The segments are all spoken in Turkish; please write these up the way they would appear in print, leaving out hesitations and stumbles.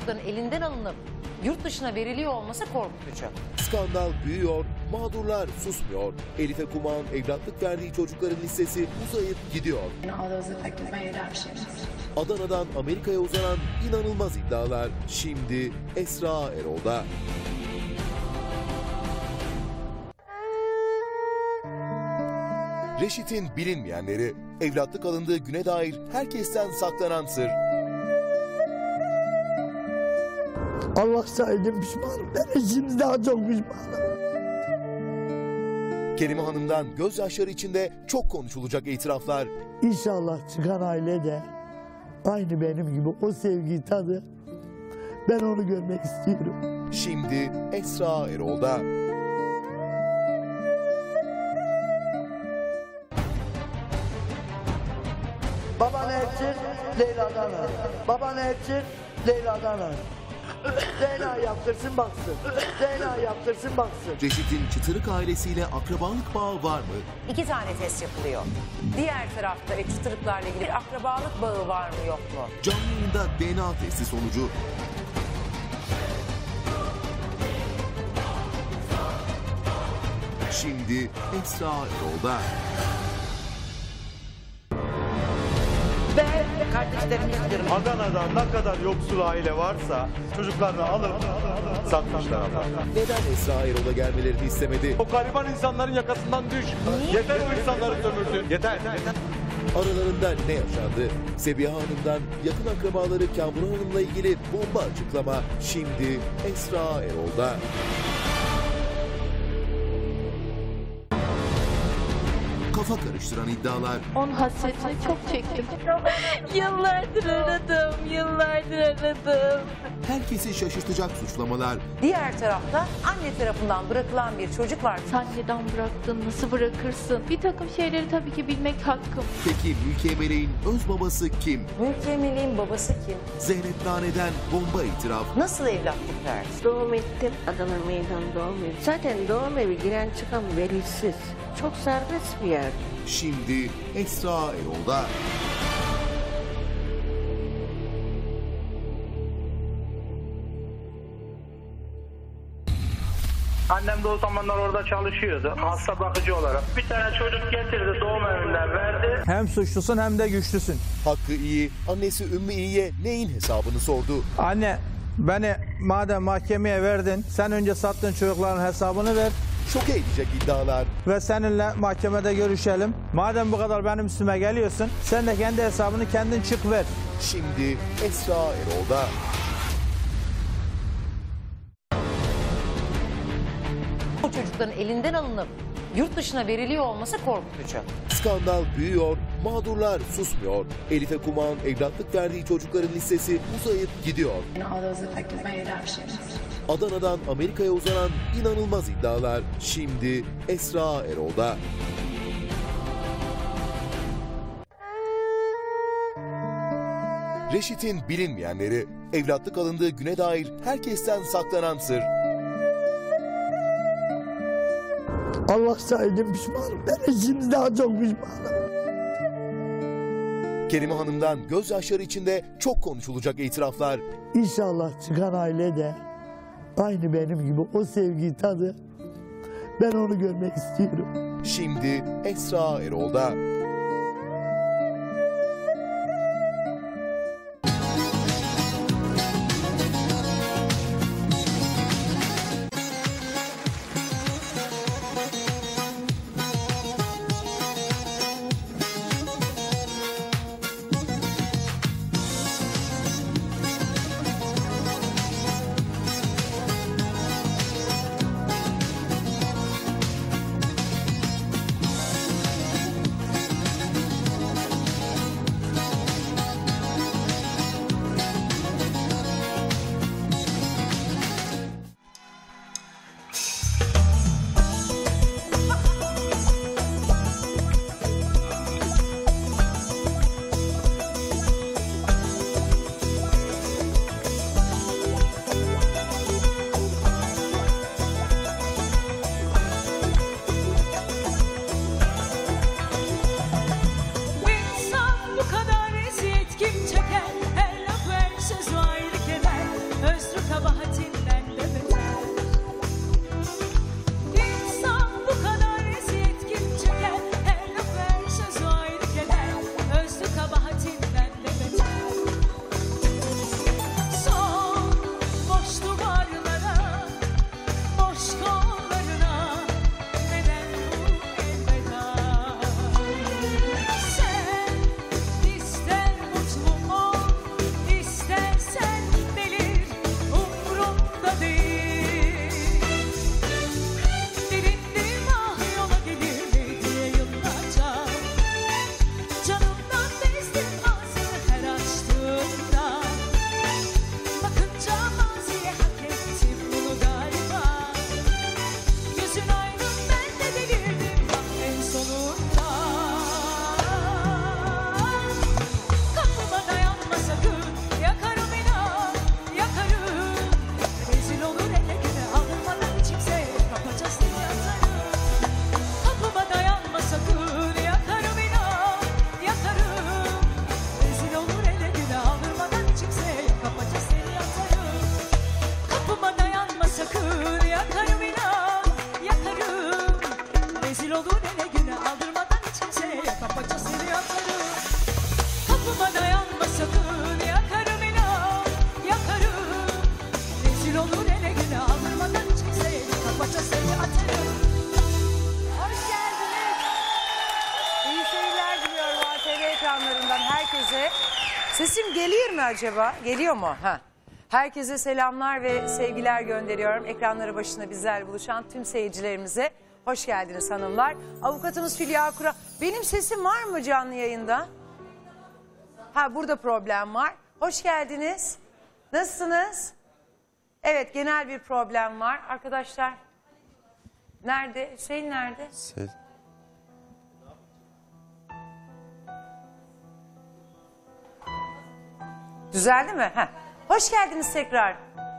çocukların elinden alınıp yurt dışına veriliyor olması korkutucu. Skandal büyüyor, mağdurlar susmuyor. Elif'e Kumağ'ın evlatlık verdiği çocukların listesi uzayıp gidiyor. Adana'dan Amerika'ya uzanan inanılmaz iddialar şimdi Esra Erol'da. Reşit'in bilinmeyenleri, evlatlık alındığı güne dair herkesten saklanan sır. Allah sayede pişmanım. Ben şimdi daha çok pişmanım. Kerime Hanım'dan gözyaşları içinde çok konuşulacak itiraflar. İnşallah çıkan aile de aynı benim gibi o sevgiyi tadı. Ben onu görmek istiyorum. Şimdi Esra Erol'da. Baban elçin, Leyla'dan al. Baban elçin, Leyla'dan al. DNA yaptırsın baksın. DNA yaptırsın baksın. Reşit'in Çıtırık ailesiyle akrabalık bağı var mı? 2 tane test yapılıyor. Diğer tarafta çıtırıklarla ilgili bir akrabalık bağı var mı yok mu? Canlı yayında DNA testi sonucu. Şimdi Esra Erol'da. Ben kardeşlerimi istiyorum. Adana'da ne kadar yoksul aile varsa çocuklarını alıp satmışlar abla. Neden Esra Erol'a gelmelerini istemedi? O gariban insanların yakasından düş. Yeter o insanları sömürdün. Yeter. Aralarında ne yaşandı? Sebiha Hanım'dan yakın akrabaları Kamran Hanım'la ilgili bomba açıklama şimdi Esra Erol'da. Kafa karıştıran iddialar. Onun hasretini çok çektim. Yıllardır aradım. Herkesi şaşırtacak suçlamalar. Diğer tarafta anne tarafından bırakılan bir çocuk var. Sen neden bıraktın, nasıl bırakırsın? Bir takım şeyleri tabii ki bilmek hakkım. Peki Mülkiye Meleğin öz babası kim? Mülkiye Meleğin babası kim? Zeynep Nane'den bomba itiraf. Nasıl evlatlık verdi? Doğum ettim. Adana Meydan doğum evi. Zaten doğum evi giren çıkan velisiz. Çok serbest bir yer. Şimdi Esra Erol'da. Annem de o zamanlar orada çalışıyordu. Hasta bakıcı olarak. Bir tane çocuk getirdi, doğum evinden verdi. Hem suçlusun hem de güçlüsün. Hakkı iyi, annesi Ümmü İyi'ye neyin hesabını sordu. Anne, beni madem mahkemeye verdin, sen önce sattığın çocukların hesabını ver. Şok edecek iddialar. Ve seninle mahkemede görüşelim. Madem bu kadar benim üstüme geliyorsun, sen de kendi hesabını kendin çık ver. Şimdi Esra Erol'da. O çocukların elinden alınıp yurt dışına veriliyor olması korkutucu. Skandal büyüyor, mağdurlar susmuyor. Elif'e Kumağ'ın evlatlık verdiği çocukların listesi uzayıp gidiyor. Adana'dan Amerika'ya uzanan inanılmaz iddialar şimdi Esra Erol'da. Reşit'in bilinmeyenleri, evlatlık alındığı güne dair herkesten saklanan sır. Allah sayede pişmanım. Ben şimdi daha çok pişmanım. Kerime Hanım'dan gözyaşları içinde çok konuşulacak itiraflar. İnşallah çıkan aile de aynı benim gibi o sevgiyi tadı. Ben onu görmek istiyorum. Şimdi Esra Erol'da. TV ekranlarından herkese sesim geliyor mu acaba? Geliyor mu? Ha. Herkese selamlar ve sevgiler gönderiyorum. Ekranları başında bizlerle buluşan tüm seyircilerimize hoş geldiniz hanımlar. Avukatımız Hülya Kura. Benim sesim var mı canlı yayında? Ha, burada problem var. Hoş geldiniz. Nasılsınız? Evet, genel bir problem var. Arkadaşlar nerede? Hüseyin nerede? Düzeldi mi? Heh. Hoş geldiniz tekrar.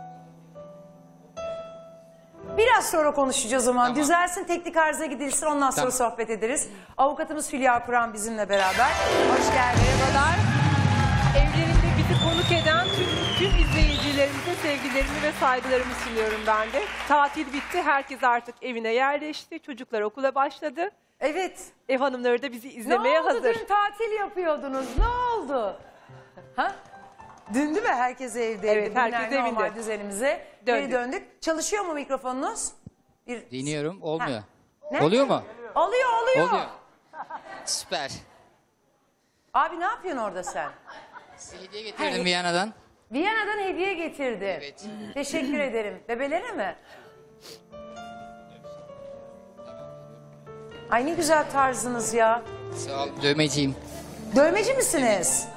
Biraz sonra konuşacağız o zaman. Düzelsin, teknik arıza gidilsin, ondan sonra sohbet ederiz. Avukatımız Hülya Kur'an bizimle beraber. Hoş geldiniz. Merhabalar. Evlerinde bizi konuk eden tüm izleyicilerimize sevgilerimi ve saygılarımı sunuyorum ben de. Tatil bitti, herkes artık evine yerleşti, çocuklar okula başladı. Evet. Ev hanımları da bizi izlemeye hazır. Ne oldu? Dün tatil yapıyordunuz. Ne oldu? Ha? Dün değil mi? Herkes evdeydi. Evet, herkes Bugünler normal evinde. düzenimize geri döndük. Çalışıyor mu mikrofonunuz? Deniyorum, olmuyor. Ne? Oluyor mu? Oluyor. Oluyor. Süper. Abi ne yapıyorsun orada sen? Size hediye getirdim Viyana'dan. Viyana'dan hediye getirdi. Evet. Teşekkür ederim. Bebelere mi? Ay ne güzel tarzınız ya. Sağ ol, dövmeciyim. Dövmeci misiniz?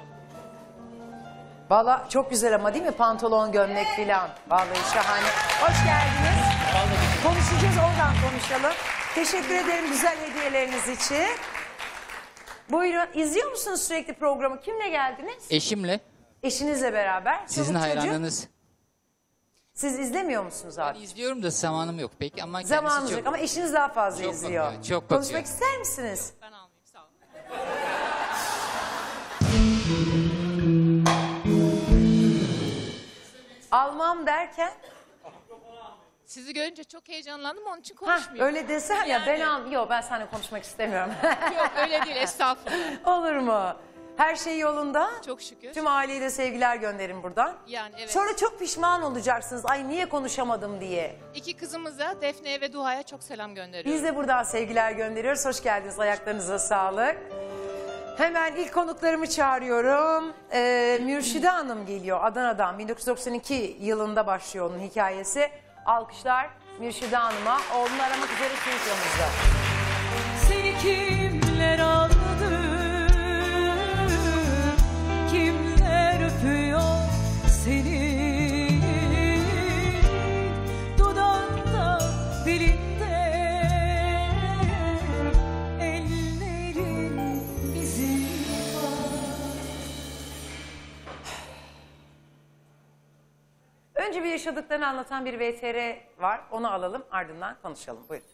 Vallahi çok güzel ama değil mi? Pantolon, gömlek filan. Vallahi şahane. Hoş geldiniz. Konuşacağız, oradan konuşalım. Teşekkür ederim güzel hediyeleriniz için. Buyurun. İzliyor musunuz sürekli programı? Kimle geldiniz? Eşimle. Eşinizle beraber. Sizin Çoluk çocuk. hayranınız. Siz izlemiyor musunuz abi? Ben izliyorum da zamanım yok pek ama kendisi Zamanınız çok. yok ama eşiniz daha fazla Çok izliyor. bakıyor, çok bakıyor. Konuşmak ister misiniz? Ben almayayım, sağ olun. Almam derken? Sizi görünce çok heyecanlandım, onun için Hah, konuşmuyorum. öyle desen ya ben Yok, ben seninle konuşmak istemiyorum. Yok öyle değil, estağfurullah. Olur mu? Her şey yolunda. Çok şükür. Tüm aileye de sevgiler gönderin buradan. Yani evet. Sonra çok pişman olacaksınız. Ay niye konuşamadım diye. İki kızımıza, Defne'ye ve Duha'ya çok selam gönderiyorum. Biz de buradan sevgiler gönderiyoruz. Hoş geldiniz. Ayaklarınıza sağlık. Hemen ilk konuklarımı çağırıyorum. Mürşide Hanım geliyor Adana'dan. 1992 yılında başlıyor onun hikayesi. Alkışlar Mürşide Hanım'a. Oğlunu aramak üzere stüdyomuzda. Seni kimler aldı, kimler öpüyor seni, dudağında, dilinde, ellerin izi var. Önce bir yaşadıklarını anlatan bir VTR var. Onu alalım, ardından konuşalım. Buyurun.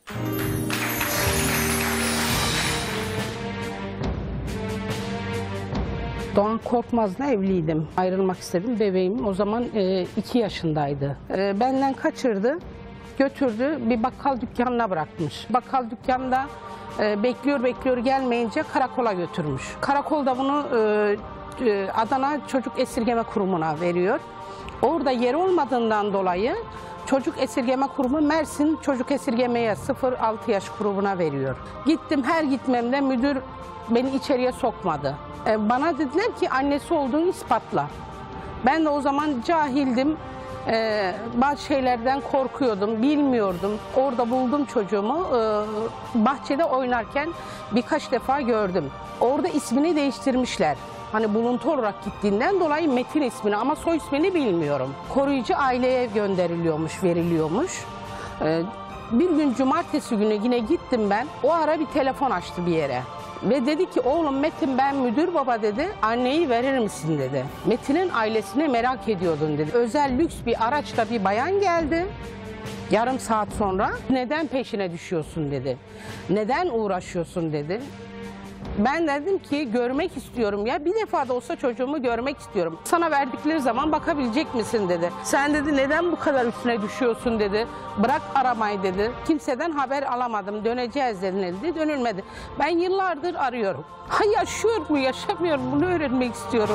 Doğan Korkmaz'la evliydim. Ayrılmak istedim. Bebeğim o zaman 2 yaşındaydı. Benden kaçırdı, götürdü, bir bakkal dükkanına bırakmış. Bakkal dükkanında bekliyor gelmeyince karakola götürmüş. Karakolda bunu Adana Çocuk Esirgeme Kurumu'na veriyor. Orada yer olmadığından dolayı Çocuk Esirgeme Kurumu Mersin Çocuk Esirgeme'ye 0-6 yaş grubuna veriyor. Gittim, her gitmemde müdür beni içeriye sokmadı. Bana dediler ki annesi olduğunu ispatla. Ben de o zaman cahildim. Bazı şeylerden korkuyordum, bilmiyordum. Orada buldum çocuğumu. Bahçede oynarken birkaç defa gördüm. Orada ismini değiştirmişler. Hani buluntu olarak gittiğinden dolayı Metin ismini ama soy ismini bilmiyorum. Koruyucu aileye gönderiliyormuş, veriliyormuş. Bir gün cumartesi günü yine gittim ben. O ara bir telefon açtı bir yere. Ve dedi ki oğlum Metin ben müdür baba dedi. Anneyi verir misin dedi. Metin'in ailesini merak ediyordun dedi. Özel lüks bir araçla bir bayan geldi. Yarım saat sonra neden peşine düşüyorsun dedi. Neden uğraşıyorsun dedi. Ben dedim ki görmek istiyorum ya, bir defa da olsa çocuğumu görmek istiyorum. Sana verdikleri zaman bakabilecek misin dedi. Sen dedi neden bu kadar üstüne düşüyorsun dedi. Bırak aramayı dedi. Kimseden haber alamadım, döneceğiz dedi. Dönülmedi. Ben yıllardır arıyorum. Ha yaşıyor mu yaşamıyor mu bunu öğrenmek istiyorum.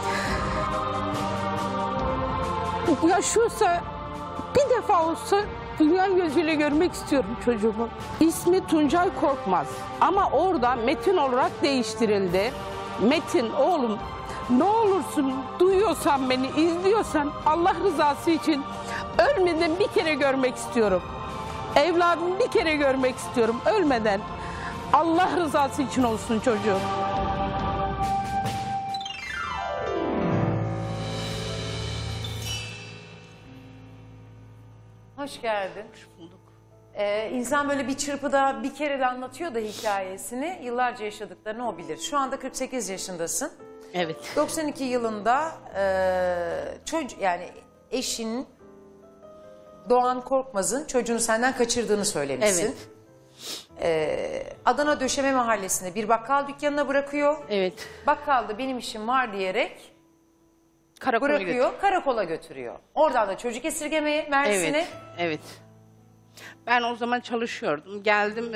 Yaşıyorsa bir defa olsa Dünya gözüyle görmek istiyorum çocuğumu. İsmi Tuncay Korkmaz. Ama orada Metin olarak değiştirildi. Metin oğlum, ne olursun duyuyorsan beni, izliyorsan Allah rızası için ölmeden bir kere görmek istiyorum. Evladımı bir kere görmek istiyorum ölmeden. Allah rızası için olsun çocuğum. Hoş geldin. Hoş bulduk. İnsan böyle bir çırpıda bir kere de anlatıyor da hikayesini, yıllarca yaşadıklarını o bilir. Şu anda 48 yaşındasın. Evet. 92 yılında yani eşin Doğan Korkmaz'ın çocuğunu senden kaçırdığını söylemişsin. Evet. Adana Döşeme Mahallesi'nde bir bakkal dükkanına bırakıyor. Evet. Bakkalda benim işim var diyerek Karakola bırakıyor, karakola götürüyor. Oradan da çocuk esirgemeye Mersin'e. Evet, evet. Ben o zaman çalışıyordum. Geldim,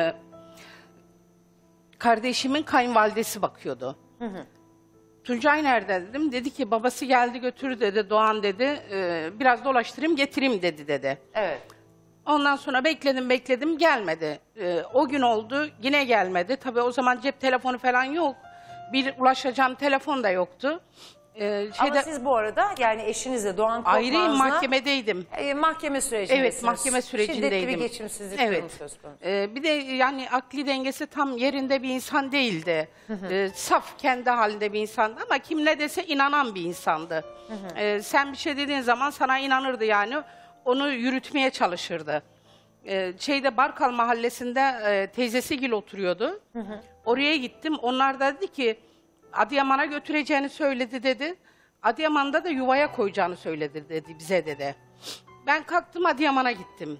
kardeşimin kayınvalidesi bakıyordu. Tuncay nerede dedim. Dedi ki babası geldi götürdü dedi, Doğan dedi. Biraz dolaştırayım getireyim dedi. Evet. Ondan sonra bekledim gelmedi. O gün oldu yine gelmedi. Tabii o zaman cep telefonu falan yok. Bir ulaşacağım telefon da yoktu. Ama siz bu arada yani eşinizle Doğan Korkmaz'la ayrıyım, mahkemedeydim. Mahkeme sürecindesiniz. Evet, mahkeme sürecindeydim. Şiddetli bir geçimsizlik durumu söz konusu. Bir de yani akli dengesi tam yerinde bir insan değildi. Saf, kendi halinde bir insandı ama kim ne dese inanan bir insandı. Sen bir şey dediğin zaman sana inanırdı yani. Onu yürütmeye çalışırdı. Barkal Mahallesi'nde teyzesi oturuyordu. Oraya gittim. Onlar da dedi ki Adıyaman'a götüreceğini söyledi dedi. Adıyaman'da da yuvaya koyacağını söyledi dedi bize dedi. Ben kalktım Adıyaman'a gittim.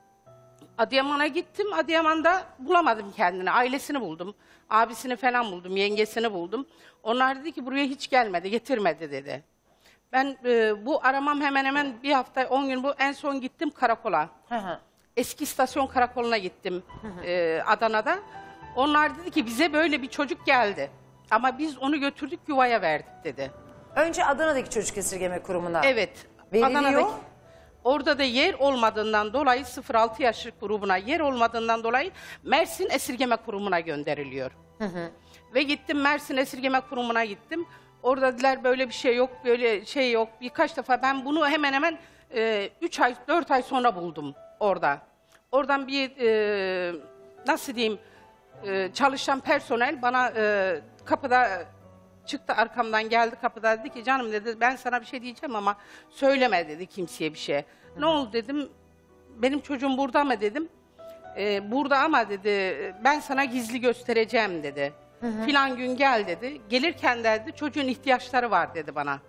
Adıyaman'da bulamadım kendini. Ailesini buldum. Abisini falan buldum. Yengesini buldum. Onlar dedi ki buraya hiç gelmedi, getirmedi dedi. Ben bu aramam hemen hemen bir hafta 10 gün en son gittim karakola. Eski istasyon karakoluna gittim Adana'da. Onlar dedi ki bize böyle bir çocuk geldi. Ama biz onu götürdük yuvaya verdik dedi. Önce Adana'daki çocuk esirgeme kurumuna Evet. veriliyor. Orada da yer olmadığından dolayı 0-6 yaş grubuna yer olmadığından dolayı Mersin Esirgeme Kurumu'na gönderiliyor. Ve gittim Mersin Esirgeme Kurumu'na gittim. Orada dediler böyle bir şey yok, böyle şey yok. Birkaç defa ben bunu hemen hemen 3 ay, 4 ay sonra buldum orada. Oradan bir nasıl diyeyim çalışan personel bana kapıda çıktı, arkamdan geldi kapıda dedi ki canım dedi ben sana bir şey diyeceğim ama söyleme dedi kimseye bir şey. Ne oldu dedim, benim çocuğum burada mı dedim. Burada ama dedi ben sana gizli göstereceğim dedi. Filan gün gel dedi. Gelirken dedi çocuğun ihtiyaçları var dedi bana.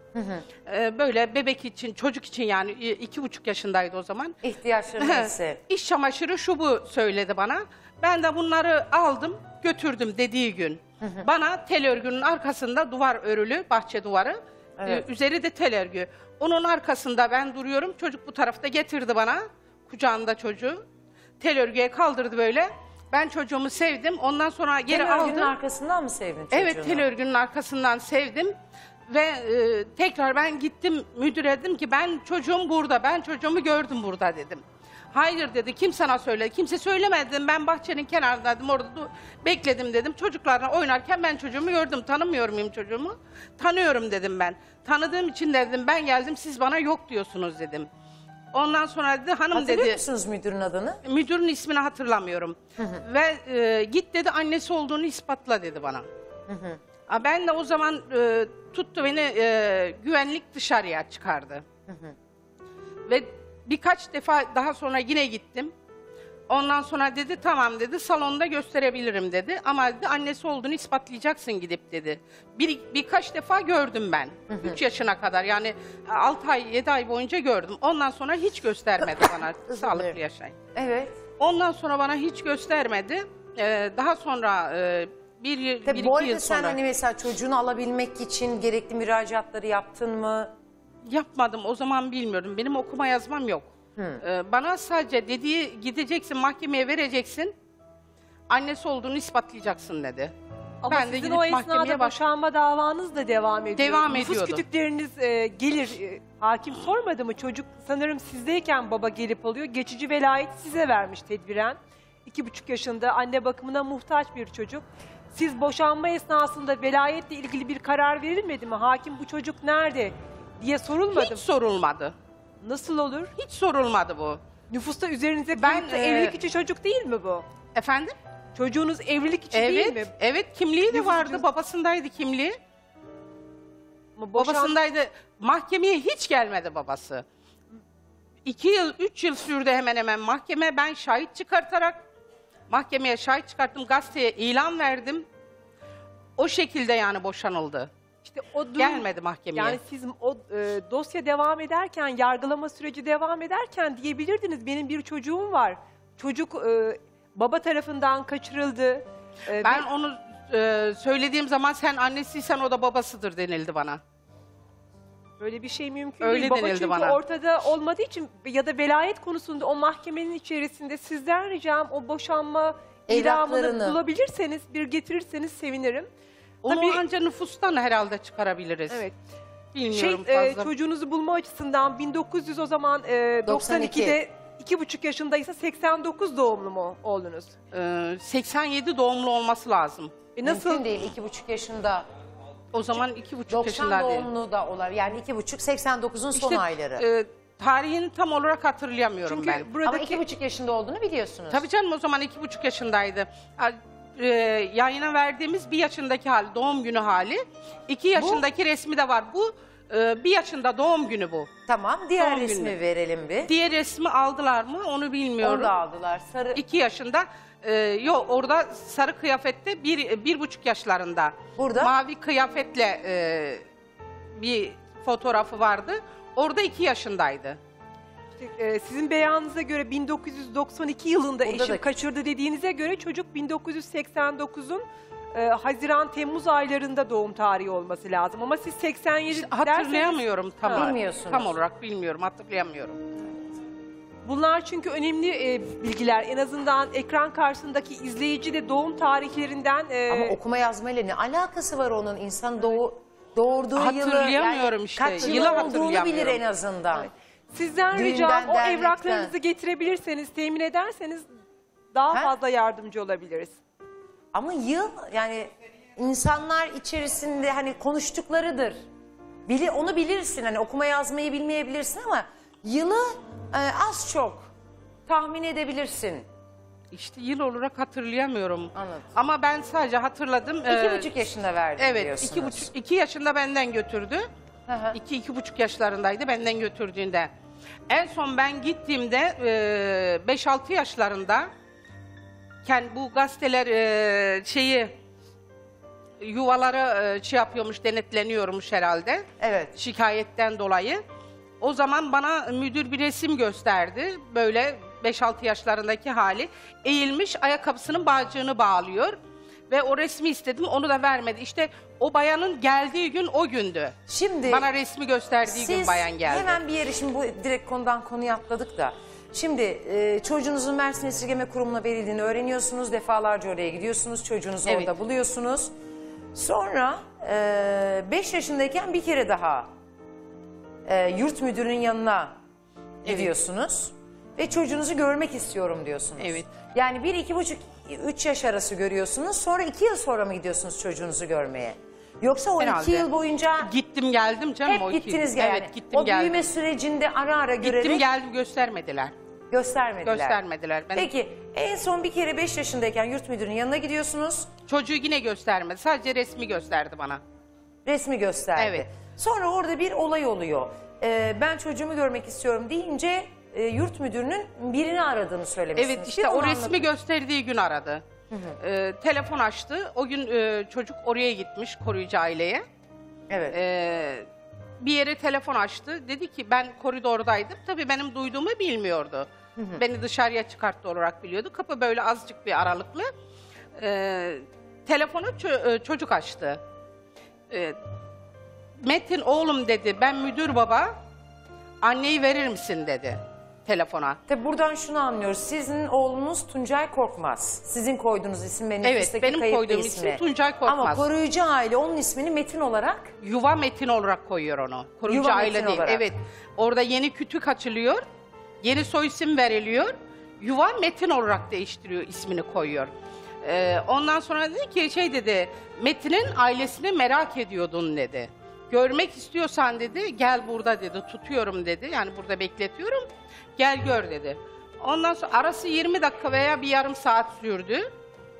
Böyle bebek için, çocuk için yani 2,5 yaşındaydı o zaman. İhtiyaçları neyse. İş çamaşırı şu bu söyledi bana. Ben de bunları aldım götürdüm dediği gün. Bana tel örgünün arkasında duvar örülü, bahçe duvarı. Üzeri de tel örgü. Onun arkasında ben duruyorum. Çocuk bu tarafta getirdi bana. Kucağında çocuğu. Tel örgüye kaldırdı böyle. Ben çocuğumu sevdim. Ondan sonra geri aldım. Tel örgünün arkasından mı sevdin çocuğunu? Evet, tel örgünün arkasından sevdim. Ve tekrar ben gittim müdüre dedim ki ben çocuğum burada. Ben çocuğumu gördüm burada dedim. Hayır dedi, kim sana söyledi? Kimse söylemedi dedim. Ben bahçenin kenarındaydım, orada bekledim dedim. Çocuklarla oynarken ben çocuğumu gördüm. Tanımıyor muyum çocuğumu? Tanıyorum dedim ben. Tanıdığım için dedim ben geldim, siz bana yok diyorsunuz dedim. Ondan sonra dedi hanım dedi. Hatırlıyor musunuz müdürün adını? Müdürün ismini hatırlamıyorum. Ve git dedi annesi olduğunu ispatla dedi bana. Ben de o zaman tuttu beni güvenlik dışarıya çıkardı. Ve birkaç defa daha sonra yine gittim. Ondan sonra dedi tamam dedi salonda gösterebilirim dedi. Ama dedi annesi olduğunu ispatlayacaksın gidip dedi. Birkaç defa gördüm ben. 3 yaşına kadar yani 6 ay 7 ay boyunca gördüm. Ondan sonra hiç göstermedi bana sağlıklı yaşayın. Evet. Ondan sonra bana hiç göstermedi. Daha sonra bir yıl sonra. Sen hani mesela çocuğunu alabilmek için gerekli müracaatları yaptın mı? Yapmadım, o zaman bilmiyordum. Benim okuma yazmam yok. Bana sadece dediği gideceksin mahkemeye vereceksin. Annesi olduğunu ispatlayacaksın dedi. Ama Ben de sizin gidip o esnada mahkemeye boşanma davanız da devam ediyor. Devam Nüfus ediyordu. kütükleriniz gelir. Hakim sormadı mı? Çocuk sanırım sizdeyken baba gelip alıyor. Geçici velayeti size vermiş tedbiren. 2,5 yaşında anne bakımına muhtaç bir çocuk. Siz boşanma esnasında velayetle ilgili bir karar verilmedi mi? Hakim bu çocuk nerede diye sorulmadı mı? Hiç sorulmadı. Nasıl olur? Hiç sorulmadı bu. Nüfusta üzerinize Ben, koyup da evlilik içi çocuk değil mi bu? Efendim? Çocuğunuz evlilik için değil mi? Evet, kimliği de Nüfus vardı. cüz- Babasındaydı kimliği. Ama Babasındaydı. Mahkemeye hiç gelmedi babası. 2 yıl, 3 yıl sürdü hemen hemen mahkeme. Ben şahit çıkartarak mahkemeye şahit çıkarttım. Gazeteye ilan verdim. O şekilde yani boşanıldı. İşte o durum, Gelmedi mahkemeye. Yani siz o dosya devam ederken, yargılama süreci devam ederken diyebilirdiniz benim bir çocuğum var. Çocuk baba tarafından kaçırıldı. Ben onu söylediğim zaman sen annesiysen o da babasıdır denildi bana. Böyle bir şey mümkün Öyle değil. Baba denildi çünkü bana. ortada olmadığı için ya da velayet konusunda o mahkemenin içerisinde sizden ricam o boşanma ilamını Evraklarını. bulabilirseniz, bir getirirseniz sevinirim. Onu Tabii- ancak nüfustan herhalde çıkarabiliriz. Evet. Bilmiyorum fazla. Çocuğunuzu bulma açısından 1900 o zaman 92. 92'de 2,5 yaşındaysa 89 doğumlu mu oğlunuz? 87 doğumlu olması lazım. Nasıl? Mümkün değil 2,5 yaşında. O zaman 2,5 90 yaşındaydı. doğumlu da olar. Yani 2,5 89'un son ayları. Tarihini tam olarak hatırlayamıyorum Çünkü ben. buradaki Ama 2,5 yaşında olduğunu biliyorsunuz. Tabii canım o zaman 2,5 yaşındaydı. Yayına verdiğimiz 1 yaşındaki hali, doğum günü hali. 2 yaşındaki resmi de var. Bu 1 yaşında doğum günü bu. Tamam, diğer Doğum resmi günü. verelim bir. Diğer resmi aldılar mı onu bilmiyorum. Onu da aldılar. Sarı 2 yaşında. Yok orada sarı kıyafette 1,5 yaşlarında. Burada? Mavi kıyafetle bir fotoğrafı vardı. Orada 2 yaşındaydı. sizin beyanınıza göre 1992 yılında Burada eşim da- kaçırdı dediğinize göre çocuk 1989'un Haziran-Temmuz aylarında doğum tarihi olması lazım. Ama siz 87 derseniz Hatırlayamıyorum tam olarak. Bilmiyorsunuz. Tam olarak bilmiyorum, hatırlayamıyorum. bunlar çünkü önemli bilgiler. En azından ekran karşısındaki izleyici de doğum tarihlerinden Ama okuma yazmayla ne alakası var onun insan doğurduğu yılı Hatırlayamıyorum işte, kaç yıl yılı olduğunu bilir hatırlayamıyorum. en azından. sizden Düğünden, ricam o dernekten. evraklarınızı getirebilirseniz, temin ederseniz daha Ha? fazla yardımcı olabiliriz. Ama yıl yani insanlar içerisinde hani konuştuklarıdır. Onu bilirsin hani okuma yazmayı bilmeyebilirsin ama yılı az çok tahmin edebilirsin. İşte yıl olarak hatırlayamıyorum. Anladım. Ama ben sadece hatırladım. 2,5 yaşında verdim Evet, diyorsunuz. 2 yaşında benden götürdü. Hı hı. 2,5 yaşlarındaydı benden götürdüğünde. En son ben gittiğimde 5-6 yaşlarında bu gazeteler yuvaları yapıyormuş, denetleniyormuş herhalde. Evet. Şikayetten dolayı. O zaman bana müdür bir resim gösterdi. Böyle 5-6 yaşlarındaki hali. Eğilmiş, ayakkabısının bağcığını bağlıyor. Ve o resmi istedim, onu da vermedi. İşte o bayanın geldiği gün o gündü. Şimdi Bana resmi gösterdiği gün bayan geldi. hemen bir yere şimdi bu direkt konudan konuya atladık da. Şimdi çocuğunuzun Mersin Esirgeme Kurumu'na verildiğini öğreniyorsunuz. Defalarca oraya gidiyorsunuz. Çocuğunuzu Evet. orada buluyorsunuz. Sonra 5 yaşındayken bir kere daha yurt müdürünün yanına gidiyorsunuz. Ve çocuğunuzu görmek istiyorum diyorsunuz. Evet. Yani 1-2,5-3 yaş arası görüyorsunuz. Sonra 2 yıl sonra mı gidiyorsunuz çocuğunuzu görmeye? Yoksa o 2 Herhalde. yıl boyunca Gittim geldim canım. hep o iki- gittiniz yani. Evet, gittim o geldim. büyüme sürecinde ara ara görerek Gittim geldim, göstermediler. göstermediler. Göstermediler. Ben Peki en son bir kere 5 yaşındayken yurt müdürünün yanına gidiyorsunuz. çocuğu yine göstermedi. Sadece resmi gösterdi bana. Resmi gösterdi. Evet. Sonra orada bir olay oluyor. Ben çocuğumu görmek istiyorum deyince yurt müdürünün birini aradığını söylemişsiniz. Evet Bir işte onu o resmi anlatın. gösterdiği gün aradı. Telefon açtı. O gün çocuk oraya gitmiş, koruyucu aileye. Evet. Bir yere telefon açtı. Dedi ki ben koridordaydım. Tabii benim duyduğumu bilmiyordu. Beni dışarıya çıkarttı olarak biliyordu. Kapı böyle azıcık bir aralıklı. Telefonu çocuk açtı. Metin oğlum dedi, ben müdür baba, anneyi verir misin dedi. telefona. Tabii buradan şunu anlıyoruz. Sizin oğlunuz Tuncay Korkmaz. Sizin koyduğunuz isim ve Evet, nüfustaki benim kayıtlı koyduğum ismi. isim Tuncay Korkmaz. Ama koruyucu aile onun ismini Metin olarak... Yuva Metin olarak koyuyor onu. Koruyucu Yuva aile Metin değil. olarak. Evet. Orada yeni kütük açılıyor. Yeni soyisim veriliyor. Yuva Metin olarak değiştiriyor, ismini koyuyor. Ondan sonra dedi ki dedi, Metin'in ailesini merak ediyordun dedi. Görmek istiyorsan dedi, gel burada dedi, tutuyorum dedi. Yani burada bekletiyorum, gel gör dedi. Ondan sonra arası 20 dakika veya bir yarım saat sürdü.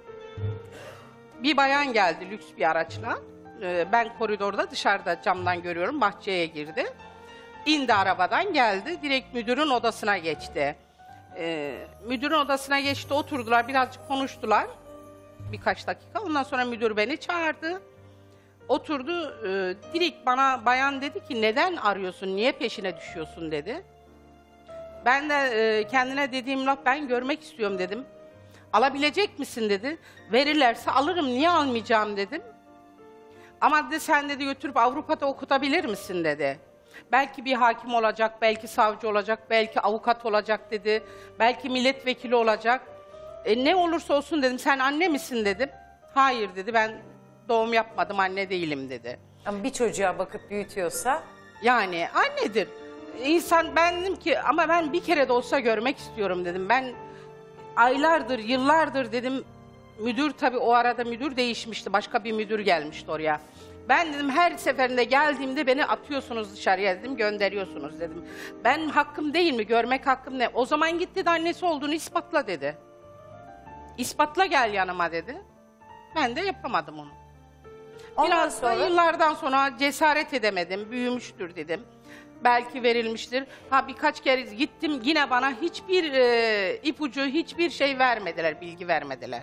Bir bayan geldi lüks bir araçla. Ben koridorda dışarıda camdan görüyorum, bahçeye girdi. İndi arabadan geldi, direkt müdürün odasına geçti. Müdürün odasına geçti, oturdular, birazcık konuştular. Birkaç dakika. Ondan sonra müdür beni çağırdı. Oturdu, direkt bana bayan dedi ki neden arıyorsun, niye peşine düşüyorsun dedi. Ben de kendine dediğim laf, ben görmek istiyorum dedim. Alabilecek misin dedi. Verirlerse alırım, niye almayacağım dedim. Ama dedi sen dedi götürüp Avrupa'da okutabilir misin dedi. Belki bir hakim olacak, belki savcı olacak, belki avukat olacak dedi. Belki milletvekili olacak. Ne olursa olsun dedim, sen anne misin dedim. Hayır dedi, ben doğum yapmadım, anne değilim dedi. Ama bir çocuğa bakıp büyütüyorsa... Yani annedir. İnsan, ben dedim ki ama ben bir kere de olsa görmek istiyorum dedim. Ben aylardır, yıllardır dedim, müdür tabii o arada müdür değişmişti, başka bir müdür gelmişti oraya. Ben dedim her seferinde geldiğimde beni atıyorsunuz dışarıya dedim, gönderiyorsunuz dedim. Ben hakkım değil mi, görmek hakkım ne? O zaman git dedi, annesi olduğunu ispatla dedi. İspatla gel yanıma dedi. Ben de yapamadım onu. Biraz sonra... yıllardan sonra cesaret edemedim, büyümüştür dedim. Belki verilmiştir. Birkaç kere gittim, yine bana hiçbir ipucu, hiçbir şey vermediler, bilgi vermediler.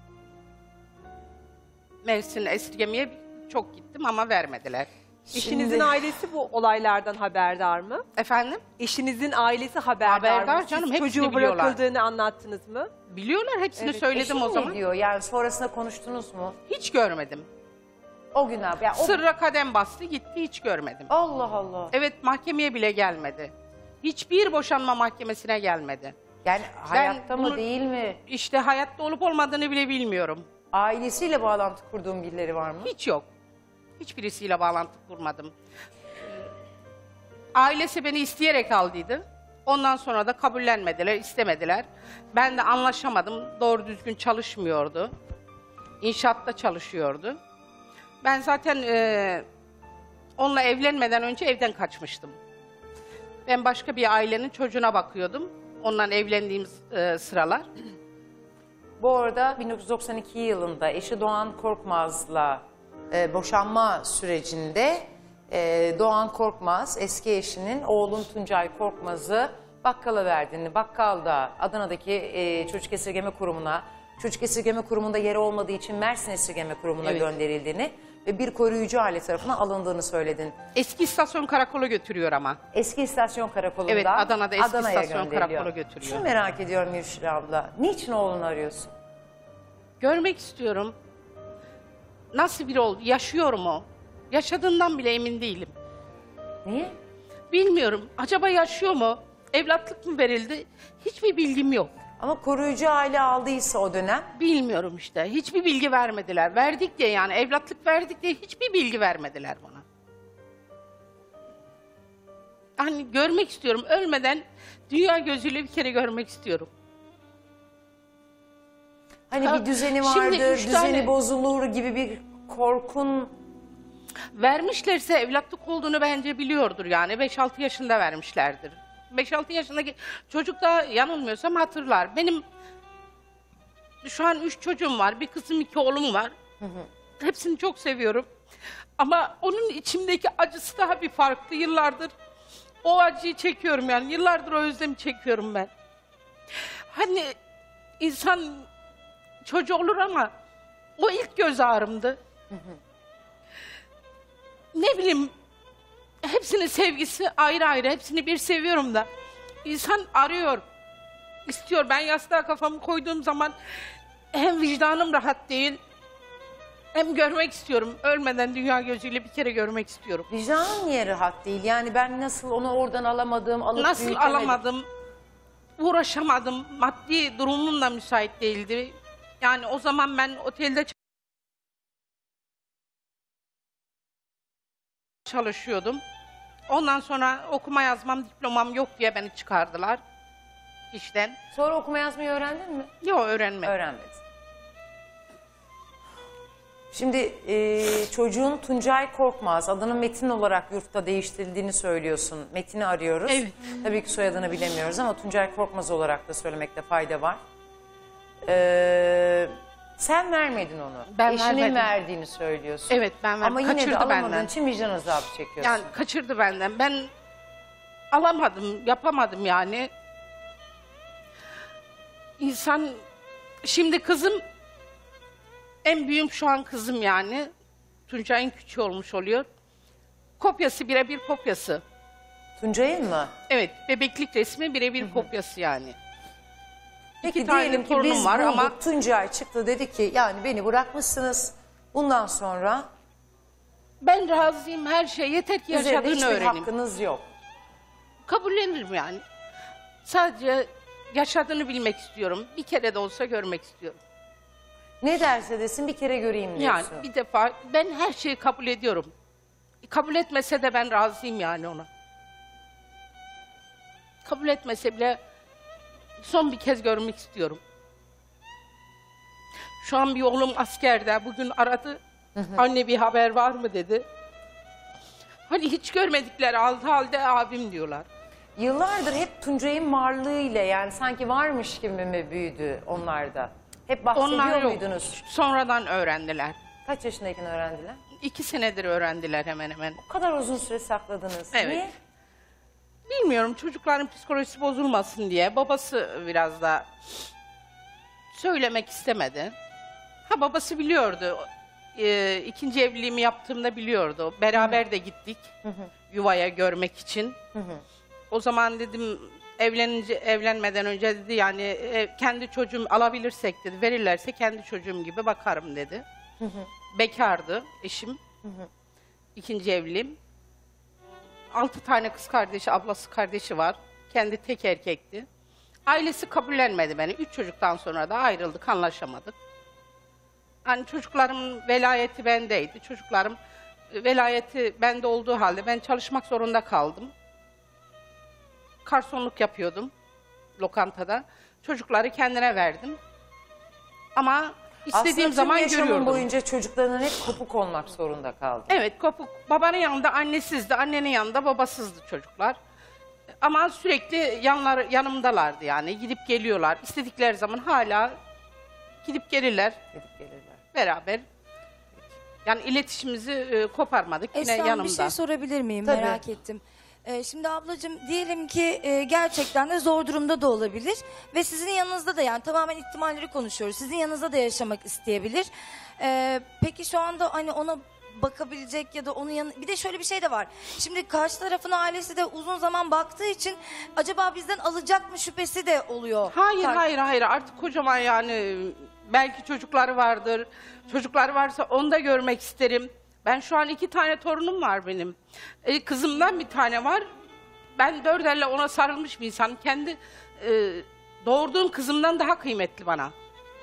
Mersin Esirgeme'ye çok gittim ama vermediler. Eşinizin ailesi bu olaylardan haberdar mı? Efendim? Eşinizin ailesi haberdar mı? Haberdar canım, Siz hepsini çocuğu biliyorlar. bırakıldığını anlattınız mı? Biliyorlar, hepsini söyledim Eşin o zaman. ne diyor? Yani sonrasında konuştunuz mu? Hiç görmedim. O gün abi. Yani Sırra kadem bastı gitti, hiç görmedim. Allah Allah. Evet, mahkemeye bile gelmedi. Hiçbir boşanma mahkemesine gelmedi. Yani hayatta mı değil mi? İşte hayatta olup olmadığını bile bilmiyorum. Ailesiyle bağlantı kurduğun birileri var mı? Hiç yok. Hiçbirisiyle bağlantı kurmadım. Ailesi beni isteyerek aldıydı. Ondan sonra da kabullenmediler, istemediler. Ben de anlaşamadım. Doğru düzgün çalışmıyordu. İnşaatta çalışıyordu. Ben zaten onunla evlenmeden önce evden kaçmıştım. Ben başka bir ailenin çocuğuna bakıyordum. Onunla evlendiğim sıralar. Bu arada 1992 yılında eşi Doğan Korkmaz'la boşanma sürecinde Doğan Korkmaz eski eşinin oğlun Tuncay Korkmaz'ı bakkala verdiğini, bakkal da Adana'daki Çocuk Esirgeme Kurumu'na, Çocuk Esirgeme Kurumu'nda yeri olmadığı için Mersin Esirgeme Kurumu'na gönderildiğini ve bir koruyucu aile tarafından alındığını söyledin. Eski istasyon karakola götürüyor ama. Eski istasyon karakolundan evet, Adana'da eski Adana'ya istasyon karakola götürüyor. Şunu merak ediyorum Mürşide abla. Niçin oğlunu arıyorsun? Görmek istiyorum. Nasıl biri oldu? Yaşıyor mu? Yaşadığından bile emin değilim. Niye? Bilmiyorum. Acaba yaşıyor mu? Evlatlık mı verildi? Hiçbir bilgim yok. Ama koruyucu aile aldıysa o dönem? Bilmiyorum işte. Hiçbir bilgi vermediler. Verdik diye yani evlatlık verdik diye hiçbir bilgi vermediler bana. Hani görmek istiyorum. Ölmeden dünya gözüyle bir kere görmek istiyorum. Hani bir düzeni vardır, düzeni bozulur gibi bir korkun... Vermişlerse evlatlık olduğunu bence biliyordur yani. 5-6 yaşında vermişlerdir. 5-6 yaşındaki çocuk da yanılmıyorsam hatırlar. Benim şu an 3 çocuğum var. Bir kızım, 2 oğlum var. Hepsini çok seviyorum. Ama onun içimdeki acısı daha bir farklı. Yıllardır o acıyı çekiyorum yani. Yıllardır o özlemi çekiyorum ben. Hani insan çocuğu olur ama o ilk göz ağrımdı. Ne bileyim, hepsinin sevgisi ayrı ayrı, hepsini bir seviyorum da. İnsan arıyor, istiyor. Ben yastığa kafamı koyduğum zaman hem vicdanım rahat değil, hem görmek istiyorum. Ölmeden dünya gözüyle bir kere görmek istiyorum. Vicdanın niye rahat değil? Yani ben nasıl onu oradan alamadım, alıp nasıl büyütemedim? alamadım? uğraşamadım. Maddi durumum da müsait değildi. Yani o zaman ben otelde çalışıyordum. Ondan sonra okuma yazmam, diplomam yok diye beni çıkardılar işten. Sonra okuma yazmayı öğrendin mi? Yok, öğrenmedim. Öğrenmedin. Şimdi çocuğun Tuncay Korkmaz, adının Metin olarak yurtta değiştirildiğini söylüyorsun. Metin'i arıyoruz. Evet. Tabii ki soyadını bilemiyoruz ama Tuncay Korkmaz olarak da söylemekte fayda var. Sen vermedin onu. Ben Eşinin vermedim. verdiğini söylüyorsun. Evet, ben verdim. Ama yine de Kaçırdı alamadığın benden. için vicdan azabı çekiyorsun. Yani kaçırdı benden. Ben alamadım, yapamadım yani. İnsan, şimdi kızım, en büyüğüm şu an kızım yani. Tuncay'ın küçüğü olmuş oluyor. Kopyası, birebir kopyası. Tuncay'ın mı? Evet, bebeklik resmi birebir kopyası yani. Peki İki tane diyelim ki torunum biz var bulduk, ama Tuncay çıktı dedi ki yani beni bırakmışsınız. Bundan sonra ben razıyım her şey. Yeter ki üzerinde yaşadığını hiçbir öğreneyim. hakkınız yok. Kabullenirim yani. Sadece yaşadığını bilmek istiyorum. Bir kere de olsa görmek istiyorum. Ne derse desin bir kere göreyim diyorsun. Yani bir defa ben her şeyi kabul ediyorum. Kabul etmese de ben razıyım yani ona. Kabul etmese bile son bir kez görmek istiyorum. Şu an bir oğlum askerde. Bugün aradı. Anne bir haber var mı dedi. Hani hiç görmedikleri halde abim diyorlar. Yıllardır hep Tuncay'ın varlığıyla yani sanki varmış gibi mi büyüdü onlarda? Hep bahsediyor Onlar yok. muydunuz? Sonradan öğrendiler. Kaç yaşındayken öğrendiler? 2 senedir öğrendiler hemen hemen. O kadar uzun süre sakladınız. Evet. Niye? Bilmiyorum, çocukların psikolojisi bozulmasın diye. Babası biraz da söylemek istemedi. Ha, babası biliyordu. İkinci evliliğimi yaptığımda biliyordu. Beraber de gittik yuvaya görmek için. O zaman dedim evlenmeden önce dedi yani kendi çocuğum alabilirsek dedi, verirlerse kendi çocuğum gibi bakarım dedi. Bekardı eşim. İkinci evliliğim. 6 tane kız kardeşi, ablası kardeşi var. Kendi tek erkekti. Ailesi kabullenmedi beni. 3 çocuktan sonra da ayrıldık, anlaşamadık. Hani çocuklarımın velayeti bendeydi. Çocuklarım velayeti bende olduğu halde ben çalışmak zorunda kaldım. Garsonluk yapıyordum lokantada. Çocukları kendine verdim. Ama istediğim zaman görüyordum. Aslında görüyordum. boyunca çocuklarının hep kopuk olmak zorunda kaldı. Evet, kopuk. Babanın yanında annesizdi, annenin yanında babasızdı çocuklar. Ama sürekli yanımdalardı yani. Gidip geliyorlar. İstedikleri zaman hala gidip gelirler. Beraber. Yani iletişimimizi koparmadık. Yine Esra Hanım, yanımda. bir şey sorabilir miyim? Tabii. Merak ettim. Şimdi ablacığım diyelim ki gerçekten de zor durumda da olabilir ve sizin yanınızda da, yani tamamen ihtimalleri konuşuyoruz. Sizin yanınızda da yaşamak isteyebilir. Peki şu anda hani ona bakabilecek ya da onun yanı... Bir de şöyle bir şey de var. Şimdi karşı tarafın ailesi de uzun zaman baktığı için acaba bizden alacak mı şüphesi de oluyor. Hayır. Artık kocaman yani. Belki çocukları vardır. Çocukları varsa onu da görmek isterim. Ben şu an 2 tane torunum var benim. Kızımdan bir tane var. Ben 4 elle ona sarılmış bir insanım. Kendi doğurduğum kızımdan daha kıymetli bana.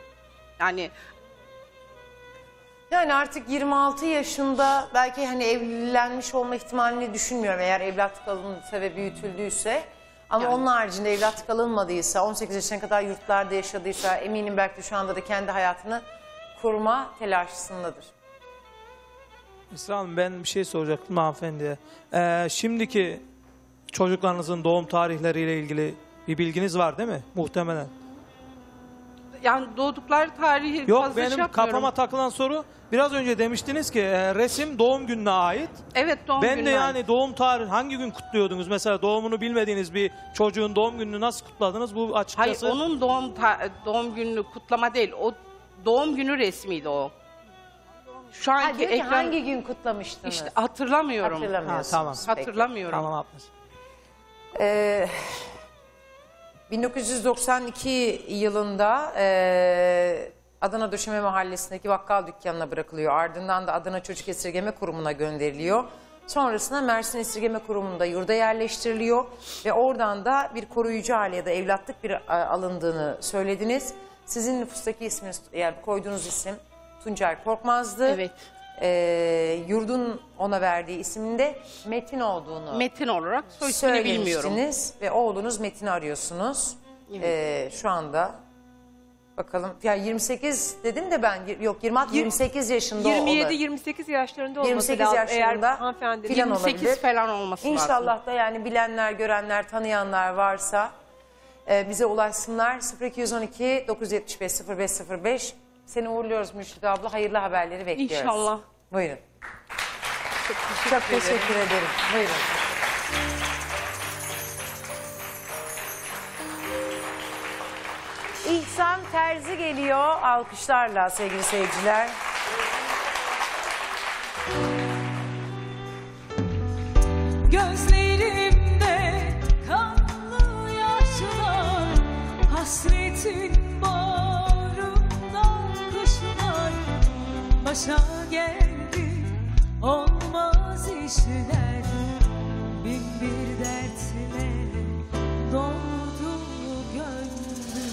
Yani artık 26 yaşında belki hani evlenmiş olma ihtimalini düşünmüyorum eğer evlat kalınırsa ve büyütüldüyse. Ama Yani. onun haricinde evlat kalınmadıysa, 18 yaşına kadar yurtlarda yaşadıysa eminim belki de şu anda da kendi hayatını kurma telaşındadır. Esra Hanım, ben bir şey soracaktım hanımefendiye. Şimdiki çocuklarınızın doğum tarihleriyle ilgili bir bilginiz var değil mi? Muhtemelen. Yani doğdukları tarihi Yok, fazla şey benim yapmıyorum. kafama takılan soru, biraz önce demiştiniz ki resim doğum gününe ait. Evet, doğum Ben de gününe yani ait. doğum tarihi hangi gün kutluyordunuz? Mesela doğumunu bilmediğiniz bir çocuğun doğum gününü nasıl kutladınız? Bu Hayır, açıkçası... onun doğum gününü kutlama değil. O doğum günü resmiydi o. Şu anki Diyor ki ekran... hangi gün kutlamıştınız? İşte hatırlamıyorum. Hatırlamıyorsunuz. Ha, tamam. Peki. Hatırlamıyorum. Tamam, haklısın. 1992 yılında Adana Döşeme Mahallesi'ndeki bakkal dükkanına bırakılıyor. Ardından da Adana Çocuk Esirgeme Kurumu'na gönderiliyor. Sonrasında Mersin Esirgeme Kurumu'nda yurda yerleştiriliyor ve oradan da bir koruyucu aile ya da evlatlık bir alındığını söylediniz. Sizin nüfustaki isminiz, yani koyduğunuz isim Tuncer Korkmaz'dı. Evet. Yurdun ona verdiği isminde Metin olduğunu Metin olarak soy ismini bilmiyorum. söylemiştiniz ve oğlunuz Metin'i arıyorsunuz. Şu anda bakalım ya 28 dedim de ben yok 28 yaşında 27-28 yaşlarında olması 28 lazım. yaşlarında Eğer hanımefendi filan 28 olabilir. falan olması lazım. İnşallah da yani bilenler, görenler, tanıyanlar varsa bize ulaşsınlar. 0212 975 0505. Seni uğurluyoruz Mürşide abla. Hayırlı haberleri bekliyoruz. İnşallah. Buyurun. Çok teşekkür ederim. Buyurun. İhsan Terzi geliyor alkışlarla sevgili seyirciler. Gözlerimde kanlı yaşlar, hasretin bağrımda kışlar. Başa geldi olmaz işler, bin bir dertle doldu gönlüm.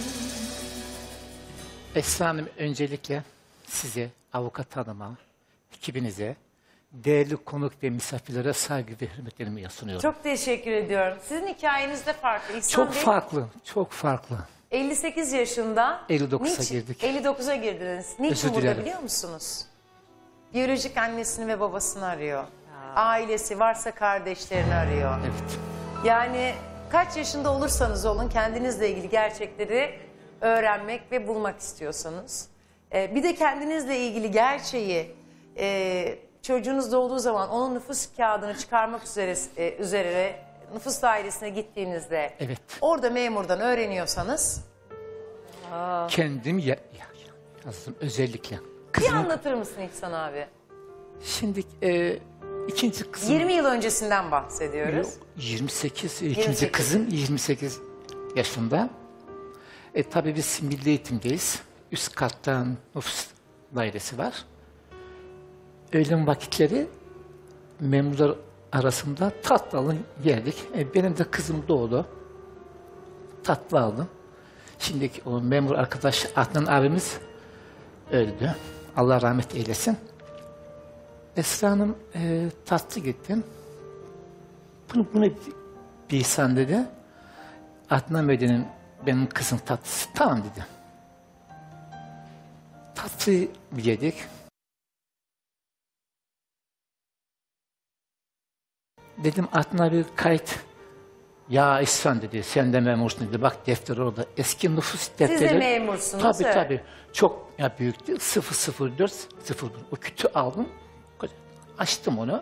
Esra Hanım, öncelikle size, avukat hanıma, ekibinize, değerli konuk ve misafirlere saygı ve hürmetlerimi sunuyorum. Çok teşekkür ediyorum. Sizin hikayeniz de farklı. İhsan Çok Bey, farklı, çok farklı. 58 yaşında. 59'a girdik. 59'a girdiniz. Niçin Özür burada dilerim. biliyor musunuz? Biyolojik annesini ve babasını arıyor. Ailesi varsa kardeşlerini arıyor. Evet. Yani kaç yaşında olursanız olun kendinizle ilgili gerçekleri öğrenmek ve bulmak istiyorsanız. Bir de kendinizle ilgili gerçeği çocuğunuz doğduğu zaman onun nüfus kağıdını çıkarmak üzere nüfus dairesine gittiğinizde Evet. orada memurdan öğreniyorsanız Kendim yazdım özellikle. bir anlatır mısın İhsan abi? Şimdi ikinci kızım... 20 yıl öncesinden bahsediyoruz. 28, ikinci 28. kızım 28 yaşında. Tabii biz milli eğitimdeyiz. Üst kattan nüfus dairesi var. Öğlen vakitleri memurlar arasında tatlı alın geldik. Benim de kızım doğdu. Tatlı aldım. Şimdiki o memur arkadaş Adnan abimiz öldü. Allah rahmet eylesin. Esra Hanım tatlı gittim. Bunu bir insan dedi. Adnan Bey dedim, benim kızım tatlısı. Tamam dedi. Tatlıyı yedik. Dedim Adnan abi kayıt. Ya İhsan dedi, sen de memursun dedi. Bak defter orada. Eski nüfus defteri. Siz de memursunuz. Tabii evet. tabii. Çok büyüktü. 004, 01. O kütü aldım. Açtım onu.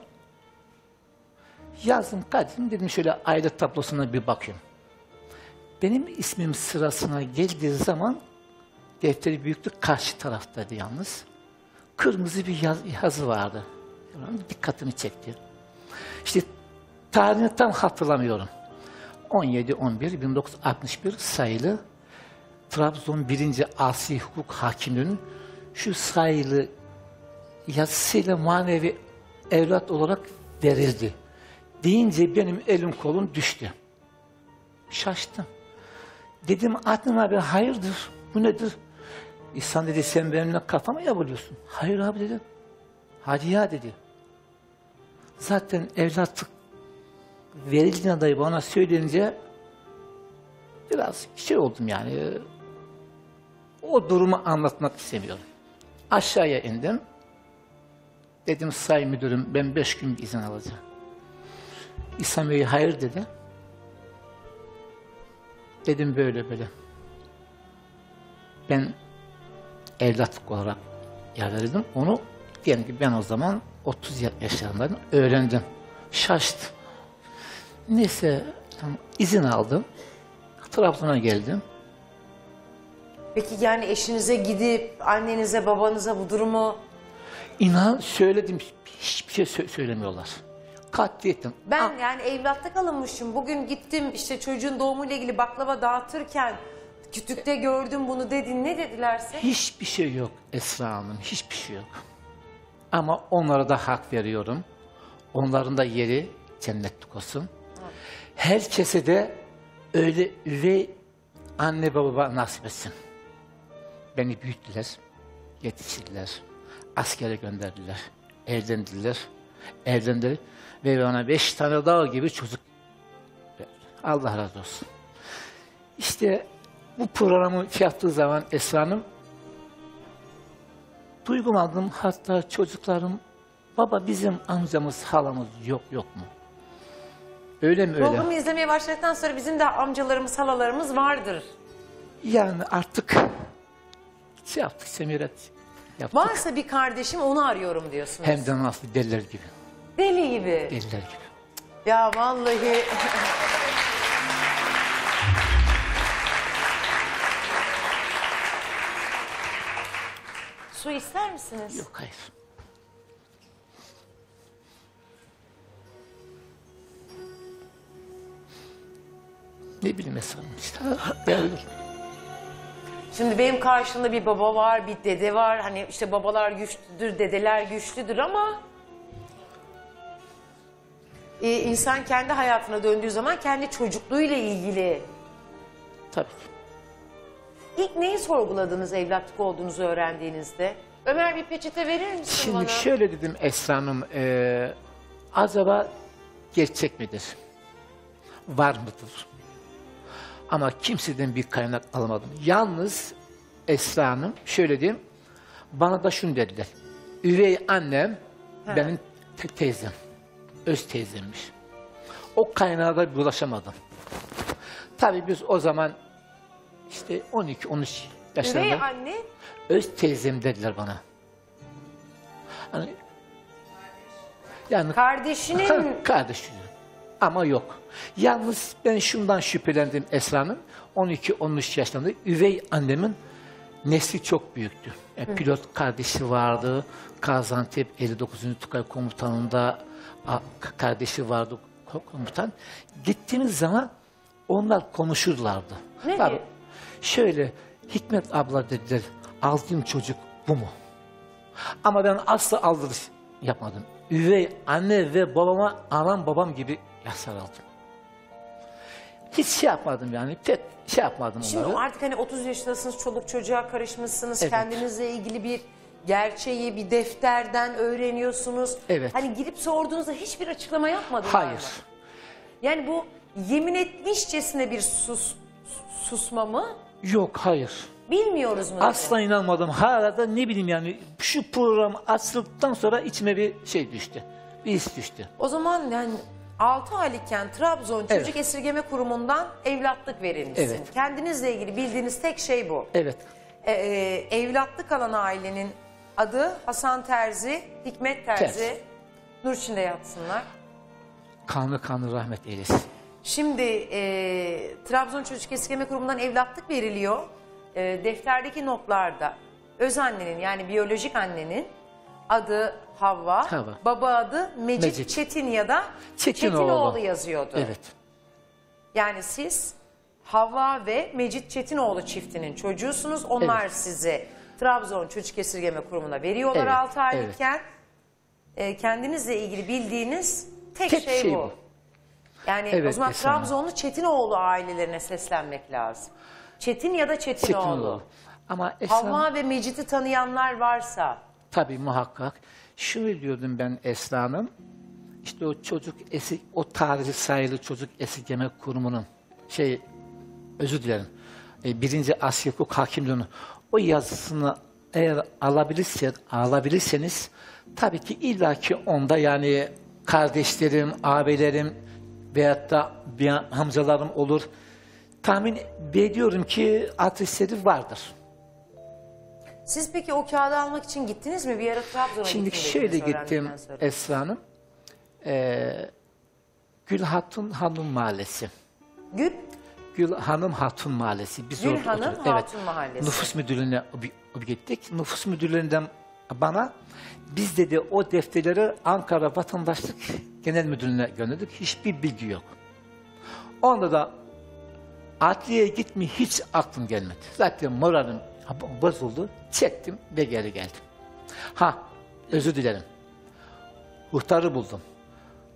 Yazdım kadim. Dedim şöyle aile tablosuna bir bakayım. Benim ismim sırasına geldiği zaman defteri büyüklük karşı taraftaydı yalnız. Kırmızı bir yazı vardı. Dikkatimi çekti. İşte tarihini tam hatırlamıyorum. 17-11-1961 sayılı Trabzon 1. Asi Hukuk Hakimliği'nin şu sayılı yazısıyla manevi evlat olarak verildi. Deyince benim elim kolum düştü. Şaştım. Dedim Adnan abi hayırdır? Bu nedir? İhsan dedi sen benimle kafamı yapıyorsun. Hayır abi dedim. Hadi ya dedi. Zaten evlatlık verildiğine dair bana söyleyince biraz şey oldum yani. O durumu anlatmak istemiyorum. Aşağıya indim. Dedim sayın müdürüm ben 5 gün izin alacağım. İhsan Bey hayır dedi. Dedim böyle böyle. Ben evlatlık olarak yer verirdim. Onu diyelim ki ben o zaman 30 yaşlarındaydım. Öğrendim. Şaştım. Neyse izin aldım. Trabzon'a geldim. Peki yani eşinize gidip annenize babanıza bu durumu... İnan söyledim. Hiçbir şey söylemiyorlar. Katliyetim. Ben yani evlatlık alınmışım. Bugün gittim işte çocuğun doğumuyla ilgili baklava dağıtırken kütükte gördüm bunu dedin. Ne dedilerse? Hiçbir şey yok Esra Hanım. Hiçbir şey yok. Ama onlara da hak veriyorum. Onların da yeri cennetlik olsun. Herkese de öyle üvey anne baba nasip etsin. Beni büyüttüler, yetiştirdiler, askere gönderdiler, evlendiler ve bana 5 tane dağ gibi çocuk verdi. Allah razı olsun. İşte bu programı yaptığı zaman Esra Hanım, duygulandım, hatta çocuklarım, baba bizim amcamız, halamız yok mu? Öyle mi öyle? Programı izlemeye başladıktan sonra bizim de amcalarımız, halalarımız vardır. Yani artık yaptık, semiret yaptık. Varsa bir kardeşim onu arıyorum diyorsunuz. Hem de nasıl deliler gibi. Deli gibi. Deliler gibi. Ya vallahi. Su ister misiniz? Yok, hayır. Ne bileyim Esra Hanım işte. Şimdi benim karşımda bir baba var, bir dede var. Hani işte babalar güçlüdür, dedeler güçlüdür ama insan kendi hayatına döndüğü zaman kendi çocukluğuyla ilgili. Tabii. İlk neyi sorguladınız evlatlık olduğunuzu öğrendiğinizde? Ömer bir peçete verir misin Şimdi bana? şöyle dedim Esra Hanım, acaba gerçek midir? Var mıdır? Ama kimseden bir kaynak alamadım. Yalnız Esra Hanım, şöyle diyeyim, bana da şunu dediler. Üvey annem benim teyzem, öz teyzemmiş. O kaynağa da ulaşamadım. Tabii biz o zaman işte 12-13 yaşlarında. Üvey anne? Öz teyzem dediler bana. Hani, yani kardeşinin... Kardeşinin. Ama yok. Yalnız ben şundan şüphelendim Esra Hanım. 12-13 yaşlarında üvey annemin nesli çok büyüktü. Pilot kardeşi vardı. Gaziantep 59. Tugay Komutanı'nda kardeşi vardı komutan. Gittiğimiz zaman onlar konuşurlardı. Ne Tabii, diyor? şöyle, Hikmet abla dediler, aldığım çocuk bu mu? Ama ben asla aldırış yapmadım. Üvey anne ve babama anam babam gibi sarıldım. Hiç şey yapmadım yani, pek şey yapmadım Şimdi onları. artık hani 30 yaşındasınız, çoluk çocuğa karışmışsınız, Evet. kendinizle ilgili bir gerçeği bir defterden öğreniyorsunuz. Evet. Hani gidip sorduğunuzda hiçbir açıklama yapmadılar Hayır. mı? Yani bu yemin etmişçesine bir susma mı? Yok, hayır. Bilmiyoruz mu? Asla inanmadım. Hala da ne bileyim yani, şu program açıldıktan sonra içime bir şey düştü. Bir his düştü. O zaman yani 6 aylıkken Trabzon Evet. Çocuk Esirgeme Kurumu'ndan evlatlık verilmişsin. Evet. Kendinizle ilgili bildiğiniz tek şey bu. Evet. Evlatlık alan ailenin adı Hasan Terzi, Hikmet Terzi. Nur içinde yatsınlar. Kanlı rahmet eylesin. Şimdi Trabzon Çocuk Esirgeme Kurumu'ndan evlatlık veriliyor. Defterdeki notlarda öz annenin yani biyolojik annenin adı Havva, baba adı Mecit Çetin ya da Çetinoğlu yazıyordu. Evet. Yani siz Havva ve Mecit Çetinoğlu çiftinin çocuğusunuz. Onlar sizi Trabzon Çocuk Esirgeme Kurumu'na veriyorlar 6 aylıkken. Kendinizle ilgili bildiğiniz tek şey bu. Yani o zaman Trabzonlu Çetinoğlu ailelerine seslenmek lazım. Çetin ya da Çetinoğlu. Ama Havva ve Mecit'i tanıyanlar varsa. Tabii muhakkak. Şunu diyordum ben Esra Hanım. İşte o o tarihi sayılı Çocuk Esirgeme Kurumu'nun özür dilerim. 1. Asya Hukuk Hakimliği'nin o yazısını eğer alabilirseniz tabii ki illaki onda yani kardeşlerim, abilerim veyahut da amcalarım olur. Tahmin ediyorum ki adresleri vardır. Siz peki o kağıdı almak için gittiniz mi? Bir ara Trabzon'a Şimdi şöyle gittim Esra Hanım. Gül Hatun Mahallesi. Gül Hanım Hatun Mahallesi. Gül Hanım Hatun Mahallesi. Nüfus müdürlüğüne gittik. Nüfus müdürlüğünden bana biz dedi o defterleri Ankara Vatandaşlık Genel Müdürlüğüne gönderdik. Hiçbir bilgi yok. Onda da adliyeye gitmeyi hiç aklım gelmedi. Zaten moralim bozuldu. Çektim ve geri geldim. Özür dilerim. Muhtarı buldum.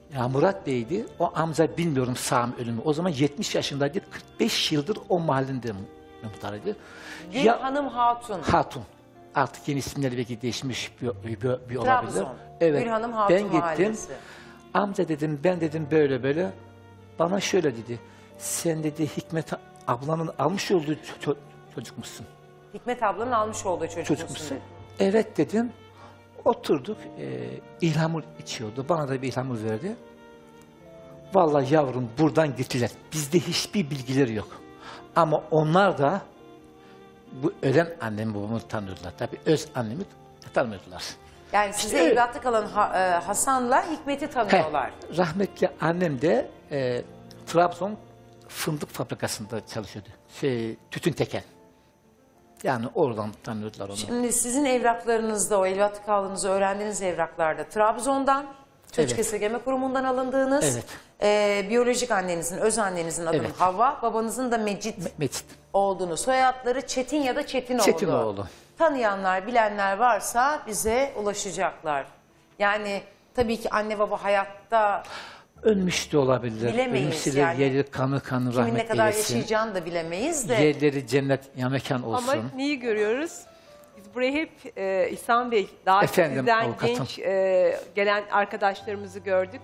Ya Murat Bey'di. O amca bilmiyorum sağ mı ölü mü. O zaman 70 yaşındaydı. 45 yıldır o mahallinde muhtarıydı. Gül Hanım Hatun. Hatun. Artık yeni isimleri belki değişmiş bir olabilir. Trabzon. Evet. Gül Hanım Hatun ben gittim. Mahallesi. Amca dedim, ben dedim böyle. Bana şöyle dedi. Sen dedi Hikmet ablanın almış olduğu çocuk musun? Hikmet ablanın almış olduğu çocuk musun? dedi. Evet dedim. Oturduk. İlhamur içiyordu. Bana da bir ihlamur verdi. Vallahi yavrum buradan gittiler. Bizde hiçbir bilgileri yok. Ama onlar da bu ölen annemi babamı tanıyordular. Tabii öz annemi tanımıyordular. Yani size evlatlık alan Hasan'la Hikmet'i tanıyorlar. Rahmetli annem de Trabzon fındık fabrikasında çalışıyordu. Tütün teken. Yani oradan tanıyordular onu. Şimdi sizin evraklarınızda, o evlatlık aldığınızı öğrendiğiniz evraklarda Trabzon'dan, Çocuk Esirgeme Kurumu'ndan alındığınız, biyolojik annenizin, öz annenizin adının Havva, babanızın da Mecit olduğunu, soyadları Çetin ya da Çetinoğlu. Tanıyanlar, bilenler varsa bize ulaşacaklar. Yani tabii ki anne baba hayatta ölmüş de olabilir. Bilemeyiz Ölmüşleri, yani. Yerleri kanı rahmet eylesin. Kimin ne kadar yaşayacağını da bilemeyiz de. Yerleri cennet ya mekan olsun. Ama neyi görüyoruz? Biz buraya hep İhsan Bey, daha Efendim, sizden avukatım. genç gelen arkadaşlarımızı gördük.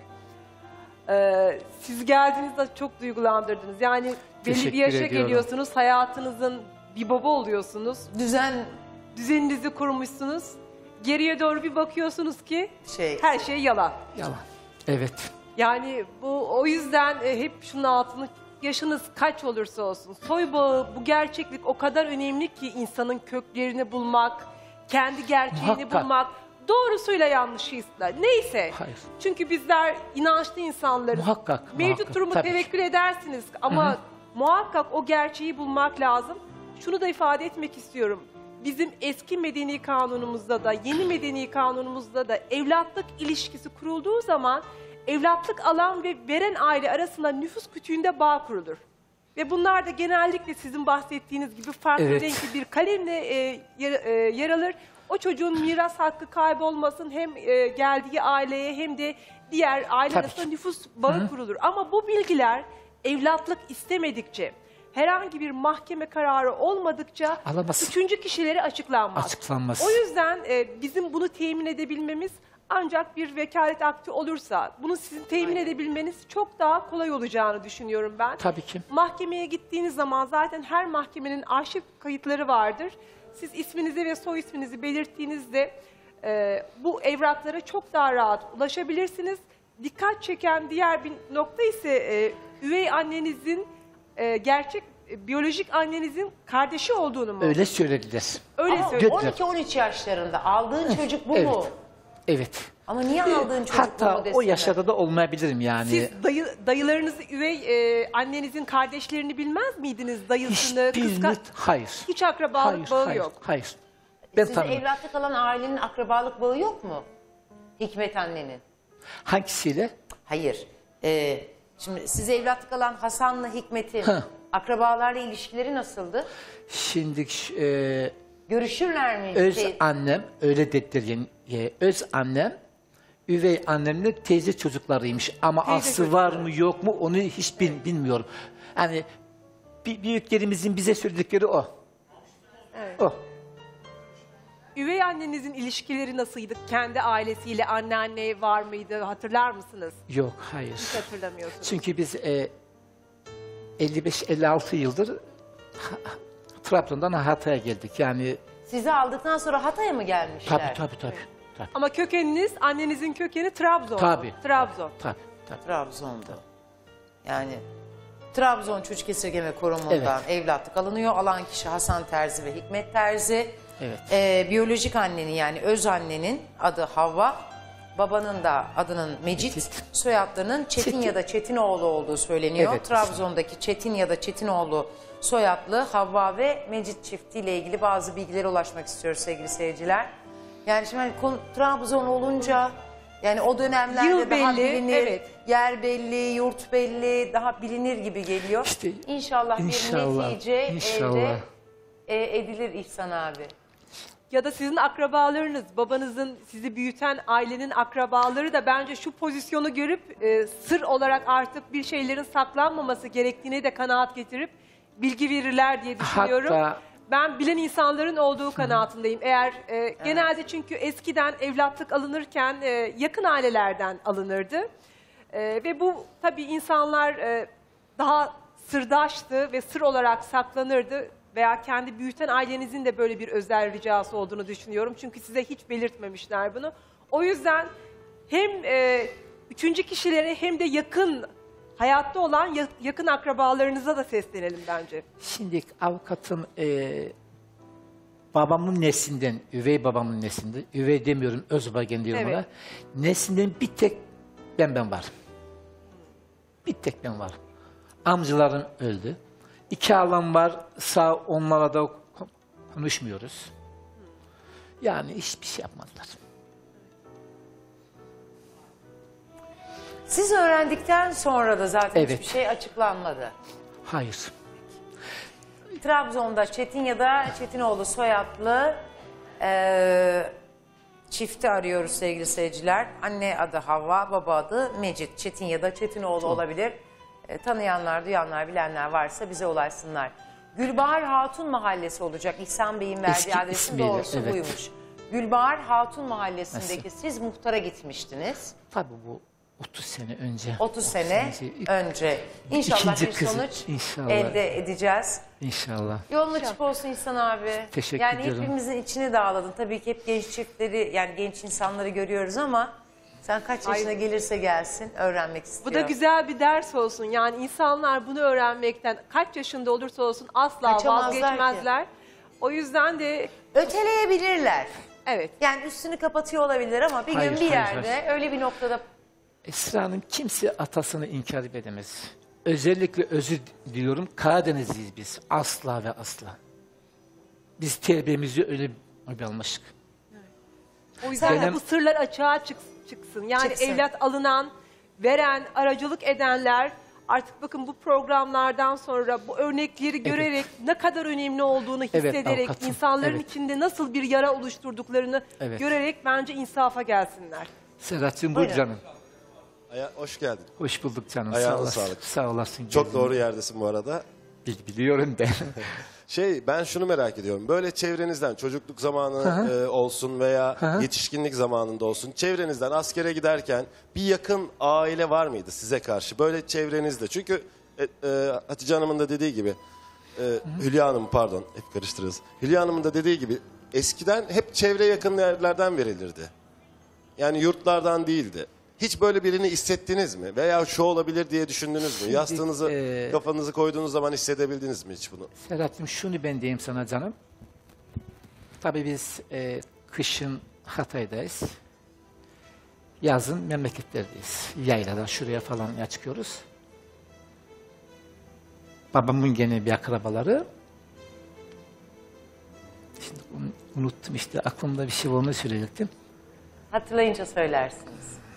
Siz geldiğinizde çok duygulandırdınız. Yani belli Teşekkür bir yaşa ediyorum. geliyorsunuz, hayatınızın bir baba oluyorsunuz. Düzeninizi kurmuşsunuz. Geriye doğru bir bakıyorsunuz ki her şey yalan. Yalan. Evet. Yani o yüzden hep şunun altını, yaşınız kaç olursa olsun, soy bağı, bu gerçeklik o kadar önemli ki insanın köklerini bulmak, kendi gerçeğini Muhakkak. bulmak, doğrusuyla yanlışıyla neyse. Hayır. Çünkü bizler inançlı insanlarız. Muhakkak. Mevcut durumu tabii. tevekkül edersiniz ama muhakkak o gerçeği bulmak lazım. Şunu da ifade etmek istiyorum. Bizim eski medeni kanunumuzda da, yeni medeni kanunumuzda da evlatlık ilişkisi kurulduğu zaman evlatlık alan ve veren aile arasında nüfus kütüğünde bağ kurulur. Ve bunlar da genellikle sizin bahsettiğiniz gibi farklı renkli bir kalemle yer alır. O çocuğun miras hakkı kaybolmasın, hem geldiği aileye hem de diğer aile arasında nüfus bağı kurulur. Ama bu bilgiler evlatlık istemedikçe, herhangi bir mahkeme kararı olmadıkça üçüncü kişilere açıklanmaz. O yüzden bizim bunu temin edebilmemiz, ancak bir vekalet akti olursa bunu sizin temin edebilmeniz çok daha kolay olacağını düşünüyorum ben. Tabii ki. Mahkemeye gittiğiniz zaman zaten her mahkemenin arşiv kayıtları vardır. Siz isminizi ve soy isminizi belirttiğinizde bu evraklara çok daha rahat ulaşabilirsiniz. Dikkat çeken diğer bir nokta ise üvey annenizin gerçek biyolojik annenizin kardeşi olduğunu mu? Öyle söylediler. Öyle Ama söylediler. 12-13 yaşlarında aldığın çocuk bu mu? Evet. Ama niye aldığın çocuk bu mu Hatta o desinler? yaşlarda da olmayabilirim yani. Siz dayılarınızı, üvey annenizin kardeşlerini bilmez miydiniz? Dayısını, Hayır. Hiç akrabalık bağı yok. Hayır. Ben Sizin tanımam. evlatlık alan ailenin akrabalık bağı yok mu? Hikmet annenin. Hangisiyle? Hayır. Şimdi size evlatlık alan Hasan'la Hikmet'in akrabalarla ilişkileri nasıldı? Şimdi Görüşürler mi? öz annem öyle dediler yani, öz annem üvey annemle teyze çocuklarıymış ama aslı var mı yok mu onu hiç bilmiyorum. Yani büyüklerimizin bize söyledikleri o. Evet. O. Üvey annenizin ilişkileri nasıldı? Kendi ailesiyle anneanne var mıydı? Hatırlar mısınız? Yok, hayır. Hiç hatırlamıyorsunuz. Çünkü biz 55-56 yıldır Trabzon'dan Hatay'a geldik. Yani Sizi aldıktan sonra Hatay'a mı gelmişler? Tabii. Ama kökeniniz, annenizin kökeni Trabzon. Tabii. Trabzon. Tabii. Trabzon'da. Yani Trabzon Çocuk Esirgeme Kurumu'ndan evlatlık alınıyor. Alan kişi Hasan Terzi ve Hikmet Terzi. Evet. Biyolojik annenin yani öz annenin adı Havva. Babanın da adının Mecit. Soyadlarının Çetin ya da Çetinoğlu olduğu söyleniyor. Evet. Trabzon'daki Çetin ya da Çetinoğlu soyadlı Havva ve Mecit çiftiyle ilgili bazı bilgilere ulaşmak istiyoruz sevgili seyirciler. Yani şimdi hani Trabzon olunca yani o dönemlerde Yıl daha belli, bilinir, yer belli, yurt belli, daha bilinir gibi geliyor. İnşallah bir netice elde edilir İhsan abi. ya da sizin akrabalarınız, babanızın sizi büyüten ailenin akrabaları da bence şu pozisyonu görüp sır olarak artık bir şeylerin saklanmaması gerektiğine de kanaat getirip bilgi verirler diye düşünüyorum. Hatta ben bilen insanların olduğu kanaatindeyim. Eğer genelde çünkü eskiden evlatlık alınırken yakın ailelerden alınırdı. Ve bu tabii insanlar daha sırdaştı ve sır olarak saklanırdı. Veya kendi büyüten ailenizin de böyle bir özel ricası olduğunu düşünüyorum. Çünkü size hiç belirtmemişler bunu. O yüzden hem üçüncü kişilere hem de yakın, hayatta olan yakın akrabalarınıza da seslenelim bence. Şimdi avukatın babamın neslinden, üvey babamın neslinden, üvey demiyorum, öz bagen diyorum Evet. ona. Neslinden bir tek ben varım. Bir tek ben varım. Amcalarım öldü. 2 halam var, sağ onlara da konuşmuyoruz. Yani hiçbir şey yapmadılar. Siz öğrendikten sonra da zaten Evet. hiçbir şey açıklanmadı. Hayır. Trabzon'da Çetin ya da Çetinoğlu soyadlı çifti arıyoruz sevgili seyirciler. Anne adı Havva, baba adı Mecit. Çetin ya da Çetinoğlu olabilir. Tanıyanlar, duyanlar, bilenler varsa bize ulaşsınlar. Gülbahar Hatun Mahallesi olacak. İhsan Bey'in verdiği Eski adresin ismiyle, doğrusu evet. buymuş. Gülbahar Hatun Mahallesi'ndeki siz muhtara gitmiştiniz. Tabii bu 30 sene önce. 30 sene önce. İnşallah İkinci bir kızı, sonuç inşallah. elde edeceğiz. İnşallah. Yolun açık olsun İhsan abi. Teşekkür yani ediyorum. hepimizin içini dağladın. Tabii ki hep genç çiftleri, yani genç insanları görüyoruz ama sen kaç yaşına gelirse gelsin öğrenmek istiyor. Bu da güzel bir ders olsun. Yani insanlar bunu öğrenmekten kaç yaşında olursa olsun asla Kaçamazlar vazgeçmezler. O yüzden de öteleyebilirler. Evet. Yani üstünü kapatıyor olabilir ama bir Hayır, gün bir hayır, yerde öyle bir noktada Esra Hanım kimse atasını inkar edemez. Özellikle özür diliyorum. Karadenizliyiz biz. Asla ve asla. Biz terbiyemizi öyle almıştık. o yüzden de Benim- bu sırlar açığa çıksın. Yani Çıksın. evlat alınan, veren, aracılık edenler artık bakın bu programlardan sonra bu örnekleri görerek ne kadar önemli olduğunu Evet, hissederek avukatım. insanların Evet. içinde nasıl bir yara oluşturduklarını Evet. görerek bence insafa gelsinler. Serhat'cığım buyur Buyurun. canım. Hoş geldin. Hoş bulduk canım. Ayağına Sağ olasın. sağlık. Sağ olasın. Çok Geldiğin- doğru yerdesin bu arada. Biliyorum ben. Ben şunu merak ediyorum. Böyle çevrenizden çocukluk zamanı Hı olsun veya Hı. yetişkinlik zamanında olsun. Çevrenizden askere giderken bir yakın aile var mıydı size karşı? Böyle çevrenizde. Çünkü Hatice Hanım'ın da dediği gibi Hülya Hanım pardon hep karıştırırız. Hülya Hanım'ın da dediği gibi eskiden hep çevre yakın yerlerden verilirdi. Yani yurtlardan değildi. Hiç böyle birini hissettiniz mi? Veya şu olabilir diye düşündünüz mü? Şimdi, Yastığınızı, kafanızı koyduğunuz zaman hissedebildiniz mi hiç bunu? Serhat'cığım şunu ben diyeyim sana canım. Tabii biz kışın Hatay'dayız. Yazın memleketlerdeyiz. Yaylada şuraya falan çıkıyoruz. Babamın gene bir akrabaları. Şimdi unuttum işte aklımda bir şey onu söyleyecektim. hatırlayınca söylersiniz.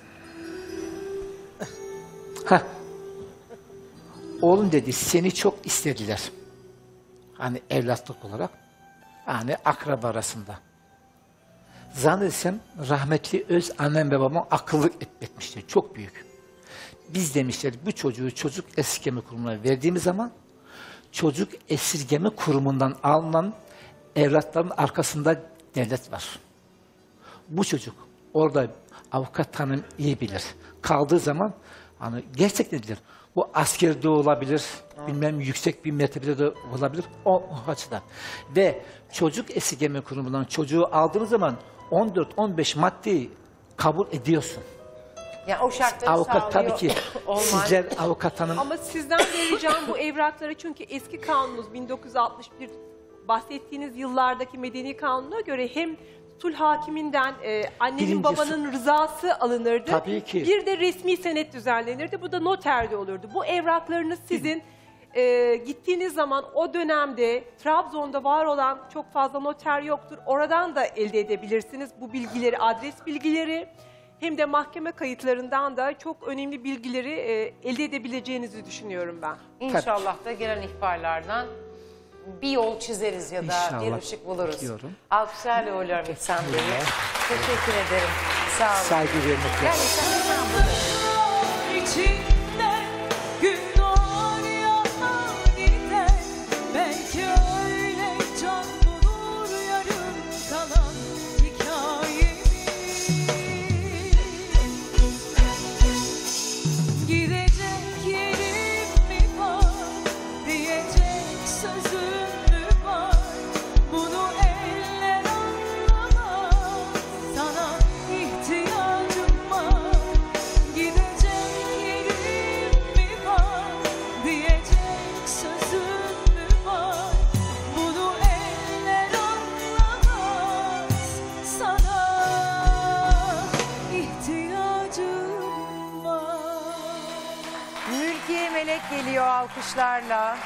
Oğlum dedi seni çok istediler. Hani evlatlık olarak. Hani akraba arasında. Zannedersem rahmetli öz annem ve babam akıllık etmişti. Çok büyük. Biz demişler bu çocuğu çocuk esirgeme kurumuna verdiğimiz zaman çocuk esirgeme kurumundan alınan evlatların arkasında devlet var. Bu çocuk orada avukat hanım iyi bilir. Kaldığı zaman hani gerçekten bilir. Bu askerde olabilir, bilmem yüksek bir mertebede de olabilir o açıdan. Ve çocuk esirgeme kurumundan çocuğu aldığınız zaman 14-15 maddeyi kabul ediyorsun. Yani o şartları Avukat tabii sağlıyor ki olman. sizler avukat hanım. Ama sizden de ricam bu evrakları çünkü eski kanunumuz 1961 bahsettiğiniz yıllardaki medeni kanuna göre hem sulh hakiminden annenin Birincisi- babanın rızası alınırdı. Tabii ki. Bir de resmi senet düzenlenirdi. Bu da noterde olurdu. Bu evraklarınız sizin gittiğiniz zaman o dönemde Trabzon'da var olan çok fazla noter yoktur. Oradan da elde edebilirsiniz bu bilgileri, adres bilgileri. Hem de mahkeme kayıtlarından da çok önemli bilgileri elde edebileceğinizi düşünüyorum ben. İnşallah da gelen ihbarlardan bir yol çizeriz ya da İnşallah. bir ışık buluruz. Bekliyorum. Alkışlarla uğurluyorum İhsan Bey'i. Teşekkür ederim. Sağ olun. Saygı vermek Gel lazım. İhsan Bey. İçinde gün doğar yanar gider. Belki öyle can bulur yarım kalan hikayemiz. Gidecek yerim mi var, diyecek sözüm mü var? Bunu eller anlamaz, sana ihtiyacım var. Gidecek yerim mi var, diyecek sözüm mü var? Bunu eller anlamaz, sana ihtiyacım var. Mülkiye Melek geliyor alkışlarla.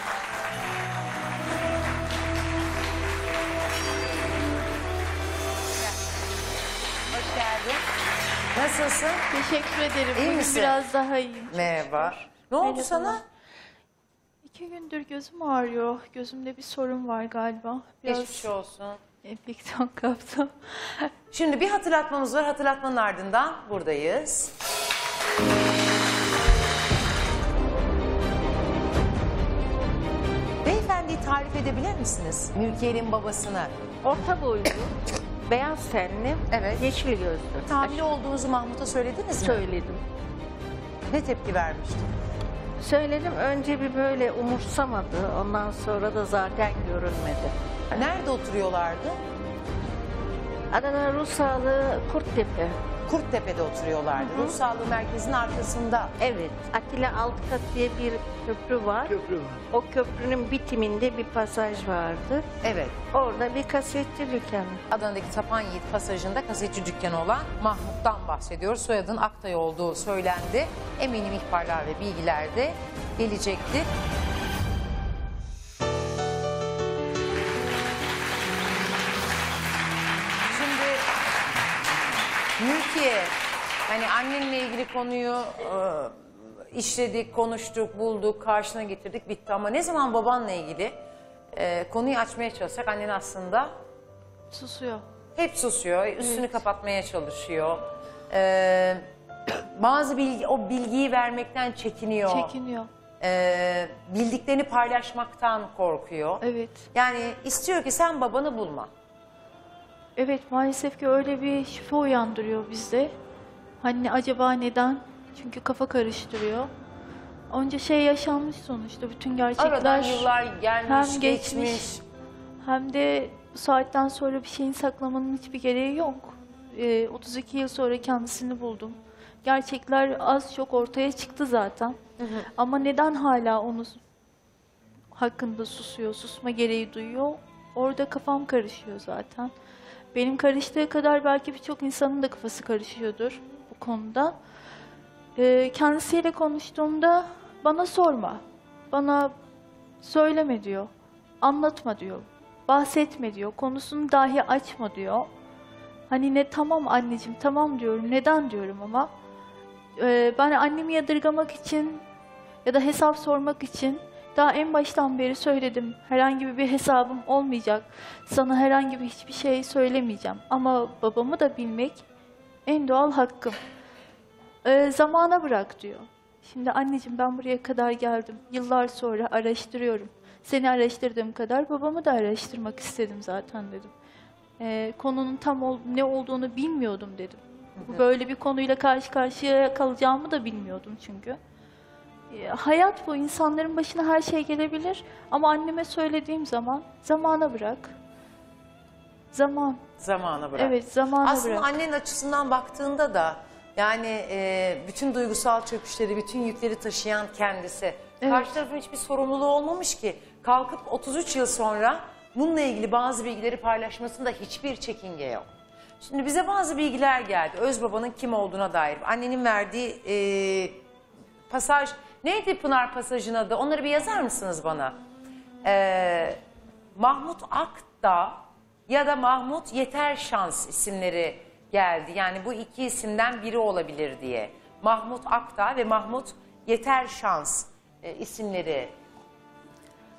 Hoş geldin. Nasılsın? Teşekkür ederim. İyi Bugün misin? biraz daha iyiyim. Merhaba. Ne oldu Merhaba. sana? 2 gündür gözüm ağrıyor. Gözümde bir sorun var galiba. Geçmiş olsun. Enfeksiyon kaptım. Şimdi bir hatırlatmamız var. Hatırlatmanın ardından buradayız. Beyefendiyi tarif edebilir misiniz? Mülkiye'nin babasını. Orta boylu, beyaz tenli, Evet. yeşil gözlü. Hamile olduğunuzu Mahmut'a söylediniz mi? Söyledim. Ne tepki vermişti? Söyledim, önce bir böyle umursamadı. Ondan sonra da zaten görünmedi. Nerede oturuyorlardı? Adana Ruh Sağlığı Kurttepe. Kurttepe'de oturuyorlardı. Hı hı. Ruh Sağlığı Merkezi'nin arkasında. Evet, Atilla Altıkat diye bir köprü var. O köprünün bitiminde bir pasaj vardı. Evet. Orada bir kasetçi dükkanı. Adana'daki Tapan Yiğit pasajında kasetçi dükkanı olan Mahmut'tan bahsediyoruz. Soyadının Aktay olduğu söylendi. Eminim ihbarlar ve bilgiler de gelecekti. Şimdi Mülkiye, hani annenle ilgili konuyu işledik, konuştuk, bulduk, karşına getirdik, bitti. Ama ne zaman babanla ilgili konuyu açmaya çalışsak annen aslında Susuyor. hep susuyor, üstünü kapatmaya çalışıyor. Bazı o bilgiyi vermekten çekiniyor. Çekiniyor. Bildiklerini paylaşmaktan korkuyor. Evet. Yani istiyor ki sen babanı bulma. Evet, maalesef ki öyle bir şüphe uyandırıyor bizde. Hani acaba neden? Çünkü kafa karıştırıyor. Onca şey yaşanmış sonuçta. Bütün gerçekler Aradan yıllar gelmiş, hem geçmiş. hem de bu saatten sonra bir şeyin saklamanın hiçbir gereği yok. 32 yıl sonra kendisini buldum. Gerçekler az çok ortaya çıktı zaten. Ama neden hala onun hakkında susuyor, susma gereği duyuyor? Orada kafam karışıyor zaten. Benim karıştığı kadar belki birçok insanın da kafası karışıyordur bu konuda. Kendisiyle konuştuğumda bana sorma, bana söyleme diyor, anlatma diyor, bahsetme diyor, konusunu dahi açma diyor. Hani ne tamam anneciğim, tamam diyorum, neden diyorum ama ben annemi yadırgamak için ya da hesap sormak için daha en baştan beri söyledim. Herhangi bir hesabım olmayacak. Sana herhangi bir hiçbir şey söylemeyeceğim. Ama babamı da bilmek en doğal hakkım. Zamana bırak diyor. Şimdi anneciğim ben buraya kadar geldim. Yıllar sonra araştırıyorum. Seni araştırdığım kadar babamı da araştırmak istedim zaten dedim. Konunun tam ne olduğunu bilmiyordum dedim. Böyle bir konuyla karşı karşıya kalacağımı da bilmiyordum çünkü. Hayat bu. İnsanların başına her şey gelebilir. Ama anneme söylediğim zaman zamana bırak. Zamana bırak. Evet, zamana Aslında bırak. annenin açısından baktığında da yani bütün duygusal çöküşleri, bütün yükleri taşıyan kendisi. Evet. Karşı tarafın hiçbir sorumluluğu olmamış ki. Kalkıp 33 yıl sonra bununla ilgili bazı bilgileri paylaşmasında hiçbir çekinge yok. Şimdi bize bazı bilgiler geldi. Özbaba'nın kim olduğuna dair. Annenin verdiği pasaj. Neydi Pınar pasajın adı? Onları bir yazar mısınız bana? Mahmut Akdağ ya da Mahmut Yeter Şans isimleri geldi. Yani bu iki isimden biri olabilir diye. Mahmut Akdağ ve Mahmut Yeter Şans isimleri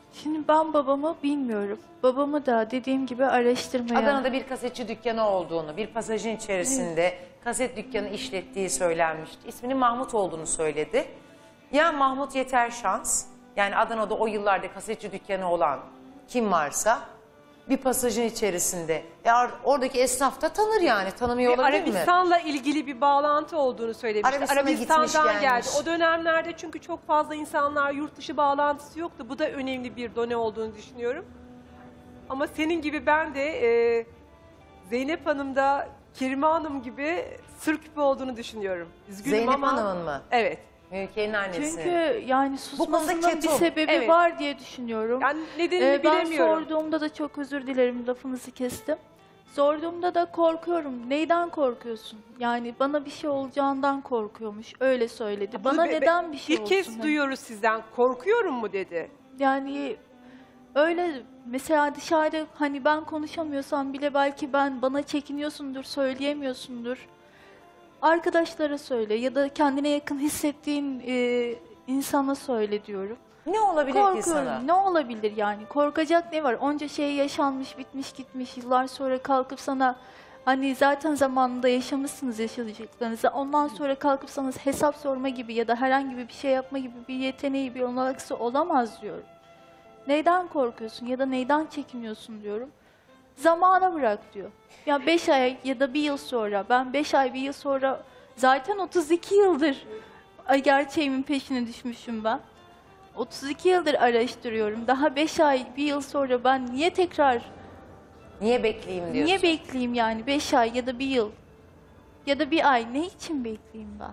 Şimdi ben babamı bilmiyorum. Babamı da dediğim gibi araştırmaya... Adana'da bir kasetçi dükkanı olduğunu, bir pasajın içerisinde kaset dükkanı işlettiği söylenmişti. İsminin Mahmut olduğunu söyledi. Ya Mahmut Yeter Şans, yani Adana'da o yıllarda kasetçi dükkanı olan kim varsa bir pasajın içerisinde. Oradaki esnaf da tanır yani, tanımıyor olabilir mi? Arabistan'la ilgili bir bağlantı olduğunu söylemişti. Arabistan'dan geldi. O dönemlerde çünkü çok fazla insanlar yurt dışı bağlantısı yoktu. Bu da önemli bir done olduğunu düşünüyorum. Ama senin gibi ben de Zeynep Hanım da Kerime Hanım gibi sır küpü olduğunu düşünüyorum. Üzgünüm Zeynep ama... Hanım'ın mı? Evet. Mülkiye'nin annesi. Çünkü yani susmasının bir ketum. sebebi var diye düşünüyorum. Yani nedenini bilemiyorum. Ben sorduğumda da çok özür dilerim, lafınızı kestim. Sorduğumda da korkuyorum. Neyden korkuyorsun? Yani bana bir şey olacağından korkuyormuş. Öyle söyledi. Bana neden bir şey olsun? İlk kez duyuyoruz sizden. Korkuyorum mu dedi. Yani öyle mesela dışarıda hani ben konuşamıyorsam bile belki bana çekiniyorsundur, söyleyemiyorsundur. Arkadaşlara söyle ya da kendine yakın hissettiğin insana söyle diyorum. Ne olabilir ki sana? Ne olabilir yani? Korkacak ne var? Onca şey yaşanmış, bitmiş, gitmiş. Yıllar sonra kalkıp sana hani zaten zamanında yaşamışsınız yaşayacaklarınızı. Ondan sonra kalkıp sana hesap sorma gibi ya da herhangi bir şey yapma gibi bir yeteneği, bir olanağı olamaz diyorum. Neyden korkuyorsun ya da neyden çekiniyorsun diyorum. Zamana bırak diyor. Ya 5 ay ya da 1 yıl sonra, ben 5 ay 1 yıl sonra zaten 32 yıldır gerçeğimin peşine düşmüşüm ben. 32 yıldır araştırıyorum. Daha 5 ay 1 yıl sonra ben niye bekleyeyim diyorsun? Niye bekleyeyim yani 5 ay ya da 1 yıl ya da 1 ay ne için bekleyeyim ben?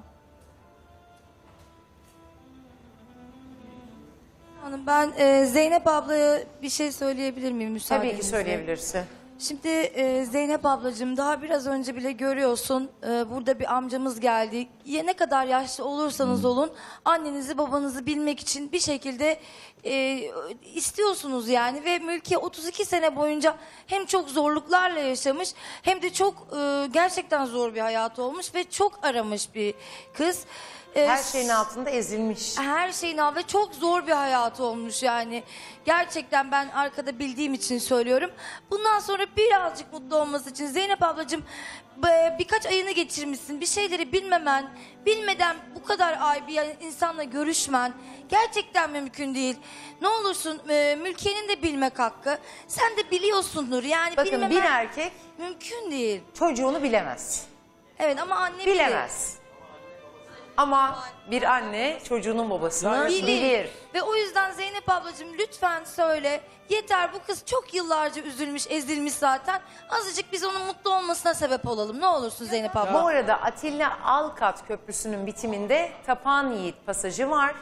Hanım, ben Zeynep ablaya bir şey söyleyebilir miyim müsaadenizle? Tabii ki söyleyebilirsin. Şimdi Zeynep ablacığım daha biraz önce bile görüyorsun burada bir amcamız geldi. Ya ne kadar yaşlı olursanız olun annenizi babanızı bilmek için bir şekilde istiyorsunuz yani. Ve Mülkiye 32 sene boyunca hem çok zorluklarla yaşamış hem de çok gerçekten zor bir hayatı olmuş ve çok aramış bir kız. Her şeyin altında ezilmiş. Her şeyin altında çok zor bir hayatı olmuş yani. Gerçekten ben arkada bildiğim için söylüyorum. Bundan sonra birazcık mutlu olması için Zeynep ablacığım birkaç ayını geçirmişsin. Bir şeyleri bilmeden bu kadar ay bir insanla görüşmen gerçekten mümkün değil. Ne olursun Mülkiye'nin de bilmek hakkı. Sen de biliyorsundur yani. Bakın bir erkek mümkün değil. Çocuğunu bilemez. Evet ama anne bilemez. Ama bir anne çocuğunun babasını bilir. Ve o yüzden Zeynep ablacığım lütfen söyle. Yeter, bu kız çok yıllarca üzülmüş, ezilmiş zaten. Azıcık biz onun mutlu olmasına sebep olalım. Ne olursun Zeynep abla. Bu arada Atilla Alkat Köprüsü'nün bitiminde Tapan Yiğit pasajı var.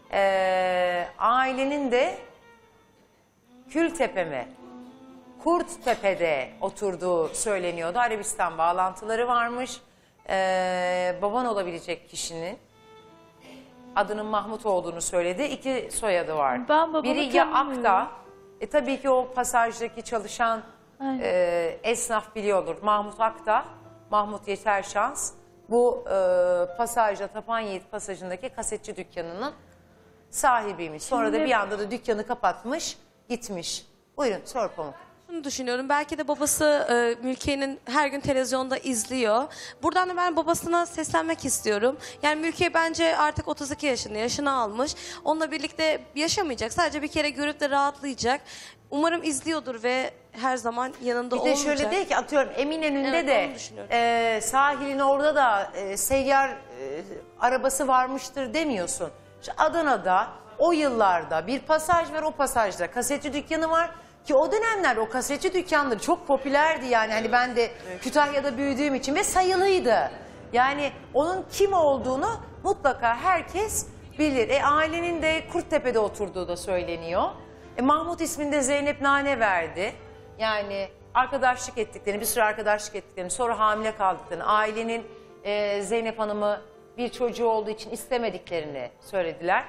Ailenin de Kültepe mi? Kurttepe'de oturduğu söyleniyordu. Arabistan bağlantıları varmış. Baban olabilecek kişinin adının Mahmut olduğunu söyledi. 2 soyadı var. Biri ya Akta, tabii ki o pasajdaki çalışan esnaf biliyordur. Mahmut Akta, Mahmut Yeter Şans. Bu pasajda Tapan Yiğit pasajındaki kasetçi dükkanının sahibiymiş. Sonra da bir anda da dükkanı kapatmış, gitmiş. Buyurun sor Pamuk. Şunu düşünüyorum. Belki de babası Mülkiye'nin her gün televizyonda izliyor. Buradan da ben babasına seslenmek istiyorum. Yani Mülkiye bence artık 32 yaşında, yaşını almış. Onunla birlikte yaşamayacak. Sadece bir kere görüp de rahatlayacak. Umarım izliyordur ve her zaman yanında olacak. Bir de şöyle değil ki atıyorum Eminönü'nde de sahilin orada da seyyar arabası varmıştır demiyorsun. İşte Adana'da o yıllarda bir pasaj var, o pasajda kasetçi dükkanı var. Ki o dönemler o kasetçi dükkanları çok popülerdi yani. Hani ben de Kütahya'da büyüdüğüm için ve sayılıydı. Yani onun kim olduğunu mutlaka herkes bilir. Ailenin de Kurttepe'de oturduğu da söyleniyor. Mahmut isminde Zeynep Nane verdi. Yani arkadaşlık ettiklerini, bir süre arkadaşlık ettiklerini, sonra hamile kaldıklarını, ailenin Zeynep Hanım'ı bir çocuğu olduğu için istemediklerini söylediler.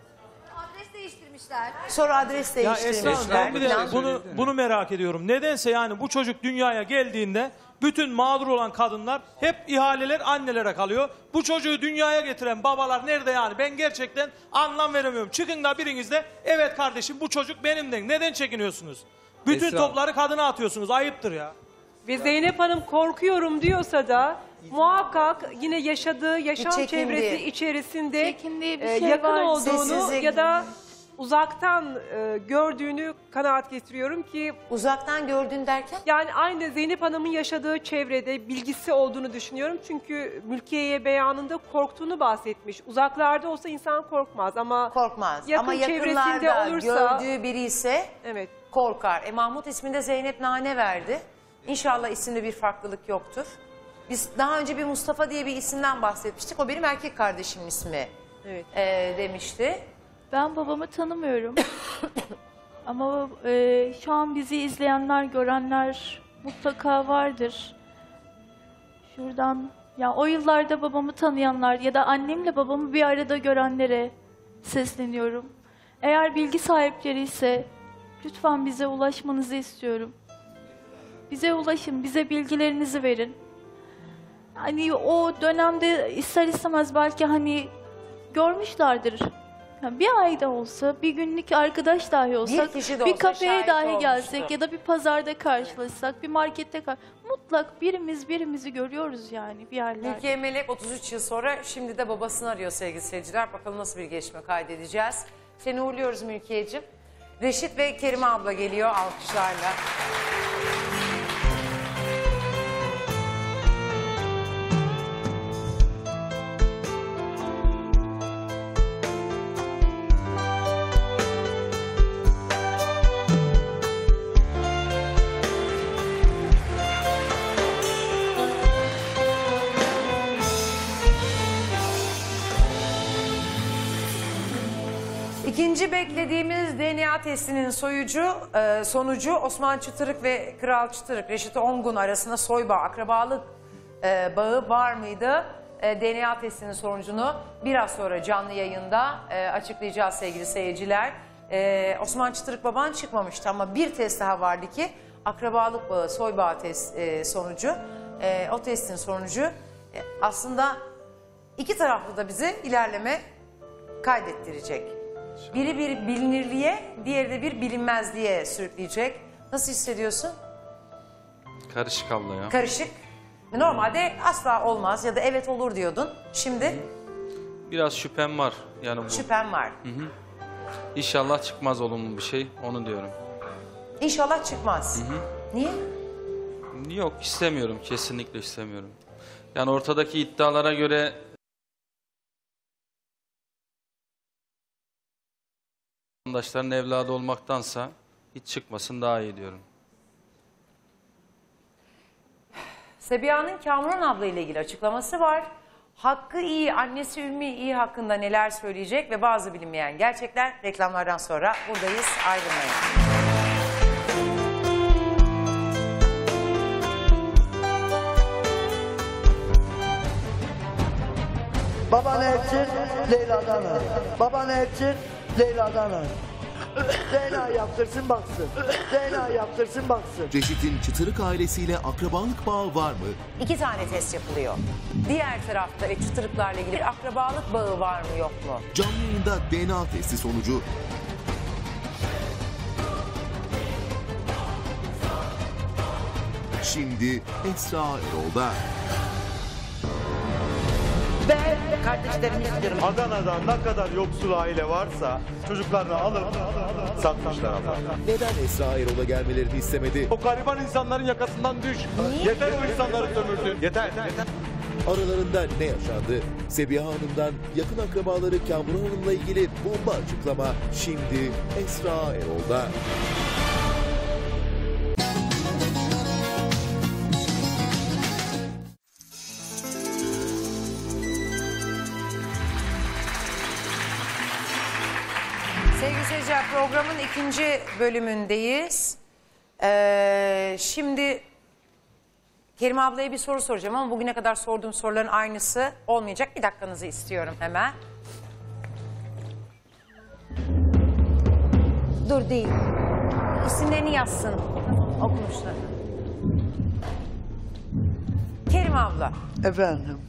Sonra adres değiştirmişler. Ya Esra Hanım, ben bir de bunu merak ediyorum. Nedense yani bu çocuk dünyaya geldiğinde Bütün mağdur olan kadınlar hep ihaleler annelere kalıyor. Bu çocuğu dünyaya getiren babalar nerede yani? Ben gerçekten anlam veremiyorum. Çıkın da biriniz de evet kardeşim bu çocuk benimden. Neden çekiniyorsunuz? Bütün Esra. topları kadına atıyorsunuz. Ayıptır ya. Ve Zeynep Hanım korkuyorum diyorsa da muhakkak yine yaşadığı yaşam çekindiği. çevresi içerisinde Çekindiği bir şey yakın var. olduğunu Sessizlik. ya da uzaktan gördüğünü kanaat getiriyorum ki Uzaktan gördün derken? yani aynı Zeynep Hanım'ın yaşadığı çevrede bilgisi olduğunu düşünüyorum. Çünkü Mülkiye'ye beyanında korktuğunu bahsetmiş. Uzaklarda olsa insan korkmaz ama Korkmaz. yakın Ama çevresinde yakınlarda olursa gördüğü biri ise evet. korkar. Mahmut isminde Zeynep Nane verdi. İnşallah isimde bir farklılık yoktur. Biz daha önce bir Mustafa diye bir isimden bahsetmiştik. O benim erkek kardeşimin ismi Evet. demişti. Ben babamı tanımıyorum. Ama şu an bizi izleyenler, görenler mutlaka vardır. Şuradan, ya o yıllarda babamı tanıyanlar ya da annemle babamı bir arada görenlere sesleniyorum. Eğer bilgi sahipleri ise lütfen bize ulaşmanızı istiyorum. Bize ulaşın, bize bilgilerinizi verin. Hani o dönemde ister istemez belki hani görmüşlerdir. Yani bir ayda olsa, bir günlük arkadaş dahi olsak, Bir kişi de bir olsa kafeye şahit dahi olmuştu. gelsek ya da bir pazarda karşılaşsak, bir markette mutlak birimizi görüyoruz yani bir yerlerde. Mülkiye Melek 33 yıl sonra şimdi de babasını arıyor sevgili seyirciler. Bakalım nasıl bir gelişme kaydedeceğiz. Seni uğurluyoruz Mülkiye'cim. Reşit ve Kerime abla geliyor alkışlarla. İkinci beklediğimiz DNA testinin sonucu Osman Çıtırık ve Kral Çıtırık, Reşit Ongun arasında soy bağı, akrabalık bağı var mıydı? DNA testinin sonucunu biraz sonra canlı yayında açıklayacağız sevgili seyirciler. Osman Çıtırık baban çıkmamıştı ama bir test daha vardı ki akrabalık bağı, soy bağı sonucu. O testin sonucu aslında iki taraflı da bize ilerleme kaydettirecek. Biri bir bilinirliğe, diğeri de bir bilinmezliğe sürükleyecek. Nasıl hissediyorsun? Karışık abla ya. Karışık. Normalde asla olmaz ya da evet olur diyordun. Şimdi Biraz şüphem var. Yani bu. şüphem var. Hı hı. İnşallah çıkmaz olumlu bir şey. Onu diyorum. İnşallah çıkmaz. Hı hı. Niye? Yok istemiyorum. Kesinlikle istemiyorum. Yani ortadaki iddialara göre vatandaşların evladı olmaktansa hiç çıkmasın daha iyi diyorum. Sebiha'nın Kamuran abla ile ilgili açıklaması var. Hakkı iyi, annesi Ümmü iyi hakkında neler söyleyecek ve bazı bilinmeyen gerçekler reklamlardan sonra buradayız. Ayrılmayın. Baba ne etsin? Leyla'dan al. Baba ne etsin? Leyla'dan al. DNA yaptırsın baksın. DNA yaptırsın baksın. Reşit'in Çıtırık ailesiyle akrabalık bağı var mı? 2 tane test yapılıyor. Diğer tarafta ve çıtırıklarla ilgili bir akrabalık bağı var mı yok mu? Canlı yayında DNA testi sonucu. Şimdi Esra Erol'da. Ben kardeşlerimi istiyorum. Adana'da ne kadar yoksul aile varsa çocuklarını alıp satmışlar abla. Neden Esra Erol'a gelmelerini istemedi? O gariban insanların yakasından düş. Yeter o insanları sömürdün. Yeter. Aralarında ne yaşandı? Sebiha Hanım'dan yakın akrabaları Kamuran Hanım'la ilgili bomba açıklama şimdi Esra Erol'da. Sevgili seyirciler, programın ikinci bölümündeyiz. Şimdi Kerime ablaya bir soru soracağım ama bugüne kadar sorduğum soruların aynısı olmayacak. Bir dakikanızı istiyorum hemen. Dur değil. İsimlerini yazsın okumuşlar. Kerim abla. Efendim.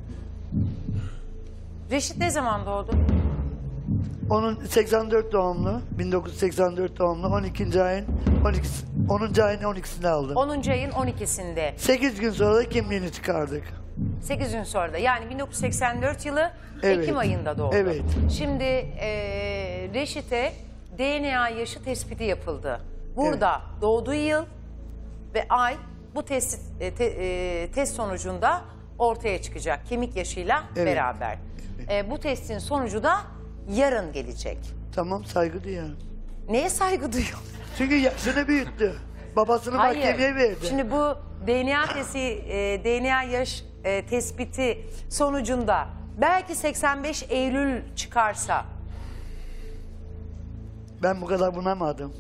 Reşit ne zaman doğdu? Onun 84 doğumlu, 1984 doğumlu, 12. ayın 12'si, 10. ayın 12'sini aldım. 10. ayın 12'sinde. 8 gün sonra da kimliğini çıkardık. 8 gün sonra da yani 1984 yılı Evet. Ekim ayında doğdu. Evet. Şimdi Reşit'e DNA yaşı tespiti yapıldı. Burada doğduğu yıl ve ay bu test sonucunda ortaya çıkacak kemik yaşıyla Evet. beraber. Bu testin sonucu da yarın gelecek. Tamam, saygı duyuyorum. Neye saygı duyuyor? Çünkü yaşını büyüttü. Babasını mahkemeye verdi. Şimdi bu DNA yaş tespiti sonucunda belki 85 Eylül çıkarsa Ben bu kadar bunamadım.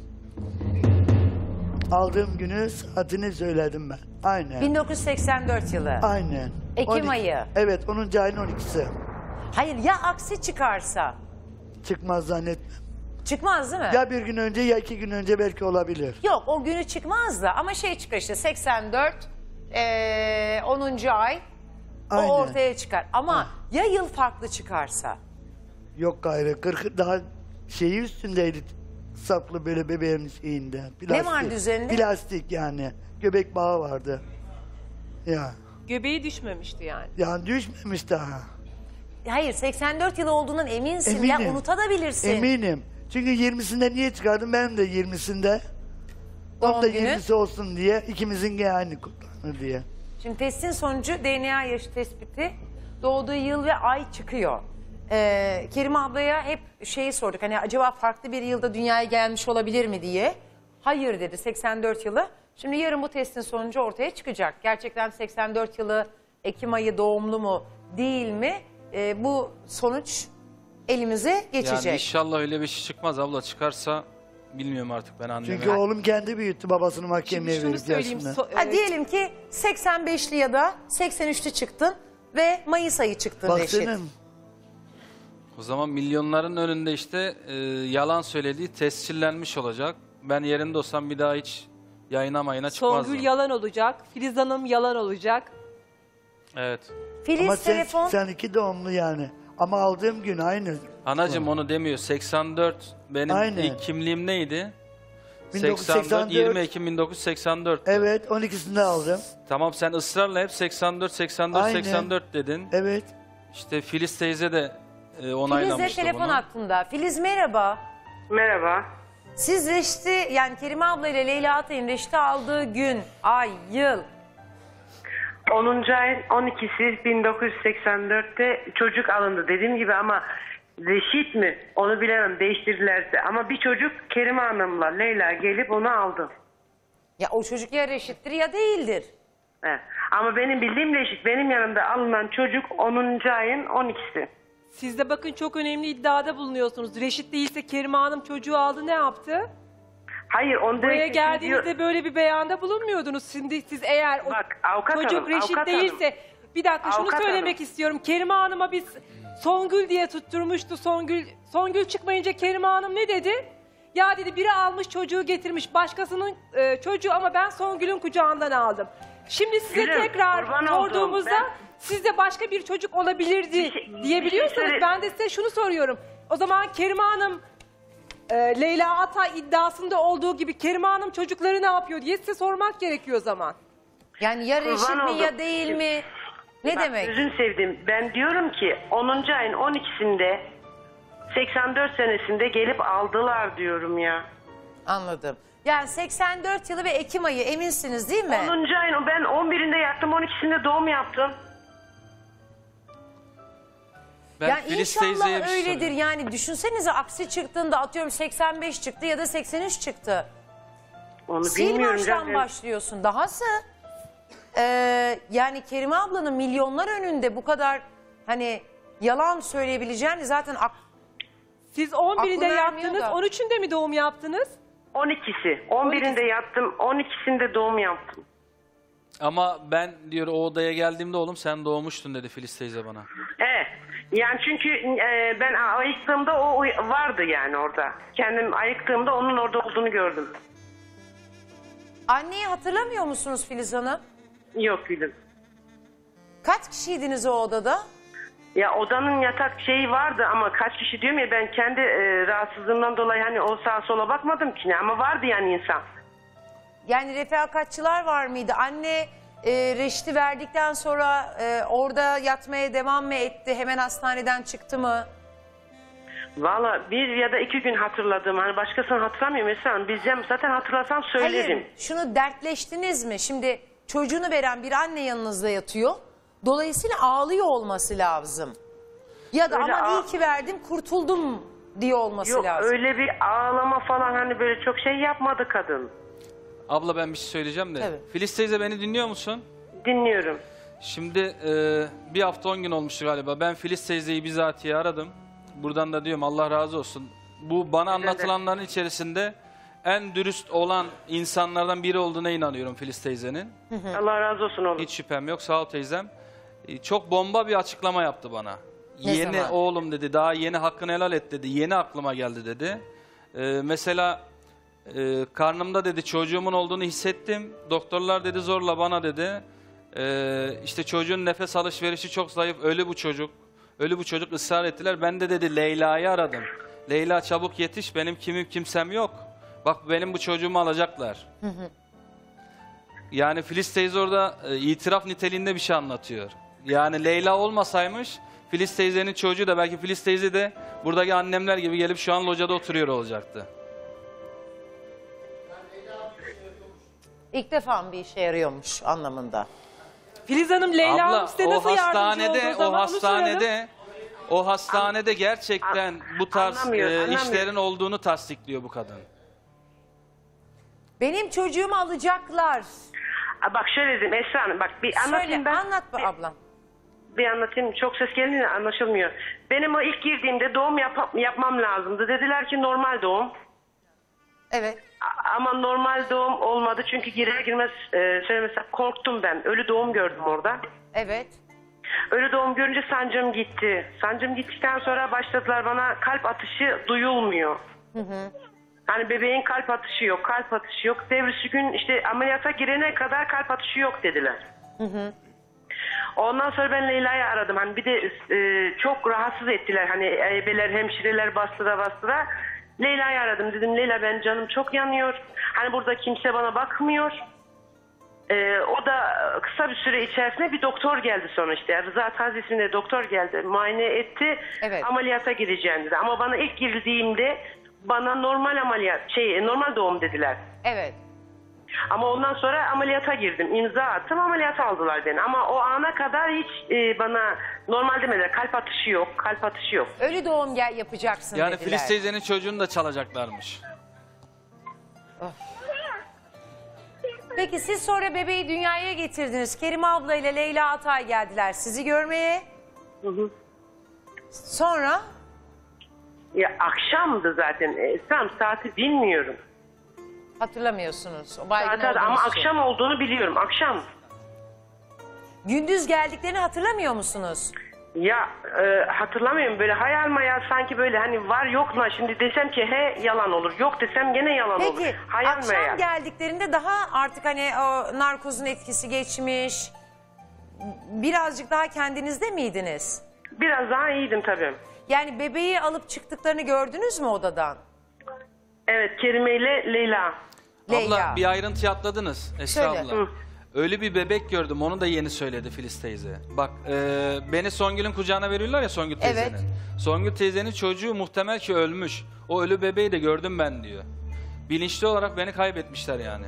Aldığım günü, saatini söyledim ben. Aynen. 1984 yılı. Aynen. Ekim ayı. Evet, 10. ayın 12'si. Hayır ya aksi çıkarsa? Çıkmaz zannetmem. Çıkmaz değil mi? Ya bir gün önce ya 2 gün önce belki olabilir. Yok o günü çıkmaz da ama şey çıkar işte 84 10. ay Aynen. o ortaya çıkar. Ama ya yıl farklı çıkarsa? Yok gayrı. 40 daha şeyi üstündeydi. Saplı böyle bebeğin şeyinde. Ne vardı üzerinde? Plastik yani. Göbek bağı vardı. Ya. Göbeği düşmemişti yani. Yani düşmemiş daha. Hayır 84 yıl olduğundan eminsin ya unutabilirsin. Eminim. Çünkü 20'sinde niye çıkardım? Benim de 20'sinde. Onun da günü. 20'si olsun diye. İkimizin de aynı kutlanır diye. Şimdi testin sonucu DNA yaşı tespiti doğduğu yıl ve ay çıkıyor. Kerim ablaya hep şeyi sorduk hani acaba farklı bir yılda dünyaya gelmiş olabilir mi diye. Hayır dedi 84 yılı. Şimdi yarın bu testin sonucu ortaya çıkacak. Gerçekten 84 yılı Ekim ayı doğumlu mu değil mi? Bu sonuç elimize geçecek. Yani inşallah öyle bir şey çıkmaz abla. Çıkarsa bilmiyorum artık ben anneme. Çünkü oğlum kendi büyüttü babasını mahkemeye verip yaşında. Diyelim ki 85'li ya da 83'lü çıktın ve Mayıs ayı çıktın Reşit. O zaman milyonların önünde işte yalan söylediği tescillenmiş olacak. Ben yerinde olsam bir daha hiç yayına mayına çıkmazdım. Songül yalan olacak, Filiz Hanım yalan olacak. Evet. Filiz Ama telefon. sen 82 doğumlu yani. Ama aldığım gün aynı. Anacığım onu demiyor. 84 benim Aynen. ilk kimliğim neydi? 1984. 20 Ekim 1984. Evet 12'sinde aldım. Tamam sen ısrarla hep 84 84 Aynen. 84 dedin. Evet. İşte Filiz teyze de onaylamıştı Filiz'le telefon bunu. hattında. Filiz merhaba. Merhaba. Siz Reşit'i yani Kerime abla ile Leyla Atay'ın Reşit'i aldığı gün, ay, yıl. 10. ayın 12'si 1984'te çocuk alındı dediğim gibi ama Reşit mi onu bilemem değiştirdilerse ama bir çocuk Kerime Hanım'la Leyla gelip onu aldı. Ya o çocuk ya Reşit'tir ya değildir. He. Ama benim bildiğim Reşit benim yanımda alınan çocuk 10. ayın 12'si. Siz de bakın çok önemli iddiada bulunuyorsunuz. Reşit değilse Kerime Hanım çocuğu aldı ne yaptı? Hayır onu Buraya demek geldiğinizde diyor- böyle bir beyanda bulunmuyordunuz. Şimdi siz eğer avukat çocuk hanım, Reşit avukat değilse hanım. bir dakika şunu Avukat söylemek hanım. istiyorum. Kerime Hanım'a biz Songül diye tutturmuştu. Songül çıkmayınca Kerime Hanım ne dedi? Ya dedi biri almış çocuğu getirmiş başkasının çocuğu ama ben Songül'ün kucağından aldım. Şimdi size Gülüm, tekrar kurban sorduğumuzda olduğum, sizde başka bir çocuk olabilirdi diyebiliyorsanız söyle- ben de size şunu soruyorum. O zaman Kerime Hanım Leyla Atay iddiasında olduğu gibi Kerime Hanım çocukları ne yapıyor diye size sormak gerekiyor o zaman. Yani ya Kurban Reşit mi oldum. ya değil mi? Ne Bak, demek? Gözünü sevdim. Ben diyorum ki 10. ayın 12'sinde 84 senesinde gelip aldılar diyorum ya. Anladım. Yani 84 yılı ve Ekim ayı eminsiniz değil mi? 10. ayın ben 11'inde yattım 12'sinde doğum yaptım. Ben Yani Filiz teyzeye inşallah bir şey öyledir. sorayım. Yani düşünsenize aksi çıktığında atıyorum 85 çıktı ya da 83 çıktı. Onu Sil bilmiyorum baştan zaten. başlıyorsun. Dahası yani Kerime ablanın milyonlar önünde bu kadar hani yalan söyleyebileceğini zaten Siz 11'inde aklına ermiyor yaptınız, da. 13'ünde mi doğum yaptınız? 12'si. 11'inde yattım, 12'sinde doğum yaptım. Ama ben diyor o odaya geldiğimde oğlum sen doğmuştun dedi Filiz teyze bana. Evet. Yani çünkü ben ayıktığımda o vardı yani orada. Kendim ayıktığımda onun orada olduğunu gördüm. Anneyi hatırlamıyor musunuz Filiz Hanım? Yok gülüm. Kaç kişiydiniz o odada? Ya odanın yatak şeyi vardı ama kaç kişi diyorum ya, ben kendi rahatsızlığımdan dolayı hani o sağa sola bakmadım ki, ama vardı yani insan. Yani refakatçılar var mıydı? Anne reşiti verdikten sonra orada yatmaya devam mı etti? Hemen hastaneden çıktı mı? Valla 1 ya da 2 gün hatırladım. Hani başkasını hatırlamıyorum Esra. Bizden zaten hatırlasam söylerim. Hayır, şunu dertleştiniz mi? Şimdi çocuğunu veren bir anne yanınızda yatıyor. Dolayısıyla ağlıyor olması lazım. Ya da Öyle ama iyi ki verdim, kurtuldum diye olması Yok, lazım. öyle bir ağlama falan hani böyle çok şey yapmadı kadın. Abla ben bir şey söyleyeceğim de. Tabii. Filiz teyze beni dinliyor musun? Dinliyorum. Şimdi bir hafta 10 gün olmuştu galiba. Ben Filiz teyzeyi bizatihi aradım. Buradan da diyorum Allah razı olsun. Bu bana anlatılanların içerisinde en dürüst olan insanlardan biri olduğuna inanıyorum Filiz teyzenin. Allah razı olsun oğlum. Hiç şüphem yok, sağ ol teyzem. Çok bomba bir açıklama yaptı bana. Ne Yeni zaman? oğlum dedi, daha yeni hakkını helal et dedi. Yeni aklıma geldi dedi. Mesela karnımda dedi çocuğumun olduğunu hissettim. Doktorlar dedi zorla bana dedi. İşte çocuğun nefes alışverişi çok zayıf, ölü bu çocuk. Ölü bu çocuk, ısrar ettiler. Ben de dedi Leyla'yı aradım. Leyla çabuk yetiş, benim kimsem yok. Bak benim bu çocuğumu alacaklar. Yani Filiz teyze orada itiraf niteliğinde bir şey anlatıyor. Yani Leyla olmasaymış Filiz teyzenin çocuğu da belki Filiz teyze de buradaki annemler gibi gelip şu an locada oturuyor olacaktı. İlk defa mı bir işe yarıyormuş anlamında? Filiz Hanım, Leyla Hanım size nasıl yardımcı oldu o zaman? O hastanede gerçekten bu tarz Anlamıyorum. işlerin olduğunu tasdikliyor bu kadın. Benim çocuğumu alacaklar. Bak şöyle dedim Esra Hanım, bak bir anlatayım ben. Anlat ablam. Bir anlatayım, çok ses gelince anlaşılmıyor. Benim o ilk girdiğimde doğum yapmam lazımdı. Dediler ki normal doğum. Evet. Ama normal doğum olmadı çünkü girer girmez söylemesem korktum ben. Ölü doğum gördüm orada. Evet. Ölü doğum görünce sancım gitti. Sancım gittikten sonra başladılar bana kalp atışı duyulmuyor. Hani bebeğin kalp atışı yok, kalp atışı yok. Devrisi gün işte ameliyata girene kadar kalp atışı yok dediler. Ondan sonra ben Leyla'yı aradım. Hani bir de çok rahatsız ettiler. Hani ebeler, hemşireler bastıra. Leyla'yı aradım. Dedim Leyla ben canım çok yanıyor. Hani burada kimse bana bakmıyor. O da kısa bir süre içerisinde bir doktor geldi sonra işte. Rıza Taz isminde doktor geldi. Muayene etti. Evet. Ameliyata gireceğim dedi. Ama bana ilk girdiğimde bana normal normal doğum dediler. Evet. Ama ondan sonra ameliyata girdim. İmza attım, ameliyata aldılar beni. Ama o ana kadar hiç bana normal demediler. Kalp atışı yok, kalp atışı yok. Ölü doğum yapacaksın Yani dediler. Filiz teyzenin çocuğunu da çalacaklarmış. Peki siz sonra bebeği dünyaya getirdiniz. Kerime abla ile Leyla Atay geldiler sizi görmeye. Sonra? Ya akşamdı zaten. Saati bilmiyorum. Hatırlamıyorsunuz. O baygın Saat, ama olduğunuz akşam olduğunu biliyorum. Akşam. Gündüz geldiklerini hatırlamıyor musunuz? Ya hatırlamıyorum, böyle hayal mayal sanki böyle hani var yokla şimdi desem ki he yalan olur. Yok desem gene yalan olur. Peki Hayal akşam mayal. geldiklerinde daha artık hani o narkozun etkisi geçmiş. Birazcık daha kendinizde miydiniz? Biraz daha iyiydim tabii. Yani bebeği alıp çıktıklarını gördünüz mü odadan? Evet, Kerime ile Leyla. Abla bir ayrıntı atladınız Esra Söyle. abla. Öyle bir bebek gördüm, onu da yeni söyledi Filiz teyze. Bak beni Songül'ün kucağına veriyorlar ya, Songül teyzenin. Evet. Songül teyzenin çocuğu muhtemel ki ölmüş. O ölü bebeği de gördüm ben diyor. Bilinçli olarak beni kaybetmişler yani.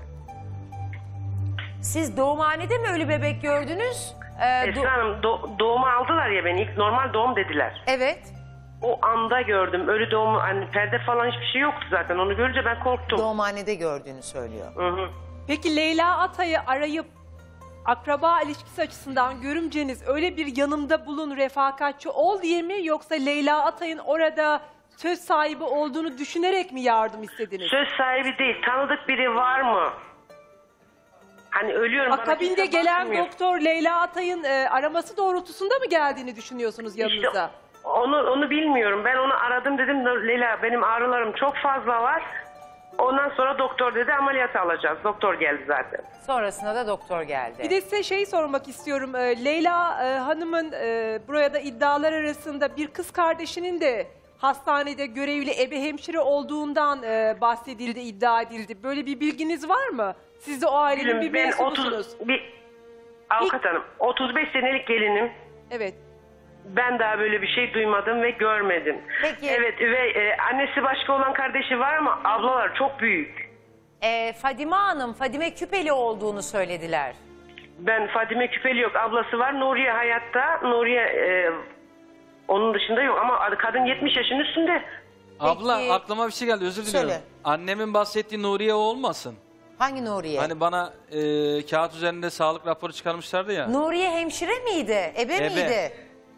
Siz doğumhanede mi ölü bebek gördünüz? Esra Hanım doğumu aldılar ya beni, ilk normal doğum dediler. Evet. O anda gördüm. Ölü doğumu, hani perde falan hiçbir şey yoktu zaten. Onu görünce ben korktum. Doğumhanede gördüğünü söylüyor. Peki Leyla Atay'ı arayıp akraba ilişkisi açısından görümceniz öyle bir yanımda bulun, refakatçi ol diye mi, yoksa Leyla Atay'ın orada söz sahibi olduğunu düşünerek mi yardım istediniz? Söz sahibi değil, tanıdık biri var mı? Hani ölüyorum. bana Akabinde kimse gelen bakmıyor. doktor Leyla Atay'ın araması doğrultusunda mı geldiğini düşünüyorsunuz yanınıza? İşte onu bilmiyorum. Ben onu aradım, dedim Leyla benim ağrılarım çok fazla var. Ondan sonra doktor dedi ameliyat alacağız. Doktor geldi zaten. Sonrasında da doktor geldi. Bir de size şey sormak istiyorum. Leyla Hanım'ın buraya da iddialar arasında bir kız kardeşinin de hastanede görevli ebe hemşire olduğundan bahsedildi, iddia edildi. Böyle bir bilginiz var mı? Siz de o ailenin bir Ben mensubusunuz. Avukat hanım 35 senelik gelinim. Evet. Ben daha böyle bir şey duymadım ve görmedim. Peki. Evet ve annesi başka olan kardeşi var ama ablalar çok büyük. Fadime Hanım, Fadime Küpeli olduğunu söylediler. Ben Fadime Küpeli yok. Ablası var. Nuriye hayatta. Nuriye onun dışında yok ama kadın 70 yaşın üstünde. Abla aklıma bir şey geldi, özür diliyorum. Söyle. Annemin bahsettiği Nuriye o olmasın. Hangi Nuriye? Hani bana kağıt üzerinde sağlık raporu çıkarmışlardı ya. Nuriye hemşire miydi? Ebe miydi?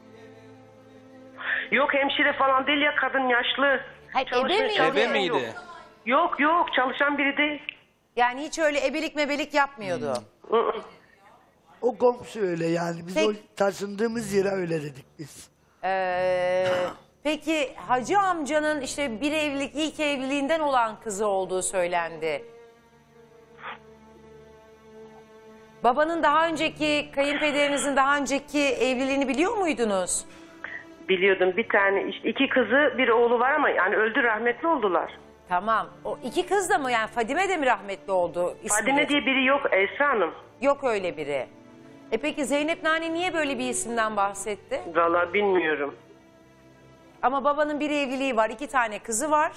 Yok hemşire falan değil ya, kadın yaşlı. Hayır, Çalışıyor, ebe miydi? çalışıyor. Ebe miydi? Yok çalışan biri değil. Yani hiç öyle ebelik mebelik yapmıyordu. O komşu öyle yani. Biz Peki. o taşındığımız yere öyle dedik biz. Peki Hacı amcanın işte bir evlilik, ilk evliliğinden olan kızı olduğu söylendi. Babanın daha önceki, kayınpederinizin daha önceki evliliğini biliyor muydunuz? Biliyordum, bir tane işte 2 kızı bir oğlu var ama yani öldü, rahmetli oldular. Tamam. O 2 kız da mı, yani Fadime de mi rahmetli oldu? Fadime diye biri yok Esra Hanım. Yok öyle biri. Peki Zeynep Nane niye böyle bir isimden bahsetti? Vallahi bilmiyorum. Ama babanın bir evliliği var, 2 tane kızı var.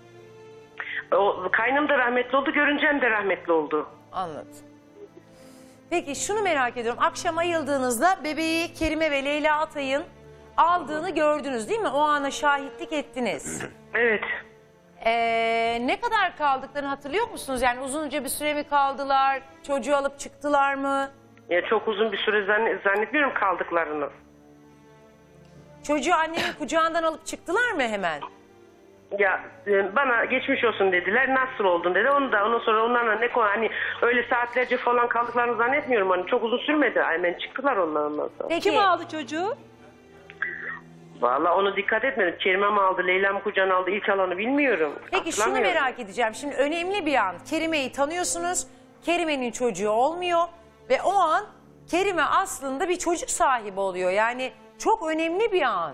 O kaynım da rahmetli oldu, görüncem de rahmetli oldu. Anladım. Peki şunu merak ediyorum. Akşam ayıldığınızda bebeği Kerime ve Leyla Atay'ın aldığını gördünüz değil mi? O ana şahitlik ettiniz. Evet. Ne kadar kaldıklarını hatırlıyor musunuz? Yani uzunca bir süre mi kaldılar? Çocuğu alıp çıktılar mı? Ya çok uzun bir süre zannetmiyorum kaldıklarını. Çocuğu annenin kucağından alıp çıktılar mı hemen? Ya bana geçmiş olsun dediler. Nasıl oldun dedi. Ondan sonra onlarla ne konu, hani öyle saatlerce falan kaldıklarını zannetmiyorum. Hani çok uzun sürmedi. Hemen çıktılar ondan sonra. Peki. Kim aldı çocuğu? Vallahi onu dikkat etmedim. Kerime mi aldı, Leyla mı kucağına aldı, ilk alanı bilmiyorum. Peki şunu merak edeceğim. Şimdi önemli bir an. Kerime'yi tanıyorsunuz. Kerime'nin çocuğu olmuyor. Ve o an Kerime aslında bir çocuk sahibi oluyor. Yani çok önemli bir an.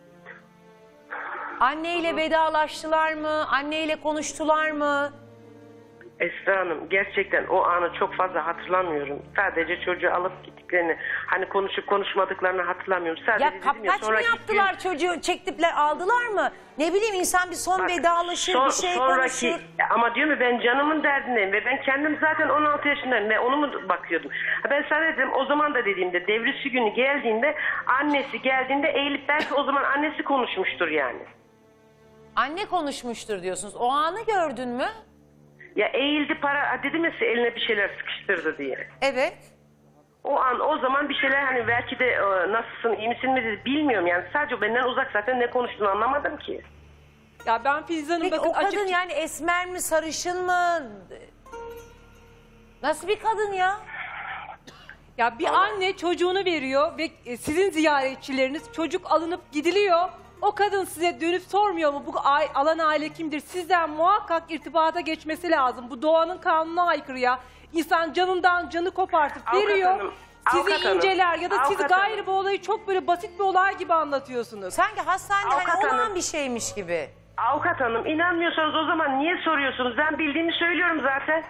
Anneyle vedalaştılar mı? Anneyle konuştular mı? Esra Hanım gerçekten o anı çok fazla hatırlamıyorum. Sadece çocuğu alıp gittiklerini, hani konuşup konuşmadıklarını hatırlamıyorum. Sadece Ya dedim kapkaç mı sonraki yaptılar gün- çocuğu? Çektiler aldılar mı? Ne bileyim, insan bir son vedalaşır, bir şey sonraki, konuşur. ama diyorum ya, ben canımın derdindeyim ve ben kendim zaten 16 yaşındayım ve onu mu bakıyordum? Ben sana dedim, o zaman da dediğimde devrisi günü geldiğinde, annesi geldiğinde eğilip belki o zaman annesi konuşmuştur yani. Anne konuşmuştur diyorsunuz. O anı gördün mü? Ya eğildi, para dedim ya size, eline bir şeyler sıkıştırdı diye. Evet. O zaman bir şeyler, hani belki de nasılsın, iyi misin mi dedi, bilmiyorum yani, sadece benden uzak, zaten ne konuştuğunu anlamadım ki. Ya ben Filiz Hanım Peki bakın o kadın açık... yani esmer mi, sarışın mı? Nasıl bir kadın ya? Ya bir anne çocuğunu veriyor ve sizin ziyaretçileriniz, çocuk alınıp gidiliyor. O kadın size dönüp sormuyor mu bu alan aile kimdir? Sizden muhakkak irtibata geçmesi lazım. Bu doğanın kanununa aykırı ya. İnsan canından canı kopartıp veriyor. Hanım, Sizi avukat hanım, inceler ya da siz avukat gayrı hanım. bu olayı çok böyle basit bir olay gibi anlatıyorsunuz. Sanki hastanede Avukat hani olan hanım. bir şeymiş gibi. Avukat hanım, inanmıyorsanız o zaman niye soruyorsunuz? Ben bildiğimi söylüyorum zaten.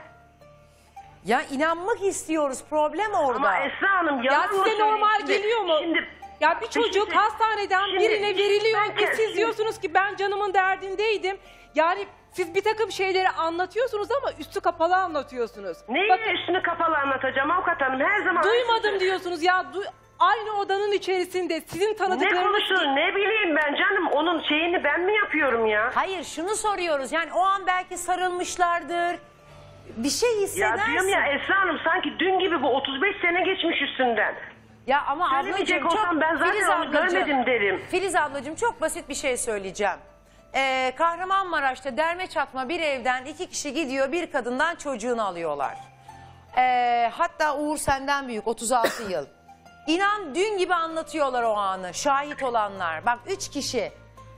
Ya inanmak istiyoruz, problem orada. Ama Esra Hanım Ya yalan mı size söyleyeyim? normal Şimdi- geliyor mu? Ya bir çocuk hastaneden birine veriliyor ve siz diyorsunuz ki ben canımın derdindeydim. Yani siz bir takım şeyleri anlatıyorsunuz ama üstü kapalı anlatıyorsunuz. Neyi üstünü kapalı anlatacağım avukat hanım? Her zaman... Duymadım diyorsunuz ya. Aynı odanın içerisinde sizin Ne tanıdıklarınız... konuştun, ne bileyim ben canım, onun şeyini ben mi yapıyorum ya? Hayır, şunu soruyoruz. Yani o an belki sarılmışlardır. Bir şey Ya hissedersin. diyorum ya Esra Hanım, sanki dün gibi, bu 35 sene geçmiş üstünden. Ya ama Söylemeyecek ablacığım çok... olsam ben zaten Filiz onu ablacığım, görmedim derim. Filiz ablacığım çok basit bir şey söyleyeceğim. Kahramanmaraş'ta derme çatma bir evden 2 kişi gidiyor, bir kadından çocuğunu alıyorlar. Hatta Uğur senden büyük, 36 yıl. İnan dün gibi anlatıyorlar o anı, şahit olanlar. Bak 3 kişi.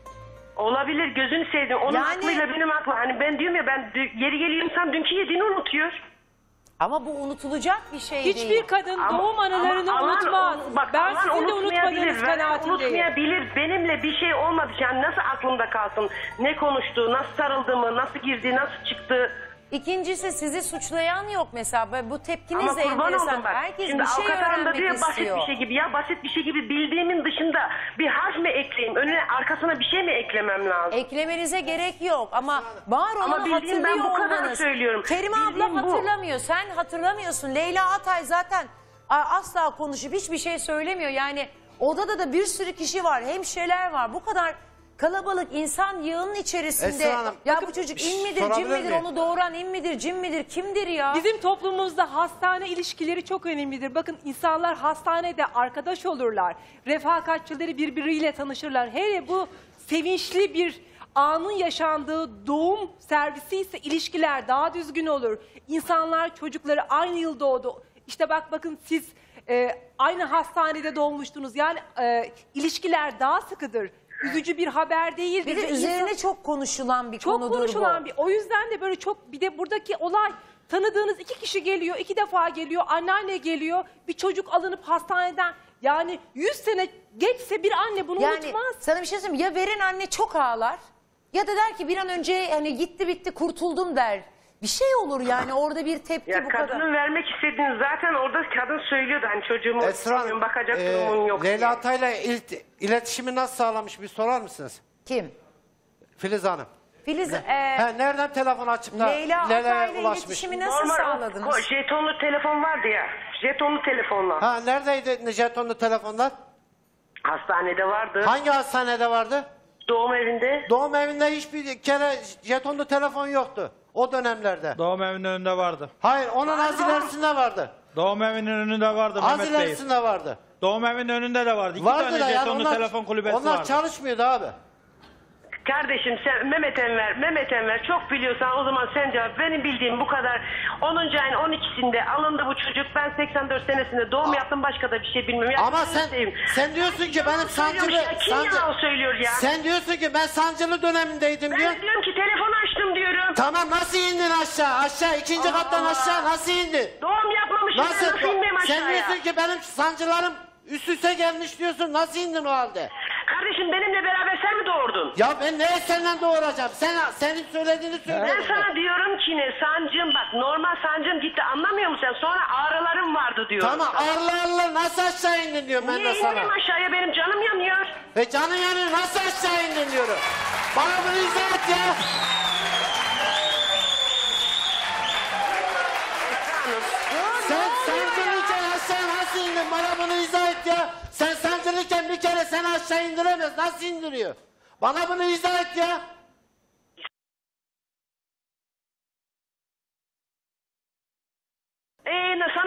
Olabilir, gözünü sevdim. Onun Yani- aklıyla benim aklım. Hani ben diyorum ya, ben yeri geliyor insan dünkü yediğini unutuyor. Ama bu unutulacak bir şey değil. Hiçbir kadın doğum anılarını Ama unutmaz. bak, Ben alan sizin de unutmayabilir, unutmadığınız ben kanaatindeyim. unutmayabilir. Benimle bir şey olmadı. Yani nasıl aklımda kalsın? Ne konuştuğu, nasıl sarıldığımı, nasıl girdiği, nasıl çıktı? İkincisi sizi suçlayan yok mesela. Bu tepkiniz Ama de kurban enteresan. oldum bak. Herkes Şimdi bir şey avukat hanım da öğrenmek diyor basit istiyor. bir şey gibi. Ya basit bir şey gibi bildiğimin dışında bir harf mi ekleyeyim? Önüne arkasına bir şey mi eklemem lazım? Eklemenize gerek yok ama var Ama olanı bildiğim, ben hatırlıyor bu kadarını olmanız. söylüyorum. Kerime abla Bildiğim bu. hatırlamıyor. Sen hatırlamıyorsun. Leyla Atay zaten asla konuşup hiçbir şey söylemiyor. Yani odada da bir sürü kişi var. Hemşireler var. Bu kadar kalabalık insan yığının içerisinde. Esra Hanım, Ya bu çocuk in midir, cin sorabilir midir, miyim? onu doğuran in midir, cin midir, kimdir ya? Bizim toplumumuzda hastane ilişkileri çok önemlidir. Bakın insanlar hastanede arkadaş olurlar. Refakatçileri birbiriyle tanışırlar. Hele bu sevinçli bir anın yaşandığı doğum servisi ise ilişkiler daha düzgün olur. İnsanlar çocukları aynı yıl doğdu. İşte bakın siz aynı hastanede doğmuştunuz. Yani ilişkiler daha sıkıdır. Üzücü bir haber değildir. Bir de Ve üzerine çok konuşulan bir çok konudur konuşulan bu. bir. O yüzden de böyle çok, bir de buradaki olay, tanıdığınız 2 kişi geliyor, 2 defa geliyor, anneanne geliyor, bir çocuk alınıp hastaneden, yani 100 sene geçse bir anne bunu Yani unutmaz. sana bir şey söyleyeyim, ya veren anne çok ağlar ya da der ki bir an önce hani gitti bitti kurtuldum der. Bir şey olur yani orada bir tepki Ya bu kadının kadar. vermek istediğini zaten orada kadın söylüyordu. Hani çocuğumu Esra Hanım, istemiyorum, bakacak durumun yok Leyla diye. Atay'la iletişimi nasıl sağlamış bir sorar mısınız? Kim? Filiz Hanım. Filiz nereden telefon açıp da Leyla Leyla'ya Atay'la ulaşmış? iletişimi nasıl Normal sağladınız? o jetonlu telefon vardı ya. Jetonlu telefonla. Ha, neredeydi jetonlu telefonlar? Hastanede vardı. Hangi hastanede vardı? Doğum evinde. Doğum evinde hiçbir kere jetonlu telefon yoktu o dönemlerde. Doğum evinin önünde vardı. Hayır, onun az ilerisinde vardı. Doğum evinin önünde vardı Az Mehmet Bey. ilerisinde vardı. Doğum evinin önünde de vardı. 2 Vardı tane da yani jetonlu telefon kulübesi onlar vardı. çalışmıyordu abi. Kardeşim sen Mehmet Enver çok biliyorsan o zaman sen cevap. Benim bildiğim bu kadar. 10. ayın 12'sinde alındı bu çocuk. Ben 84 senesinde doğum yaptım, başka da bir şey bilmiyorum. Ya Ama gözünü seveyim. sen diyorsun ki benim sancılı... Ya, kim yalan söylüyor ya? Sen diyorsun ki ben sancılı dönemindeydim diyor. Ben diyorum ki telefon açtım diyorum. Tamam, nasıl indin aşağı? Aşağı ikinci kattan aşağı nasıl indin? Doğum yapmamışım, ben nasıl inmeyeyim Sen aşağıya? diyorsun ki benim sancılarım üst üste gelmiş diyorsun. Nasıl indin o halde? Kardeşim benimle beraber sen mi doğurdun? Ya ben neye senden doğuracağım? Senin söylediğini söylüyorum. Ben sana diyorum ki ne, sancım bak, normal sancım gitti, anlamıyor musun sen? Sonra ağrılarım vardı diyorum. Tamam, ağrılarla nasıl aşağı indin diyorum ben de Niye sana. ineyim aşağıya, benim canım yanıyor. Canın yanıyor, nasıl aşağı indin diyorum. Bana bunu izah et ya. Sen sancılıyken aşağı nasıl indin? Bana bunu izah et ya. Sen sancılıyken bir kere seni aşağı indiremez. Nasıl indiriyor? Bana bunu izah et ya. Sana...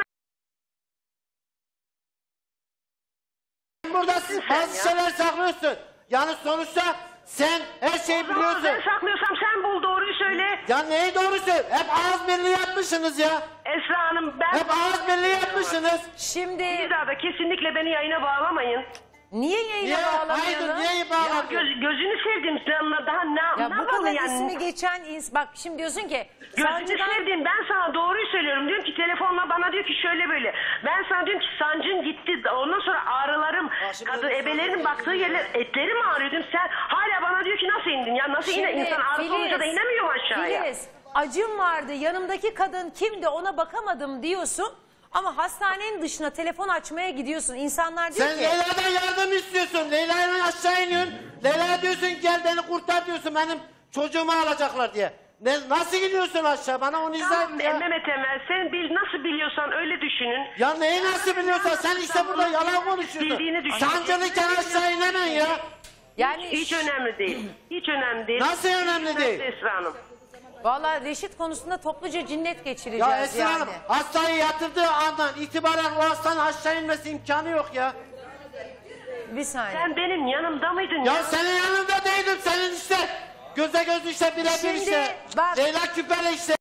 Burada bazı şeyler saklıyorsun. Yani sonuçta sen her şeyi biliyorsun. Ben saklıyorsam sen bul, doğruyu söyle. Ya neyi doğru söyle? Hep ağız birliği yapmışsınız ya. Esra Hanım ben... Hep ağız birliği yapmışsınız. Şimdi... Bir daha da kesinlikle beni yayına bağlamayın. Niye yayına bağlamayalım? Hayır, niye bağlamayalım? Ya gözünü sevdiğim sen daha ne Ya bu yapalım kadar yani? ismi geçen bak şimdi diyorsun ki Gözünü sevdiğim, ben sana doğruyu söylüyorum. Diyorum ki telefonla bana diyor ki şöyle böyle. Ben sana diyorum ki sancın gitti. Ondan sonra ağrılarım, kadın ebelerin baktığı yerler, etlerim ağrıyor diyorum. Sen hala bana diyor ki nasıl indin? Ya nasıl Şimdi insan ağrısı olunca da inemiyor mu aşağıya? Filiz, acım vardı, yanımdaki kadın kimdi ona bakamadım diyorsun. Ama hastanenin dışına telefon açmaya gidiyorsun. İnsanlar diyor Sen ki... Leyla'dan yardım istiyorsun. Leyla'yla aşağı iniyorsun. Leyla'ya diyorsun gel beni kurtar diyorsun. Benim çocuğumu alacaklar diye. Nasıl gidiyorsun aşağı? Bana onu izah et ya. Mehmet Emel, sen nasıl biliyorsan öyle düşünün. Ya neyi nasıl biliyorsan sen işte burada yalan konuşuyorsun. Bildiğini düşün. Sancılıyken aşağı inemem ya. Yani hiç önemli değil. Hiç önemli değil. Nasıl önemli değil? Esra Hanım. Vallahi Reşit konusunda topluca cinnet geçireceğiz Ya Esra yani. Hanım hastayı yatırdığı andan itibaren o hastanın aşağı inmesi imkanı yok ya. Bir saniye. Sen benim yanımda mıydın Ya ya? senin yanında değilim, senin işte. Göze göz işte, birebir Şimdi işte. bak- Leyla Küper'le işte.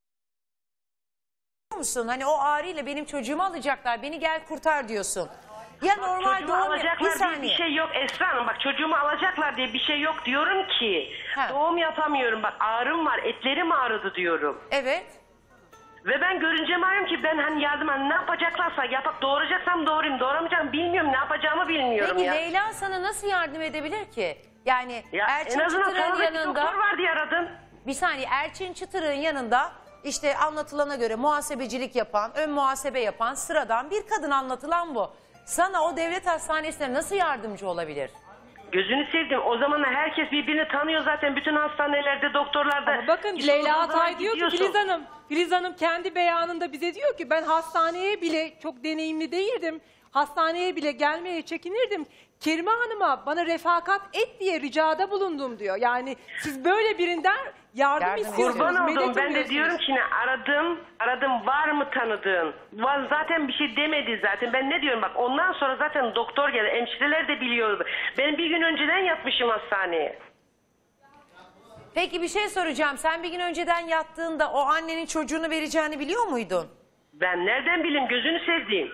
Musun? Hani o ağrıyla benim çocuğumu alacaklar, beni gel kurtar diyorsun. Ya normal Çocuğumu doğum alacaklar bir diye bir saniye. şey yok Esra Hanım. Bak çocuğumu alacaklar diye bir şey yok diyorum ki. Doğum yapamıyorum. Bak ağrım var. Etlerim ağrıdı diyorum. Evet. Ve ben görünce malum ki ben hani yardım ne yapacaklarsa yapıp doğuracaksam doğurayım. Doğuramayacağım bilmiyorum. Ne yapacağımı bilmiyorum Peki ya. Leyla sana nasıl yardım edebilir ki? Yani Ya, Erçin en azından Çıtır'ın tanıdık bir yanında... doktor var diye aradım. Bir saniye, Erçin Çıtır'ın yanında işte anlatılana göre muhasebecilik yapan, ön muhasebe yapan sıradan bir kadın, anlatılan bu. Sana o devlet hastanesine nasıl yardımcı olabilir? Gözünü sevdim. O zaman herkes birbirini tanıyor zaten. Bütün hastanelerde, doktorlarda. Ama bakın İşte Leyla o zaman Atay diyor ki gidiyorsun. Filiz Hanım kendi beyanında bize diyor ki ben hastaneye bile çok deneyimli değildim. Hastaneye bile gelmeye çekinirdim. Kerime Hanım'a bana refakat et diye ricada bulundum diyor. Yani siz böyle birinden yardım istiyorsunuz. Kurban medet oldum. Ben de umuyorsunuz. diyorum ki ne aradım var mı tanıdığın? Var zaten bir şey demedi zaten. Ben ne diyorum bak ondan sonra zaten doktor geldi. Hemşireler de biliyordu. Ben bir gün önceden yatmışım hastaneye. Peki bir şey soracağım. Sen bir gün önceden yattığında o annenin çocuğunu vereceğini biliyor muydun? Ben nereden bileyim gözünü sevdiğim.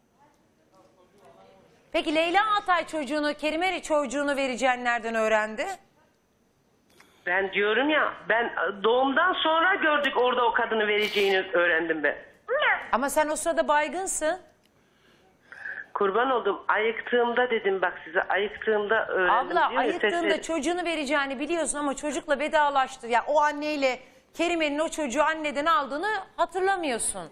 Peki Leyla Atay çocuğunu, Kerime çocuğunu vereceğini nereden öğrendi? Ben diyorum ya ben doğumdan sonra gördük orada o kadını vereceğini öğrendim ben. Ama sen o sırada baygınsın. Kurban oldum. Ayıktığımda dedim bak size ayıktığımda öğrendim. Abla diyor ya, ayıktığında sesleri. çocuğunu vereceğini biliyorsun ama çocukla vedalaştı. Yani o anneyle Kerime'nin o çocuğu anneden aldığını hatırlamıyorsun.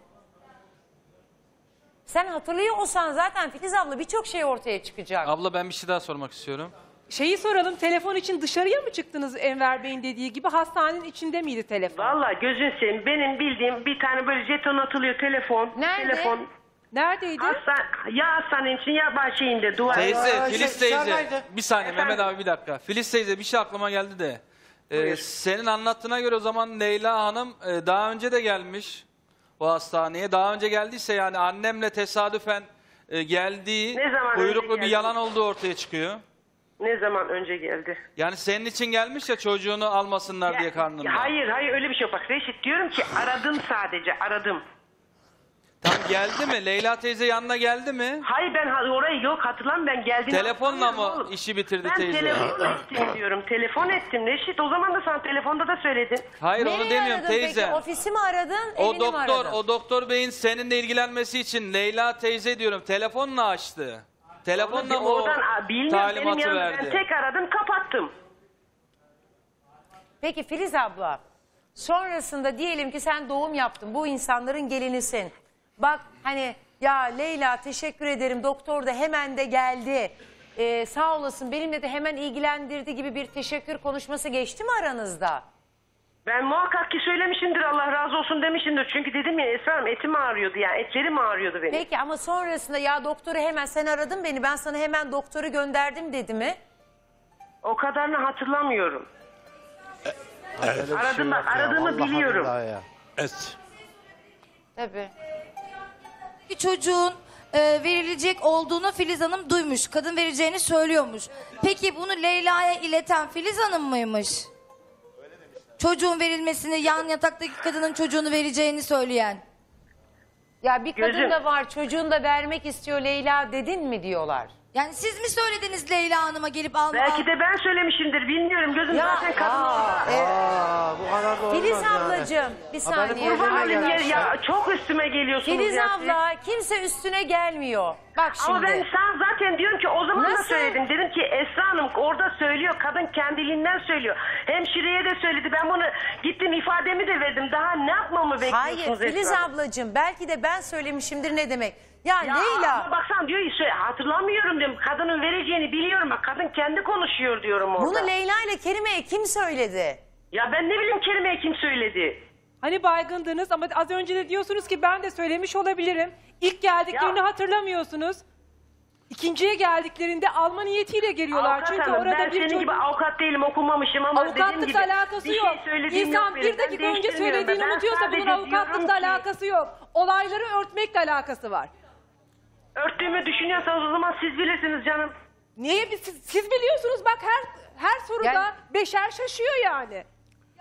Sen hatırlıyor olsan zaten Filiz abla birçok şey ortaya çıkacak. Abla ben bir şey daha sormak istiyorum. Şeyi soralım, telefon için dışarıya mı çıktınız Enver Bey'in dediği gibi? Hastanenin içinde miydi telefon? Vallahi gözün seveyim. Benim bildiğim bir tane böyle jeton atılıyor telefon. Nerede? Telefon. Neredeydi? Ya hastanenin için ya bahçeyinde duvar. Teyze, Filiz teyze. dışarıdaydı. Bir saniye Efendim? Mehmet abi bir dakika. Filiz teyze bir şey aklıma geldi de. Senin anlattığına göre o zaman Leyla Hanım daha önce de gelmiş o hastaneye. Daha önce geldiyse yani annemle tesadüfen geldiği Ne zaman kuyruklu önce bir geldi? yalan olduğu ortaya çıkıyor. Ne zaman önce geldi? Yani senin için gelmiş ya çocuğunu almasınlar diye karnında. Hayır öyle bir şey yok. Bak Reşit diyorum ki aradım sadece aradım. Tam geldi mi? Leyla teyze yanına geldi mi? Hayır ben orayı yok hatırlamıyorum ben geldim. Telefonla mı işi bitirdi Ben teyze? telefon ettim diyorum. Telefon ettim Reşit. O zaman da sana telefonda da söyledim. Hayır onu Nereye demiyorum aradın teyze. Peki ofisi mi aradın, O evini mi doktor, aradın? o doktor beyin seninle ilgilenmesi için Leyla teyze diyorum telefonla açtı. Telefonla mı o Oradan bilmiyorum benim talimatı yanımda verdi? ben tek aradım kapattım. Peki Filiz abla, sonrasında diyelim ki sen doğum yaptın, bu insanların gelinisin. Bak hani ya Leyla teşekkür ederim, doktor da hemen de geldi. Sağ olasın benimle de hemen ilgilendirdi gibi bir teşekkür konuşması geçti mi aranızda? Ben muhakkak ki söylemişimdir Allah razı olsun demişimdir. Çünkü dedim ya Esra Hanım etim ağrıyordu yani etlerim ağrıyordu benim. Peki ama sonrasında ya doktoru hemen sen aradın beni, ben sana hemen doktoru gönderdim dedi mi? O kadarını hatırlamıyorum. Aradım bak aradığımı biliyorum. Evet. Tabii. Bir çocuğun verilecek olduğunu Filiz Hanım duymuş. Kadın vereceğini söylüyormuş. Peki bunu Leyla'ya ileten Filiz Hanım mıymış? Çocuğun verilmesini, yan yataktaki kadının çocuğunu vereceğini söyleyen. Ya bir kadın Gözüm. da var çocuğunu da vermek istiyor Leyla dedin mi diyorlar. Yani siz mi söylediniz Leyla Hanım'a gelip alma? Belki de ben söylemişimdir bilmiyorum gözüm zaten kadın orada. Bu kadar da olmaz Filiz yani. ablacığım bir saniye. Kurban olayım Arkadaşlar. ya çok üstüme geliyorsunuz Filiz ya. abla kimse üstüne gelmiyor. Bak şimdi. Ama ben sen zaten diyorum ki o zaman da Nasıl? söyledim. Dedim ki Esra Hanım orada söylüyor. Kadın kendiliğinden söylüyor. Hemşireye de söyledi. Ben bunu gittim ifademi de verdim. Daha ne yapmamı bekliyorsunuz Hayır Filiz Esra Hanım? ablacığım belki de ben söylemişimdir ne demek. Ya, Ya Leyla. ama baksana diyor hatırlamıyorum diyorum. Kadının vereceğini biliyorum. Bak kadın kendi konuşuyor diyorum orada. Bunu Leyla ile Kerime'ye kim söyledi? Ya ben ne bileyim Kerime'ye kim söyledi? Hani baygındınız ama az önce de diyorsunuz ki ben de söylemiş olabilirim. İlk geldiklerini hatırlamıyorsunuz. İkinciye geldiklerinde alma niyetiyle geliyorlar. Avukat Çünkü hanım, orada ben bir senin çocuk... gibi avukat değilim okumamışım ama dediğim Avukatlıkla gibi alakası bir yok. şey söylediğim İnsan yok bir benim. Ben dakika önce değiştirmiyorum. söylediğini Ben unutuyorsa sadece bunun diyorum avukatlıkla ki, alakası yok. Olayları örtmekle alakası var. Örttüğümü düşünüyorsanız o zaman siz bilirsiniz canım. Niye siz biliyorsunuz bak her soruda Yani- beşer şaşıyor yani.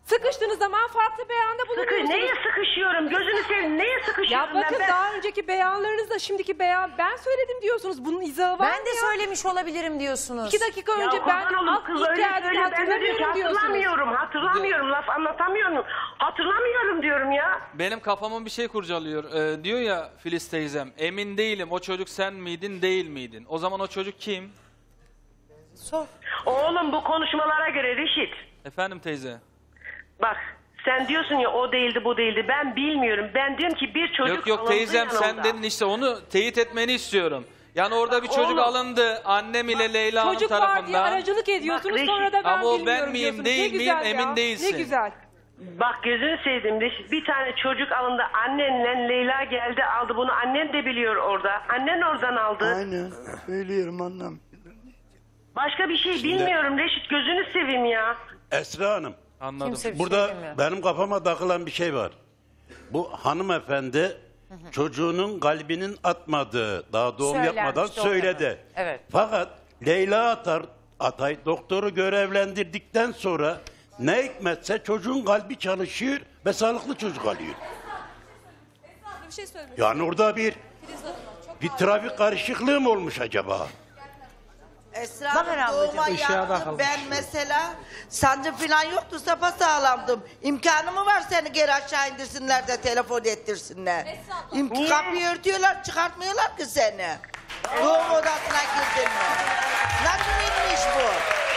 Sıkıştığınız zaman farklı beyanda bulunuyorsunuz. Neye sıkışıyorum? Gözünü seveyim. Neye sıkışıyorum? Ya bakın ben? daha önceki beyanlarınızla şimdiki beyan ben söyledim diyorsunuz. Bunun izahı var Ben de söylemiş olabilirim diyorsunuz. 2 dakika önce Ya ben kurban olun, kız öyle söyle, ben de diyor ki hatırlamıyorum, laf anlatamıyorum. Hatırlamıyorum diyorum ya. Benim kafamın bir şey kurcalıyor. Diyor ya Filiz teyzem, emin değilim o çocuk sen miydin değil miydin? O zaman o çocuk kim? Sor. Oğlum bu konuşmalara göre Reşit. Efendim teyze. Bak sen diyorsun ya o değildi bu değildi. Ben bilmiyorum. Ben diyorum ki bir çocuk Yok alındı teyzem yanımda. sen dedin işte onu teyit etmeni istiyorum. Yani orada bir çocuk oğlum. alındı annem ile Leyla Hanım çocuk tarafından. var diye aracılık ediyorsunuz Bak, sonra da ben ama o ben bilmiyorum miyim, diyorsunuz. değil Ne miyim, güzel emin ya. değilsin. Ne güzel. Bak gözünü sevdim Reşit. Bir tane çocuk alındı. Annenle Leyla geldi aldı bunu. Annen de biliyor orada. Annen oradan aldı. Aynen. Söylüyorum annem. Başka bir şey bilmiyorum Reşit. Gözünü seveyim ya. Esra Hanım. Anladım. Kimse bir şey Burada demiyor. benim kafama takılan bir şey var. Bu hanımefendi çocuğunun kalbinin atmadığı, daha doğum Söylenmiş, yapmadan doğum söyledi. yapmadan. Evet. Fakat Leyla Atay doktoru görevlendirdikten sonra ne hikmetse çocuğun kalbi çalışıyor ve sağlıklı çocuk alıyor. Bir şey söylemek Yani orada bir trafik karışıklığı mı olmuş acaba? Esra Bahar Hanım ablacığım, doğuma ışığa yattım. takılmış. Ben mesela sancı falan yoktu sapasağlamdım. İmkanı mı var seni geri aşağı indirsinler de telefon ettirsinler? Kapıyı örtüyorlar çıkartmıyorlar ki seni. Doğum odasına girdin mi? Nasıl inmiş bu?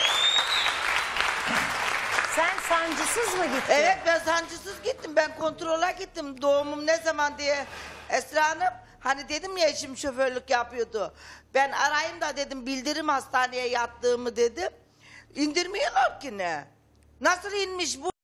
Sen sancısız mı gittin? Evet ben sancısız gittim. Ben kontrole gittim. Doğumum ne zaman diye. Esra Hanım hani dedim ya eşim şoförlük yapıyordu. Ben arayayım da dedim bildirim hastaneye yattığımı dedim. İndirmiyorlar ki ne? Nasıl inmiş bu?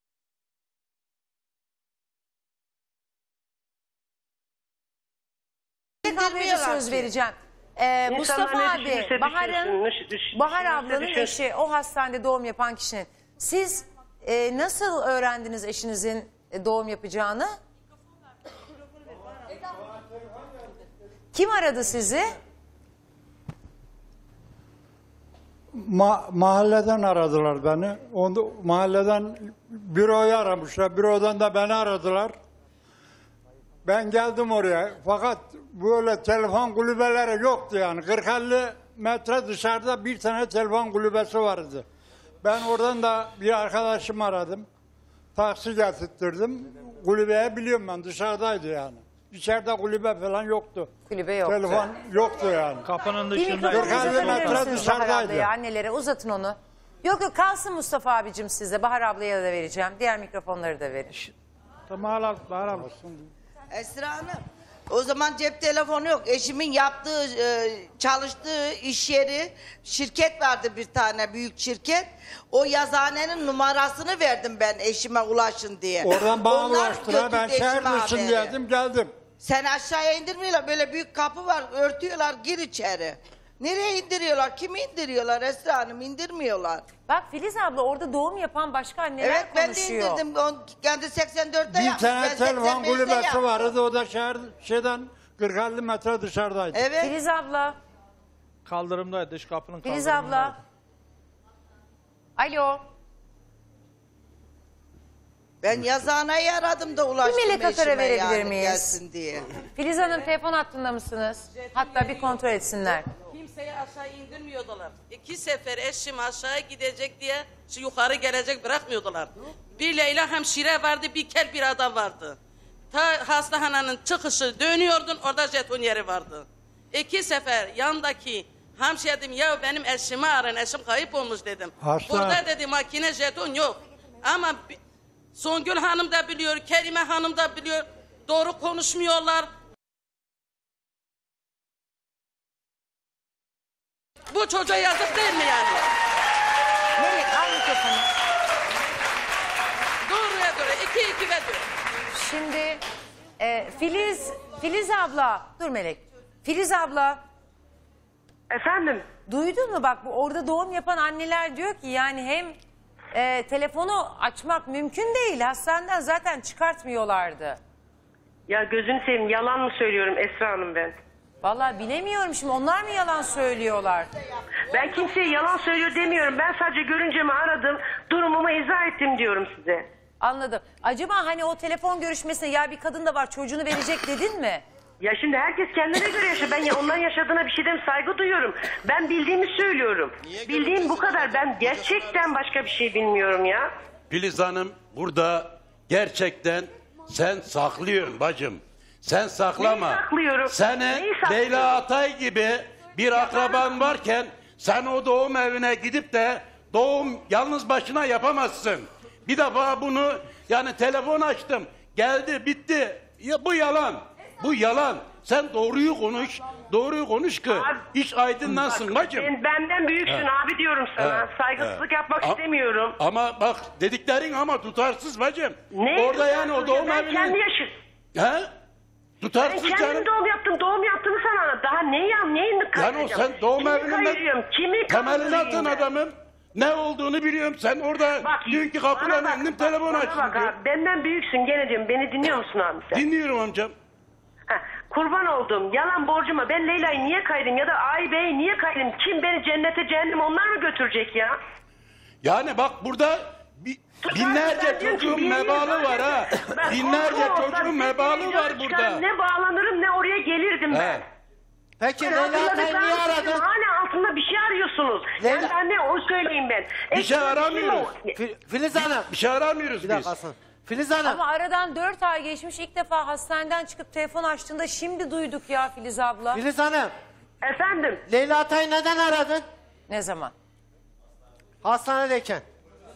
Ablaya söz vereceğim. Mustafa İnsanlar ne abi, düşünürse Bahar düşünsün, ablanın düşünsün. eşi, o hastanede doğum yapan kişinin. Siz nasıl öğrendiniz eşinizin doğum yapacağını? Kim aradı sizi? Mahalleden aradılar beni. Mahalleden büroyu aramışlar. Bürodan da beni aradılar. Ben geldim oraya. Fakat böyle telefon kulübeleri yoktu yani. 40-50 metre dışarıda bir tane telefon kulübesi vardı. Ben oradan da bir arkadaşımı aradım. Taksi getirttirdim. Kulübeye biliyorum ben dışarıdaydı yani. İçeride kulübe falan yoktu. Kulübe yoktu. Telefon yoktu yani. Kapının Bir dışında. mikrofonu 40-50 uzatabilir metre misiniz Bahar dışarıdaydı. ablaya, annelere uzatın onu. Yok yok kalsın Mustafa abicim size. Bahar ablaya da vereceğim. Diğer mikrofonları da verin. Tamam Bahar abla. Esra Hanım o zaman cep telefonu yok. Eşimin yaptığı, çalıştığı iş yeri, şirket vardı bir tane büyük şirket. O yazıhanenin numarasını verdim ben eşime ulaşın diye. Oradan bana Onlar ulaştılar. Ben götürdü eşime şehirlisin haberi. dedim geldim. Sen aşağıya indirmiyorlar. Böyle büyük kapı var. Örtüyorlar. Gir içeri. Nereye indiriyorlar? Kimi indiriyorlar Esra Hanım? İndirmiyorlar. Bak Filiz abla orada doğum yapan başka anneler Evet ben de konuşuyor. indirdim. Kendi 84'te Bir yapmış. tane Ben telefon 85'te kulübesi yaptım. vardı. O da şeyden 40-50 metre dışarıdaydı. Evet. Filiz abla. Kaldırımdaydı, dış kapının Filiz kaldırımındaydı. abla. Alo. Ben yazıhaneyi aradım da ulaştım Bir melek akara eşime verebilir yani miyiz? gelsin diye. Filiz Hanım telefon hattında mısınız? Hatta bir kontrol etsinler. Kimseyi aşağı indirmiyordular. 2 sefer eşim aşağı gidecek diye yukarı gelecek bırakmıyordular. Bir Leyla hemşire vardı, bir kel bir adam vardı. Ta hastanenin çıkışı dönüyordun, orada jeton yeri vardı. 2 sefer yandaki hemşire dedim ya benim eşimi arayın, eşim kayıp olmuş dedim. Burada dedi makine jeton yok. Ama Songül Hanım da biliyor, Kerime Hanım da biliyor. Doğru konuşmuyorlar. Bu çocuğa yazık değil mi yani? Melek al mikrofonu. Doğruya göre 2 ve 4. Şimdi Filiz abla. Dur Melek. Filiz abla. Efendim? Duydun mu bak bu orada doğum yapan anneler diyor ki yani hem telefonu açmak mümkün değil. Hastaneden zaten çıkartmıyorlardı. Ya gözünü seveyim yalan mı söylüyorum Esra Hanım ben? Vallahi bilemiyorum şimdi onlar mı yalan söylüyorlar? Ben kimseye yalan söylüyor demiyorum. Ben sadece görünce mi aradım, durumumu izah ettim diyorum size. Anladım. Acaba hani o telefon görüşmesine ya bir kadın da var çocuğunu verecek dedin mi? Ya şimdi herkes kendine göre yaşıyor. Ben onların yaşadığına bir şeyden saygı duyuyorum. Ben bildiğimi söylüyorum. Bildiğim bu kadar. Ben gerçekten başka bir şey bilmiyorum ya. Filiz Hanım burada gerçekten sen saklıyorsun bacım. Sen saklama. Neyi saklıyorum? Seni Neyi saklıyorum? Leyla Atay gibi bir akraban varken sen o doğum evine gidip de doğum yalnız başına yapamazsın. Bir defa bunu yani telefon açtım. Geldi bitti. Ya bu yalan. Bu yalan. Sen doğruyu konuş. Doğruyu konuş ki iş aydınlansın bacım. Benden büyüksün abi diyorum sana. Saygısızlık yapmak istemiyorum. Ama bak dediklerin ama tutarsız bacım. Ne Orada yani o doğum ben evinin... kendi yaşım. He? Tutarsız Ben kendim canım. doğum yaptığını sana daha neyi Yani o sen doğum evinin Kimi temelini kayırıyorum atan ben? adamın ne olduğunu biliyorum. Sen orada dünkü kapıdan önüm telefon açtın Bak diyor. abi, benden büyüksün gene diyorum. Beni dinliyor musun abi sen? Dinliyorum amcam. Kurban oldum. Yalan borcuma ben Leyla'yı niye kaydım ya da Ay Bey'i niye kaydım? Kim beni cennete cehennem onlar mı götürecek ya? Yani bak burada binlerce çocuğun mebalı var ha. Binlerce çocuğun mebalı var burada. Ne bağlanırım ne oraya gelirdim ben. Peki Ben Leyla hatırladıklarım Atay'ı niye için aradın? Hala altında bir şey arıyorsunuz. Yani ben de o söyleyeyim ben. Bir şey aramıyoruz. Filiz Hanım. Bir şey aramıyoruz Bir dakika biz. Hasan. Filiz Hanım. Ama aradan 4 ay geçmiş ilk defa hastaneden çıkıp telefon açtığında şimdi duyduk ya Filiz abla. Filiz Hanım. Efendim? Leyla Atay'ı neden aradın? Ne zaman? Hastanedeyken.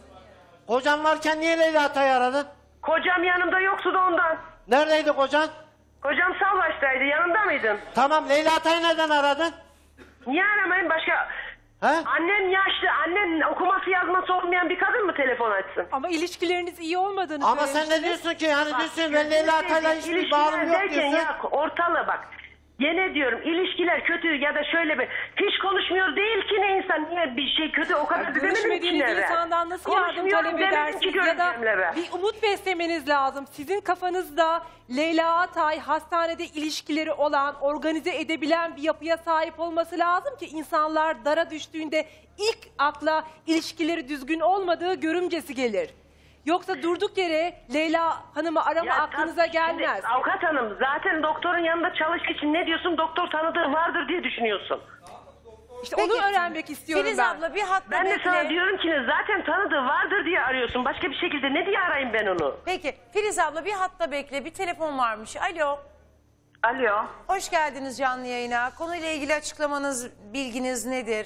Kocan varken niye Leyla Atay'ı aradın? Kocam yanımda yoktu da ondan. Neredeydi kocan? Kocam Salvaç'taydı. Yanında mıydın? Tamam Leyla Atay'ı neden aradın? Niye aramayın başka? Annem yaşlı, annen okuması yazması olmayan bir kadın mı telefon açsın? Ama ilişkileriniz iyi olmadığını Ama sen ne diyorsun ki? Hani diyorsun ben Leyla Atay'la hiçbir bağım yok diyorsun. Ya ortalığı bak. Gene diyorum ilişkiler kötü ya da şöyle bir hiç konuşmuyor değil ki ne insan niye bir şey kötü o kadar demedim ki Görüşmediğiniz insandan nasıl yardım talep edersiniz ya da bir umut beslemeniz lazım. Sizin kafanızda Leyla Atay hastanede ilişkileri olan, organize edebilen bir yapıya sahip olması lazım ki insanlar dara düştüğünde ilk akla ilişkileri düzgün olmadığı görümcesi gelir. Yoksa durduk yere Leyla Hanım'ı arama aklınıza gelmez. Şimdi, avukat hanım zaten doktorun yanında çalıştığı için ne diyorsun doktor tanıdığı vardır diye düşünüyorsun. İşte onu öğrenmek istiyorum Filiz ben. abla bir hatta Ben de bekle. sana diyorum ki zaten tanıdığı vardır diye arıyorsun. Başka bir şekilde ne diye arayayım ben onu? Peki Filiz abla bir hatta bekle bir telefon varmış. Alo. Alo. Hoş geldiniz canlı yayına. Konuyla ilgili açıklamanız, bilginiz nedir?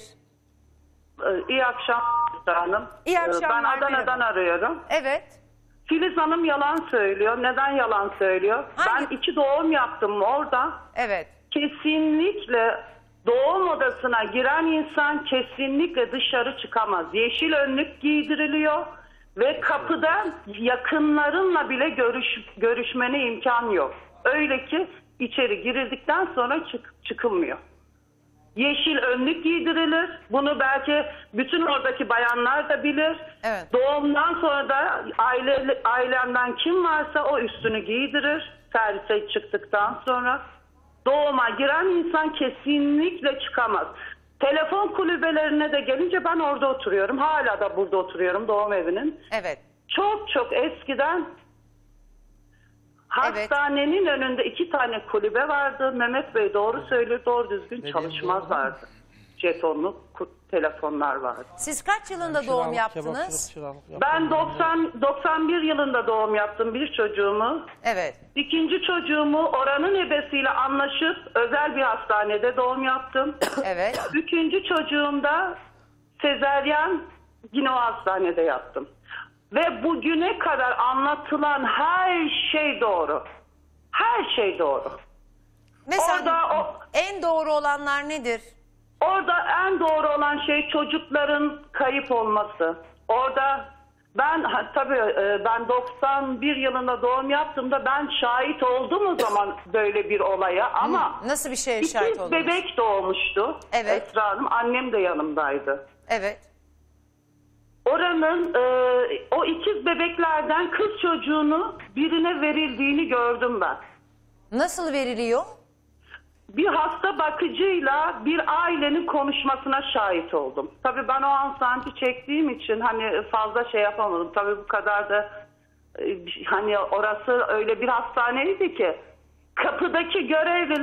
İyi akşamlar Hanım. İyi akşamlar, Ben Adana'dan merhaba. arıyorum. Evet. Filiz Hanım yalan söylüyor. Neden yalan söylüyor? Ben 2 doğum yaptım orada. Evet. Kesinlikle doğum odasına giren insan kesinlikle dışarı çıkamaz. Yeşil önlük giydiriliyor ve kapıda yakınlarınla bile görüşmene imkan yok. Öyle ki içeri girildikten sonra çıkılmıyor. Yeşil önlük giydirilir. Bunu belki bütün oradaki bayanlar da bilir. Evet. Doğumdan sonra da ailemden kim varsa o üstünü giydirir. Servise çıktıktan sonra. Doğuma giren insan kesinlikle çıkamaz. Telefon kulübelerine de gelince ben orada oturuyorum. Hala da burada oturuyorum doğum evinin. Evet. Çok eskiden hastanenin önünde 2 tane kulübe vardı. Mehmet Bey doğru söylüyor. Doğru düzgün çalışmazlardı. Jetonlu telefonlar vardı. Siz kaç yılında doğum yaptınız? Ben 91 yılında doğum yaptım bir çocuğumu. Evet. İkinci çocuğumu oranın ebesiyle anlaşıp özel bir hastanede doğum yaptım. Evet. Üçüncü çocuğumda sezaryen yine o hastanede yaptım. Ve bugüne kadar anlatılan her şey doğru. Her şey doğru. Mesela en doğru olanlar nedir? Orada en doğru olan şey çocukların kayıp olması. Orada ben 91 yılında doğum yaptığımda ben şahit oldum o zaman böyle bir olaya ama nasıl bir şeye şahit ikiz oldunuz? bebek doğmuştu. Evet. Esra Hanım, annem de yanımdaydı. Evet. Oranın o ikiz bebeklerden kız çocuğunu birine verildiğini gördüm ben. Nasıl veriliyor? Bir hasta bakıcıyla bir ailenin konuşmasına şahit oldum. Tabii ben o an sancı çektiğim için hani fazla şey yapamadım. Tabii bu kadar da hani orası öyle bir hastaneydi ki kapıdaki görevliler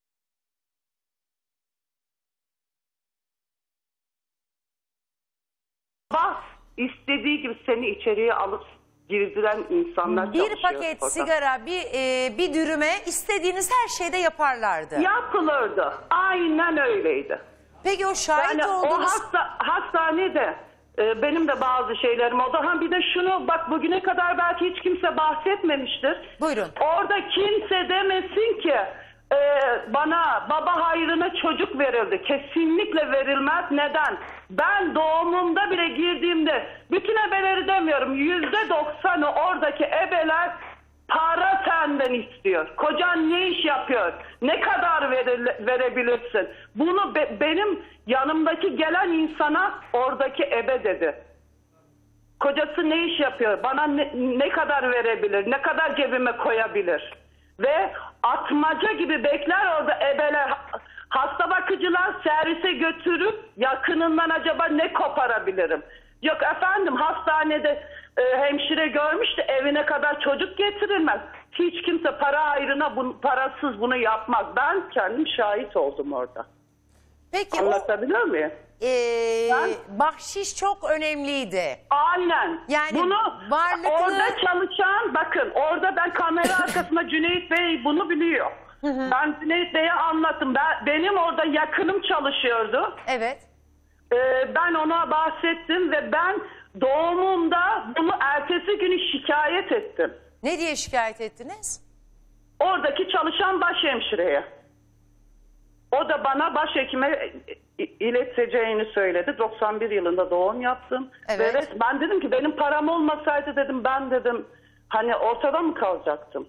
istediği gibi seni içeriye alıp girdiren insanlar Bir çalışıyor paket orada. sigara, bir dürüme istediğiniz her şeyde yaparlardı. Yapılırdı. Aynen öyleydi. Peki o şahit yani olduğunuz... O hastanede benim de bazı şeylerim oldu. Ha bir de şunu bak, bugüne kadar belki hiç kimse bahsetmemiştir. Buyurun. Orada kimse demesin ki bana baba hayrına çocuk verildi. Kesinlikle verilmez. Neden? Ben doğumumda bile girdiğimde, bütün ebeleri demiyorum, %90'ı oradaki ebeler para senden istiyor. Kocan ne iş yapıyor? Ne kadar verebilirsin? Bunu benim yanımdaki gelen insana oradaki ebe dedi. Kocası ne iş yapıyor? Bana ne kadar verebilir? Ne kadar cebime koyabilir? Ve atmaca gibi bekler orada ebeler. Hasta bakıcılar servise götürüp yakınından acaba ne koparabilirim? Yok efendim, hastanede hemşire görmüştü, evine kadar çocuk getirilmez. Hiç kimse para ayrına parasız bunu yapmaz. Ben kendim şahit oldum orada. Peki anlatabiliyor muyum? Bahşiş çok önemliydi. Aynen. Yani bunu varlıklı... orada çalışan, bakın orada ben kamera arkasında Cüneyt Bey bunu biliyor. Ben Cüneyt Bey'e anlattım. Benim orada yakınım çalışıyordu. Evet. Ben ona bahsettim ve ben doğumumda bunu ertesi günü şikayet ettim. Ne diye şikayet ettiniz? Oradaki çalışan başhemşireye. O da bana başhekime ileteceğini söyledi. 91 yılında doğum yaptım. Evet. Ve ben dedim ki benim param olmasaydı dedim, ben dedim hani ortada mı kalacaktım?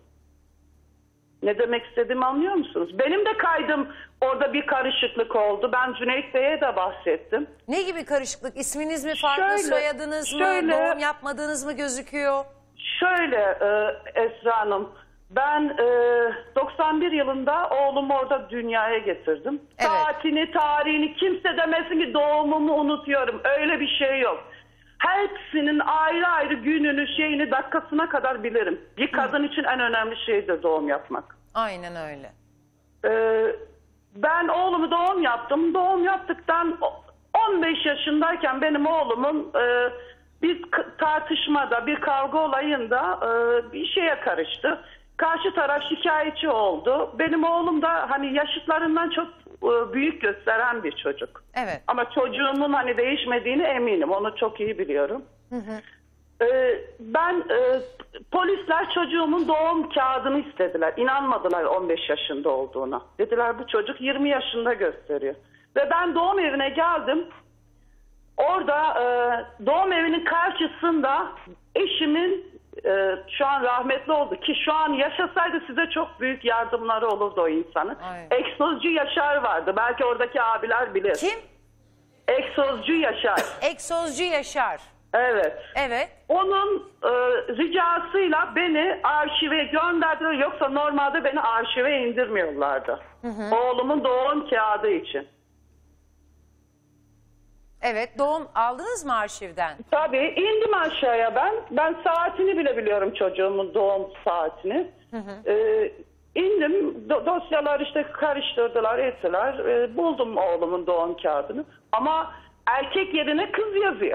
Ne demek istediğimi anlıyor musunuz? Benim de kaydım orada bir karışıklık oldu. Ben Cüneyt Bey'e de bahsettim. Ne gibi karışıklık? İsminiz mi farklı, soyadınız mı, doğum yapmadığınız mı gözüküyor? Şöyle Esra Hanım, ben 91 yılında oğlumu orada dünyaya getirdim. Evet. Saatini, tarihini kimse demesin ki doğumumu unutuyorum. Öyle bir şey yok. Hepsinin ayrı ayrı gününü, şeyini, dakikasına kadar bilirim. Bir kadın için en önemli şeydir doğum yapmak. Aynen öyle. Ben oğlumu doğum yaptım. Doğum yaptıktan 15 yaşındayken benim oğlumun bir tartışmada, bir kavga olayında bir şeye karıştı. Karşı taraf şikayetçi oldu. Benim oğlum da hani yaşıtlarından çok büyük gösteren bir çocuk. Evet. Ama çocuğumun hani değişmediğini eminim. Onu çok iyi biliyorum. Ben polisler çocuğumun doğum kağıdını istediler. İnanmadılar 15 yaşında olduğuna. Dediler bu çocuk 20 yaşında gösteriyor. Ve ben doğum evine geldim. Orada doğum evinin karşısında eşimin şu an rahmetli oldu ki şu an yaşasaydı size çok büyük yardımları olurdu o insanın. Egzozcu Yaşar vardı. Belki oradaki abiler bilir. Kim? Egzozcu Yaşar. Egzozcu Yaşar. Evet. Evet. Onun ricasıyla beni arşive gönderdiler. Yoksa normalde beni arşive indirmiyorlardı. Oğlumun doğum kağıdı için. Evet, doğum aldınız mı arşivden? Tabii indim aşağıya ben. Ben saatini bile biliyorum, çocuğumun doğum saatini. İndim, dosyalar işte karıştırdılar, ettiler. Buldum oğlumun doğum kağıdını. Ama erkek yerine kız yazıyor.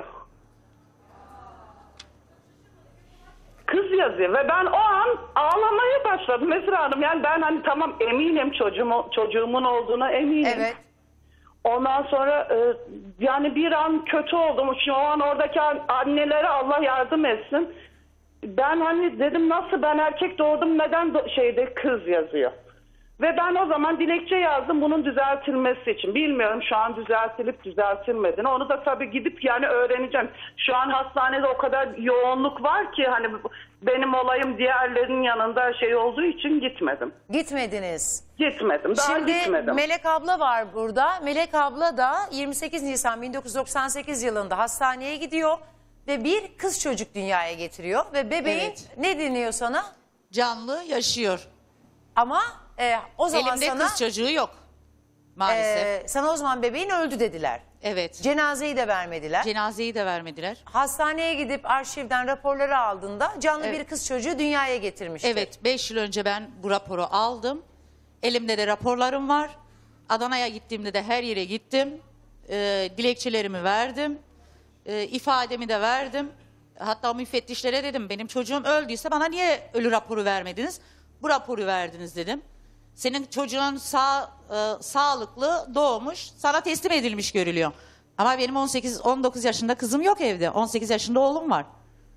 Kız yazıyor ve ben o an ağlamaya başladım Esra Hanım. Yani ben hani tamam eminim çocuğumun olduğuna eminim. Evet. Ondan sonra yani bir an kötü oldum. Şu an oradaki annelere Allah yardım etsin. Ben hani dedim nasıl ben erkek doğurdum, neden şeyde kız yazıyor. Ve ben o zaman dilekçe yazdım bunun düzeltilmesi için. Bilmiyorum şu an düzeltilip düzeltilmediğini. Onu da tabii gidip yani öğreneceğim. Şu an hastanede o kadar yoğunluk var ki hani benim olayım diğerlerinin yanında şey olduğu için gitmedim. Gitmediniz. Gitmedim. Daha Şimdi gitmedim. Melek abla var burada. Melek abla da 28 Nisan 1998 yılında hastaneye gidiyor ve bir kız çocuk dünyaya getiriyor ve bebeğin ne deniyor sana? Canlı yaşıyor. Ama o zaman elimde sana... kız çocuğu yok. Maalesef. Sana o zaman bebeğin öldü dediler. Evet. Cenazeyi de vermediler. Cenazeyi de vermediler. Hastaneye gidip arşivden raporları aldığında canlı Evet. bir kız çocuğu dünyaya getirmişti. Evet, 5 yıl önce ben bu raporu aldım. Elimde de raporlarım var. Adana'ya gittiğimde de her yere gittim. Dilekçelerimi verdim. İfademi de verdim. Hatta müfettişlere dedim, benim çocuğum öldüyse bana niye ölü raporu vermediniz? Bu raporu verdiniz dedim. Senin çocuğun sağlıklı doğmuş, sana teslim edilmiş görülüyor. Ama benim 19 yaşında kızım yok evde. 18 yaşında oğlum var.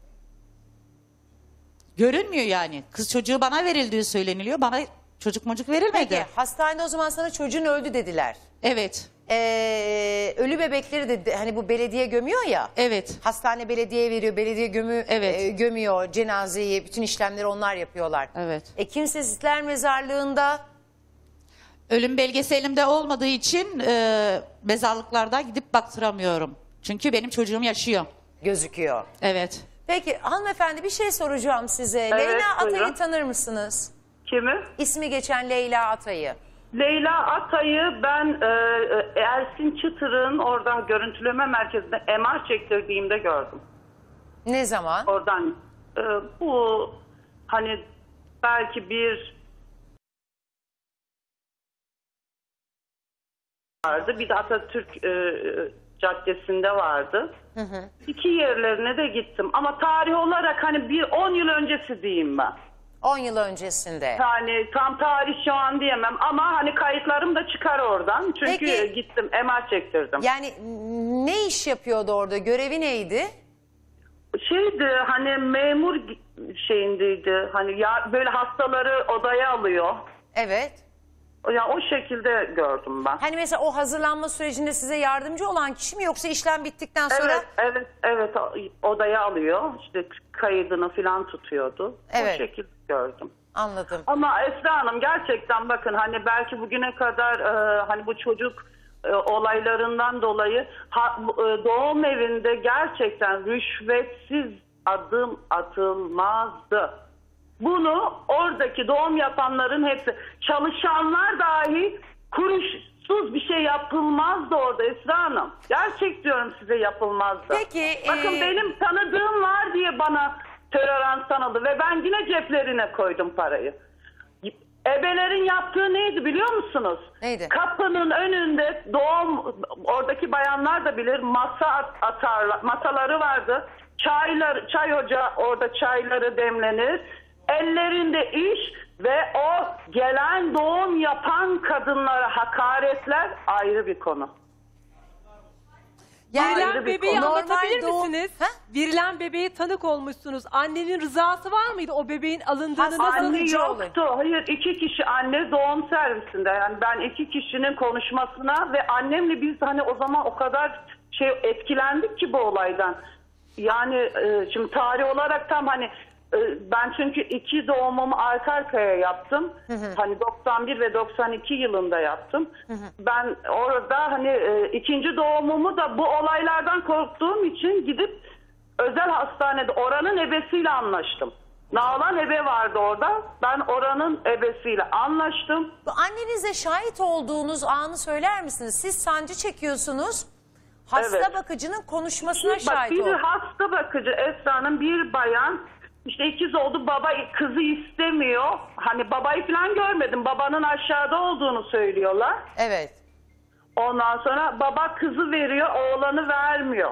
Görünmüyor yani. Kız çocuğu bana verildiği söyleniliyor. Bana çocuk verilmedi. Peki hastanede o zaman sana çocuğun öldü dediler. Evet. Ölü bebekleri de hani bu belediye gömüyor ya. Evet. Hastane belediye veriyor, belediye gömüyor cenazeyi, bütün işlemleri onlar yapıyorlar. Evet. Kimsesizler mezarlığında Ölüm belgesi elimde olmadığı için mezarlıklarda gidip baktıramıyorum. Çünkü benim çocuğum yaşıyor. Gözüküyor. Evet. Peki hanımefendi bir şey soracağım size. Evet, Leyla Atay'ı buyurun. tanır mısınız? Kimi? İsmi geçen Leyla Atay'ı. Leyla Atay'ı ben Ersin Çıtır'ın orada görüntüleme merkezinde MR çektirdiğimde gördüm. Ne zaman? Oradan bu hani belki bir vardı. Bir de Atatürk Caddesi'nde vardı. İki yerlerine de gittim. Ama tarih olarak hani bir 10 yıl öncesi diyeyim ben. 10 yıl öncesinde. Yani tam tarih şu an diyemem ama hani kayıtlarım da çıkar oradan. Çünkü Peki, gittim MR çektirdim. Yani ne iş yapıyordu orada? Görevi neydi? Şeydi hani memur şeyindeydi. Hani ya böyle hastaları odaya alıyor. Evet. Ya o şekilde gördüm ben. Hani mesela o hazırlanma sürecinde size yardımcı olan kişi mi yoksa işlem bittikten sonra? Evet odaya alıyor. İşte kaydını falan tutuyordu. Evet. O şekilde gördüm. Anladım. Ama Esra Hanım gerçekten bakın hani belki bugüne kadar hani bu çocuk olaylarından dolayı doğum evinde gerçekten rüşvetsiz adım atılmazdı. Bunu oradaki doğum yapanların hepsi, çalışanlar dahi kuruşsuz bir şey yapılmazdı orada Esra Hanım. Gerçek diyorum size yapılmazdı. Peki. Bakın benim tanıdığım var diye bana tolerans tanıdı ve ben yine ceplerine koydum parayı. Ebelerin yaptığı neydi biliyor musunuz? Neydi? Kapının önünde oradaki bayanlar da bilir, masa atarlar, masaları vardı. Çay ocağı, orada çayları demlenir. Ellerinde iş ve o gelen doğum yapan kadınlara hakaretler ayrı bir konu. Verilen bebeği anlatabilir doğum- misiniz? Verilen bebeğe tanık olmuşsunuz. Annenin rızası var mıydı o bebeğin alındığını nasıl? Anne yoktu. Hayır, 2 kişi anne doğum servisinde. Yani ben 2 kişinin konuşmasına ve annemle biz hani o zaman o kadar etkilendik ki bu olaydan. Yani şimdi tarih olarak tam hani ben çünkü 2 doğumumu arka arkaya yaptım. Hani 91 ve 92 yılında yaptım. Ben orada hani 2. doğumumu da bu olaylardan korktuğum için gidip özel hastanede oranın ebesiyle anlaştım. Nalan ebe vardı orada. Ben oranın ebesiyle anlaştım. Bu annenize şahit olduğunuz anı söyler misiniz? Siz sancı çekiyorsunuz. Hasta Evet. bakıcının konuşmasına Bak, şahit bir oldunuz. hasta bakıcı Esra'nın bir bayan işte ikiz oldu, baba kızı istemiyor. Hani babayı falan görmedim. Babanın aşağıda olduğunu söylüyorlar. Evet. Ondan sonra baba kızı veriyor, oğlanı vermiyor.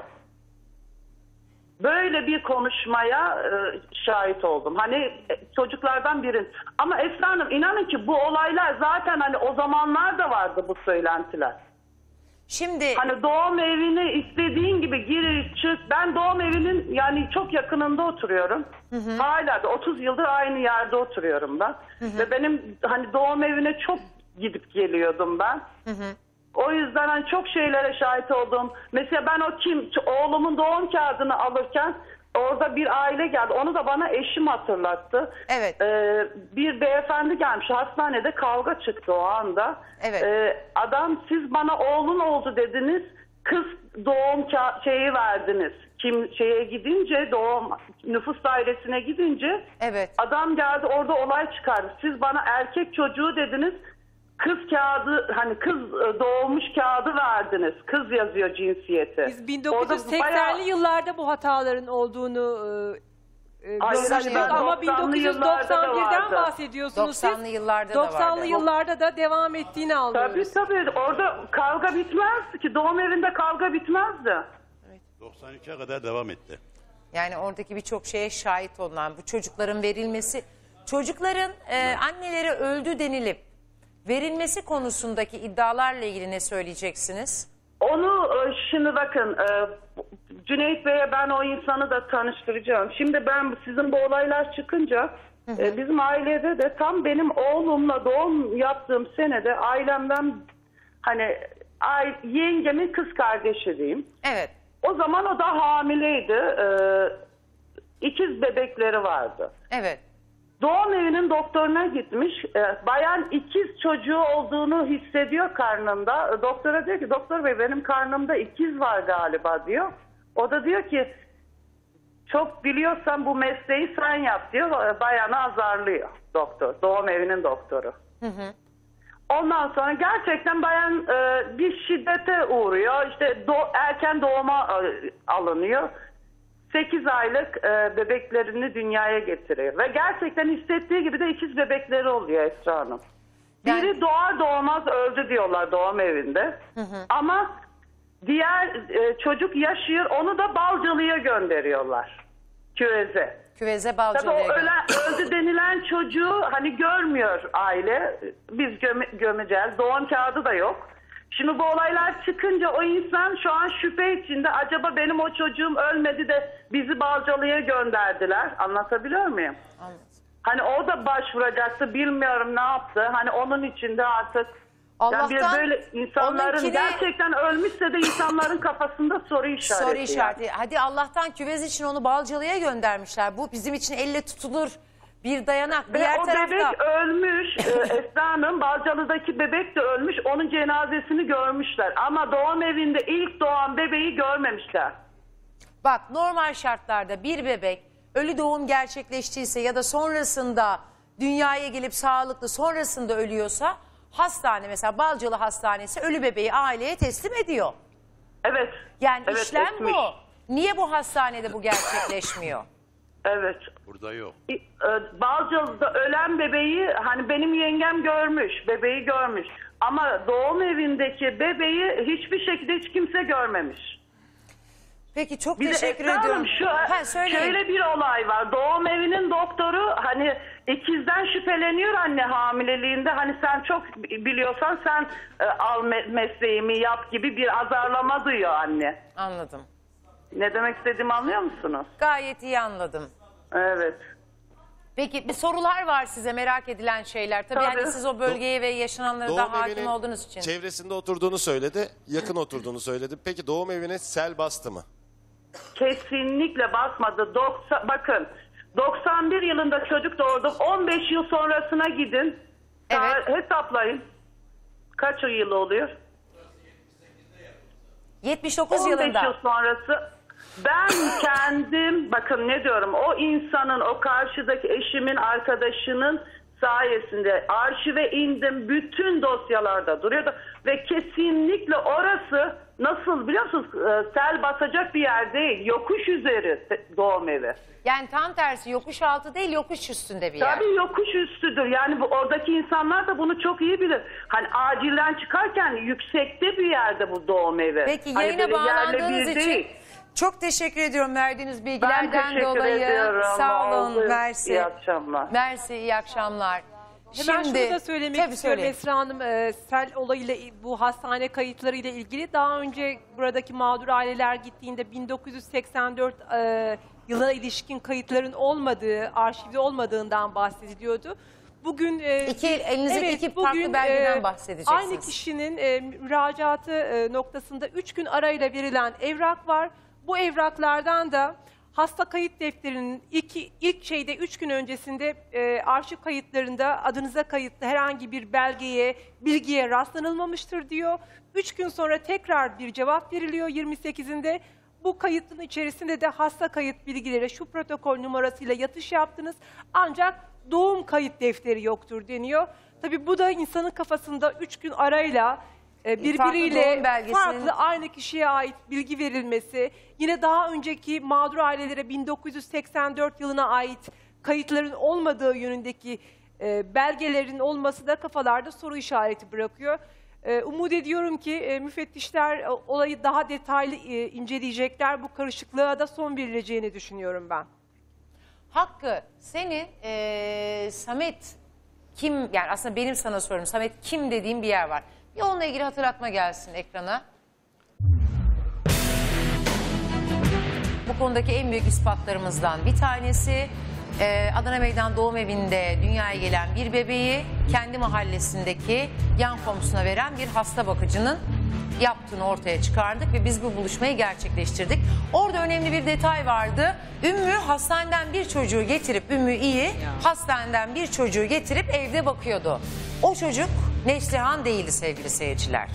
Böyle bir konuşmaya şahit oldum. Hani çocuklardan birinin. Ama Esra Hanım inanın ki bu olaylar zaten hani o zamanlar da vardı bu söylentiler. Şimdi hani doğum evine istediğin gibi gir çık. Ben doğum evinin yani çok yakınında oturuyorum. Hala da 30 yıldır aynı yerde oturuyorum ben. Ve benim hani doğum evine çok gidip geliyordum ben. O yüzden hani çok şeylere şahit oldum. Mesela ben oğlumun doğum kağıdını alırken orada bir aile geldi. Onu da bana eşim hatırlattı. Evet. Bir beyefendi gelmiş. Hastanede kavga çıktı o anda. Evet. Adam siz bana oğlun oldu dediniz. Kız doğum şeyi verdiniz. Şeye gidince doğum nüfus dairesine gidince evet. Adam geldi orada olay çıkardı. Siz bana erkek çocuğu dediniz. kız kağıdı, hani kız doğmuş kağıdı verdiniz. Kız yazıyor cinsiyeti. Biz 1980'li yıllarda bu hataların olduğunu gösteriyorduk ama 1991'den bahsediyorsunuz 90'lı siz. yıllarda da 90'lı vardı. yıllarda da devam ettiğini anlıyoruz. Tabii orada kavga bitmezdi ki. Doğum evinde kavga bitmezdi. 93'e kadar devam etti. Yani oradaki birçok şeye şahit olunan bu çocukların verilmesi, çocukların anneleri öldü denilip verilmesi konusundaki iddialarla ilgili ne söyleyeceksiniz? Onu şimdi bakın Cüneyt Bey'e ben o insanı da tanıştıracağım. Şimdi ben sizin bu olaylar çıkınca bizim ailede de tam benim oğlumla doğum yaptığım senede ailemden hani yengemin kız kardeşi diyeyim. Evet. O zaman o da hamileydi. İkiz bebekleri vardı. Evet. Doğum evinin doktoruna gitmiş. Bayan ikiz çocuğu olduğunu hissediyor karnında. Doktora diyor ki doktor bey benim karnımda ikiz var galiba diyor. O da diyor ki çok biliyorsan bu mesleği sen yap diyor. Bayanı azarlıyor doktor. Doğum evinin doktoru. Ondan sonra gerçekten bayan bir şiddete uğruyor. İşte erken doğuma alınıyor. 8 aylık bebeklerini dünyaya getiriyor. Ve gerçekten hissettiği gibi de ikiz bebekleri oluyor Esra Hanım. Biri doğar doğmaz öldü diyorlar doğum evinde. Ama diğer çocuk yaşıyor, onu da Balcalı'ya gönderiyorlar. Küveze. Küveze Balcalı'ya Tabii o öldü denilen çocuğu hani görmüyor aile. Biz gömeceğiz. Doğum kağıdı da yok. Şimdi bu olaylar çıkınca o insan şu an şüphe içinde. Acaba benim o çocuğum ölmedi de bizi Balcalı'ya gönderdiler. Anlatabiliyor muyum? Anladım. Hani o da başvuracaktı. Bilmiyorum ne yaptı. Hani onun içinde artık yani bir böyle insanların gerçekten ölmüşse de insanların kafasında soru işareti. Soru işareti. Yani. Hadi Allah'tan küvez için onu Balcalı'ya göndermişler. Bu bizim için elle tutulur bir dayanak. Diğer o tarafta... bebek ölmüş. Esra Hanım, Balcalı'daki bebek de ölmüş. Onun cenazesini görmüşler. Ama doğum evinde ilk doğan bebeği görmemişler. Bak normal şartlarda bir bebek ölü doğum gerçekleştiyse ya da sonrasında dünyaya gelip sağlıklı sonrasında ölüyorsa hastane mesela Balcalı Hastanesi ölü bebeği aileye teslim ediyor. Evet. Yani evet, işlem etmiş. bu. Niye bu hastanede bu gerçekleşmiyor? Evet. Burada yok. Balcalı'da ölen bebeği hani benim yengem görmüş. Bebeği görmüş. Ama doğum evindeki bebeği hiçbir şekilde hiç kimse görmemiş. Peki çok Bir de teşekkür Esra Hanım, ediyorum. Şöyle bir olay var. Doğum evinin doktoru hani ikizden şüpheleniyor anne hamileliğinde. Hani sen çok biliyorsan sen al mesleğimi yap gibi bir azarlama duyuyor anne. Anladım. Ne demek istediğimi anlıyor musunuz? Gayet iyi anladım. Evet. Peki bir sorular var size merak edilen şeyler. Tabii hani siz o bölgeye ve yaşananlara da hakim olduğunuz için. Çevresinde oturduğunu söyledi, yakın oturduğunu söyledi. Peki doğum evine sel bastı mı? Kesinlikle basmadı. Bakın 91 yılında çocuk doğurdum. 15 yıl sonrasına gidin. Evet. Hesaplayın. Kaç yıl oluyor? 79 15 yılında. 15 yıl sonrası ben kendim bakın ne diyorum o insanın o karşıdaki eşimin arkadaşının sayesinde arşive indim, bütün dosyalarda duruyordu ve kesinlikle orası nasıl biliyor musunuz sel basacak bir yer değil, yokuş üzeri doğum evi. Yani tam tersi yokuş altı değil yokuş üstünde bir yer. Tabii yokuş üstüdür yani oradaki insanlar da bunu çok iyi bilir. Hani acilden çıkarken yüksekte bir yerde bu doğum evi. Peki hani yayına bağlandığınız için değil. çok teşekkür ediyorum verdiğiniz Ben bilgilerden teşekkür dolayı. ediyorum. Sağ olun. Oldu. Mersi. İyi akşamlar. Mersi iyi akşamlar. Hemen şunu da söylemek Tabii istiyorum söyleyin. Esra Hanım, sel olayıyla bu hastane kayıtlarıyla ilgili daha önce buradaki mağdur aileler gittiğinde 1984 yılına ilişkin kayıtların olmadığı, arşivde olmadığından bahsediliyordu. Bugün elinizdeki iki farklı belgeden bahsedeceksiniz. Aynı kişinin müracaatı noktasında 3 gün arayla verilen evrak var. Bu evraklardan da hasta kayıt defterinin ilk şeyde 3 gün öncesinde arşiv kayıtlarında adınıza kayıtlı herhangi bir belgeye, bilgiye rastlanılmamıştır diyor. 3 gün sonra tekrar bir cevap veriliyor 28'inde. Bu kayıtın içerisinde de hasta kayıt bilgileri şu protokol numarasıyla yatış yaptınız ancak doğum kayıt defteri yoktur deniyor. Tabii bu da insanın kafasında 3 gün arayla birbiriyle doğum belgesinin- farklı aynı kişiye ait bilgi verilmesi, yine daha önceki mağdur ailelere 1984 yılına ait kayıtların olmadığı yönündeki belgelerin olması da kafalarda soru işareti bırakıyor. Umut ediyorum ki müfettişler olayı daha detaylı inceleyecekler. Bu karışıklığa da son verileceğini düşünüyorum ben. Hakkı, senin Samet kim, yani aslında benim sana sorum, Samet kim dediğim bir yer var. Bir onunla ilgili hatırlatma gelsin ekrana. Bu konudaki en büyük ispatlarımızdan bir tanesi, Adana Meydan Doğum Evi'nde dünyaya gelen bir bebeği kendi mahallesindeki yan komşusuna veren bir hasta bakıcının yaptığını ortaya çıkardık ve biz bu buluşmayı gerçekleştirdik. Orada önemli bir detay vardı. Ümmü hastaneden bir çocuğu getirip, Ümmü iyi, hastaneden bir çocuğu getirip evde bakıyordu. O çocuk Neslihan değildi sevgili seyirciler.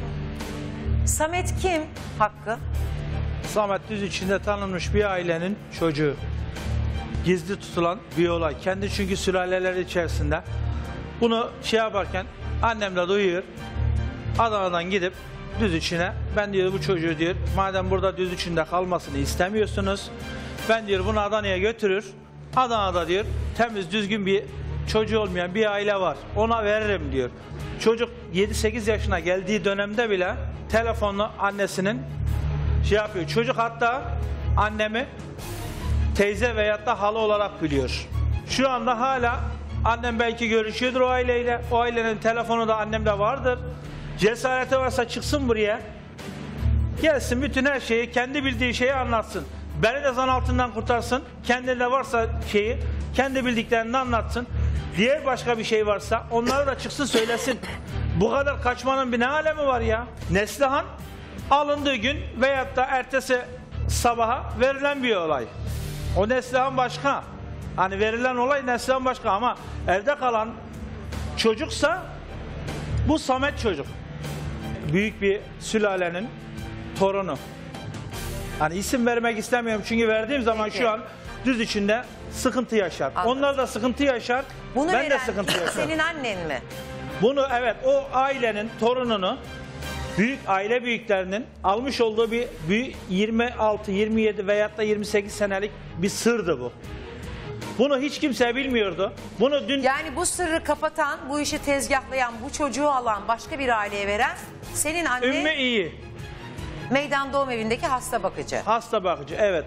Samet kim Hakkı? Samet Düz içinde tanınmış bir ailenin çocuğu. Gizli tutulan bir olay. Kendi çünkü sülaleler içerisinde. Bunu yaparken annem de duyuyor. Adana'dan gidip Düz içine, ben diyor bu çocuğu diyor, madem burada Düz içinde kalmasını istemiyorsunuz, ben diyor bunu Adana'ya götürür. Adana'da diyor temiz düzgün bir çocuğu olmayan bir aile var. Ona veririm diyor. Çocuk 7-8 yaşına geldiği dönemde bile telefonla annesinin yapıyor. Çocuk hatta annemi teyze veyahut da hala olarak biliyor. Şu anda hala annem belki görüşüyordur o aileyle. O ailenin telefonu da annemde vardır. Cesareti varsa çıksın buraya. Gelsin bütün her şeyi, kendi bildiği şeyi anlatsın. Beni de zan altından kurtarsın. Kendinde varsa şeyi, kendi bildiklerini anlatsın. Diğer başka bir şey varsa onları da çıksın söylesin. Bu kadar kaçmanın bir ne alemi var ya? Neslihan alındığı gün veyahut da ertesi sabaha verilen bir olay. O Neslihan başka. Hani verilen olay Neslihan başka ama evde kalan çocuksa bu Samet çocuk. Büyük bir sülalenin torunu. Hani isim vermek istemiyorum çünkü verdiğim zaman şu an Düz içinde sıkıntı yaşar. Anladım. Onlar da sıkıntı yaşar. Bunu ben de veren sıkıntı yaşarım. senin annen mi? Bunu evet o ailenin torununu büyük aile büyüklerinin almış olduğu bir 26, 27 veyahut da 28 senelik bir sırdı bu. Bunu hiç kimse bilmiyordu. Bunu dün Yani bu sırrı kapatan, bu işi tezgahlayan, bu çocuğu alan, başka bir aileye veren senin annen Ümmü iyi. Meydan Doğum Evi'ndeki hasta bakıcı. Hasta bakıcı evet.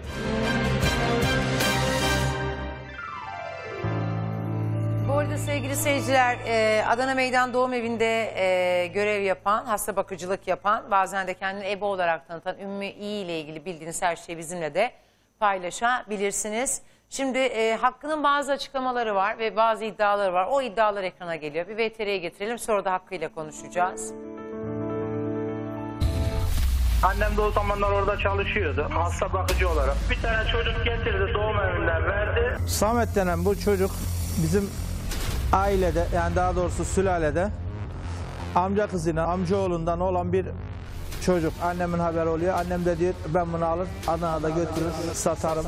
Bu arada sevgili seyirciler, Adana Meydan Doğum Evi'nde görev yapan, hasta bakıcılık yapan, bazen de kendini ebe olarak tanıtan Ümmü İyi ile ilgili bildiğiniz her şeyi bizimle de paylaşabilirsiniz. Şimdi Hakkı'nın bazı açıklamaları var ve bazı iddiaları var. O iddialar ekrana geliyor. Bir VTR'ye getirelim, sonra da Hakkı ile konuşacağız. Annem de o zamanlar orada çalışıyordu. Hasta bakıcı olarak. Bir tane çocuk getirdi, doğum evinden verdi. Samet denen bu çocuk bizim ailede, yani daha doğrusu sülalede amca kızına, amcaoğlundan olan bir çocuk. Annemin haberi oluyor. Annem de diyor ben bunu alır Adana'da götürür satarım.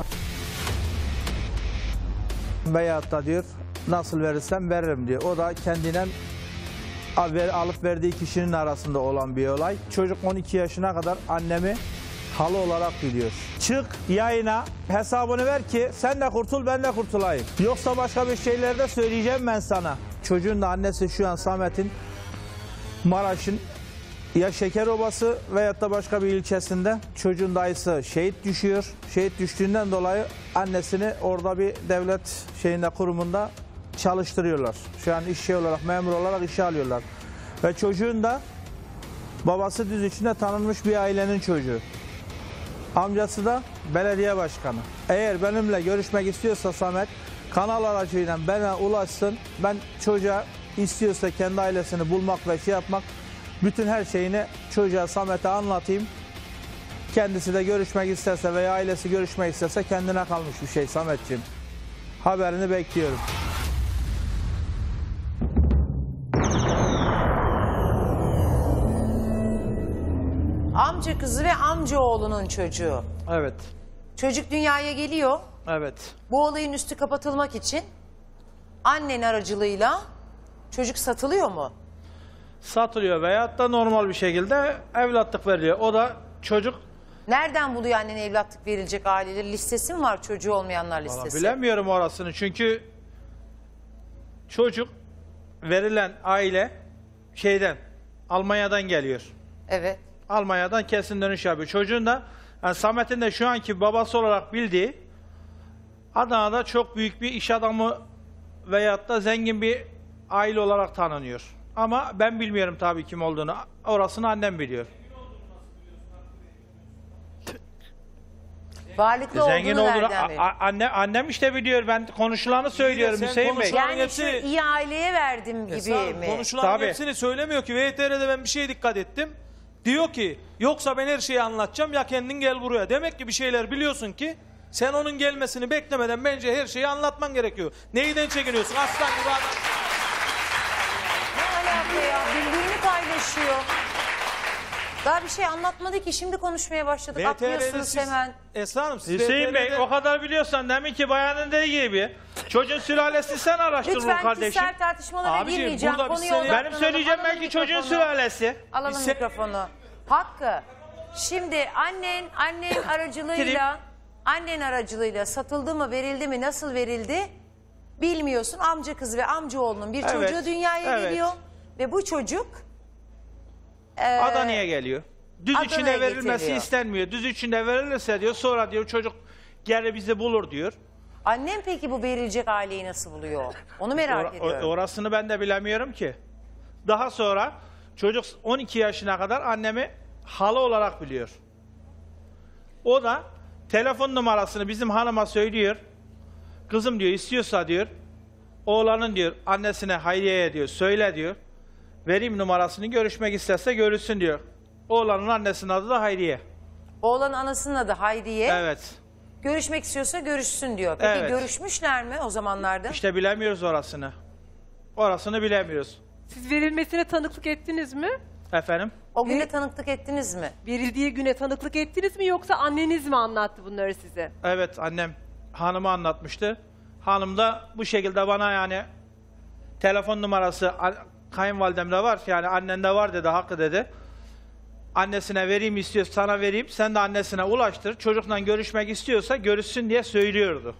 Veyahut da diyor nasıl verirsem veririm diyor. O da kendinden alıp verdiği kişinin arasında olan bir olay. Çocuk 12 yaşına kadar annemi halı olarak biliyor. Çık yayına hesabını ver ki sen de kurtul ben de kurtulayım. Yoksa başka bir şeyler de söyleyeceğim ben sana. Çocuğun da annesi şu an Samet'in Maraş'ın ya Şekerobası veyahut da başka bir ilçesinde çocuğun dayısı şehit düşüyor. Şehit düştüğünden dolayı annesini orada bir devlet kurumunda çalıştırıyorlar. Şu an işçi olarak, memur olarak işe alıyorlar. Ve çocuğun da babası Düz içinde tanınmış bir ailenin çocuğu. Amcası da belediye başkanı. Eğer benimle görüşmek istiyorsa Samet, kanal aracıyla bana ulaşsın. Ben çocuğa istiyorsa kendi ailesini bulmak ve yapmak, bütün her şeyini çocuğa, Samet'e anlatayım. Kendisi de görüşmek isterse veya ailesi görüşmek isterse kendine kalmış bir şey Sametciğim. Haberini bekliyorum. Amca kızı ve amcaoğlunun çocuğu. Evet. Çocuk dünyaya geliyor. Evet. Bu olayın üstü kapatılmak için annen aracılığıyla Çocuk satılıyor mu? Satılıyor veyahut da normal bir şekilde evlatlık veriliyor. O da çocuk Nereden buluyor annen evlatlık verilecek aileleri? Listesi mi var çocuğu olmayanlar listesi? bilemiyorum orasını. Çünkü çocuk verilen aile şeyden Almanya'dan geliyor. Evet. Almanya'dan kesin dönüş yapıyor. Çocuğun da yani Samet'in de şu anki babası olarak bildiği Adana'da çok büyük bir iş adamı veyahut da zengin bir aile olarak tanınıyor. Ama ben bilmiyorum tabii kim olduğunu. Orasını annem biliyor. Varlıklı Zengin olduğunu olduğunu nereden biliyor? annem işte biliyor. Ben konuşulanı söylüyorum sen Hüseyin Bey. konuşulan Yani şu iyi aileye verdim gibi Esra, mi? konuşulan Tabii. hepsini söylemiyor ki. VTR'de ben bir şeye dikkat ettim. Diyor ki yoksa ben her şeyi anlatacağım ya kendin gel buraya. Demek ki bir şeyler biliyorsun ki sen onun gelmesini beklemeden bence her şeyi anlatman gerekiyor. Neyden çekiniyorsun? Aslan gibi adam. Ne alaka ya? Bildiğini paylaşıyor. Daha bir şey anlatmadı ki şimdi konuşmaya başladık. Atlıyorsunuz hemen. Esra Hanım siz Hüseyin Bey VTR'de o kadar biliyorsan demin ki bayanın dediği gibi çocuğun sülalesi sen araştır bu Lütfen kardeşim. kişisel tartışmalara Abiciğim, girmeyeceğim. burada biz Konuya seni- odaklanalım. Benim söyleyeceğim Alalım belki çocuğun mikrofonu. sülalesi. Alalım Biz se- mikrofonu. Hakkı. Şimdi annen aracılığıyla satıldı mı, verildi mi, nasıl verildi bilmiyorsun. Amca kızı ve amcaoğlunun bir Evet, çocuğu dünyaya evet. geliyor ve bu çocuk Adana'ya geliyor. Düz Adana'ya içinde verilmesi getiriliyor. istenmiyor. Düz içinde verilirse diyor sonra diyor çocuk gelir bizi bulur diyor. Annem peki bu verilecek aileyi nasıl buluyor? Onu merak ediyorum. Orasını ben de bilemiyorum ki. Daha sonra çocuk 12 yaşına kadar annemi hala olarak biliyor. O da telefon numarasını bizim hanıma söylüyor. Kızım diyor istiyorsa diyor oğlanın diyor annesine Hayriye'ye diyor söyle diyor. Vereyim numarasını görüşmek isterse görüşsün diyor. Oğlanın annesinin adı da Hayriye. Oğlanın anasının adı Hayriye. Evet. Görüşmek istiyorsa görüşsün diyor. Peki Evet. görüşmüşler mi o zamanlarda? İşte bilemiyoruz orasını. Orasını bilemiyoruz. Siz verilmesine tanıklık ettiniz mi? Efendim? O güne tanıklık ettiniz mi? Verildiği güne tanıklık ettiniz mi yoksa anneniz mi anlattı bunları size? Evet annem hanıma anlatmıştı. Hanım da bu şekilde bana yani telefon numarası kayınvalidemde var yani annende var dedi Hakkı dedi. Annesine vereyim istiyorsa sana vereyim sen de annesine ulaştır. Çocukla görüşmek istiyorsa görüşsün diye söylüyordu.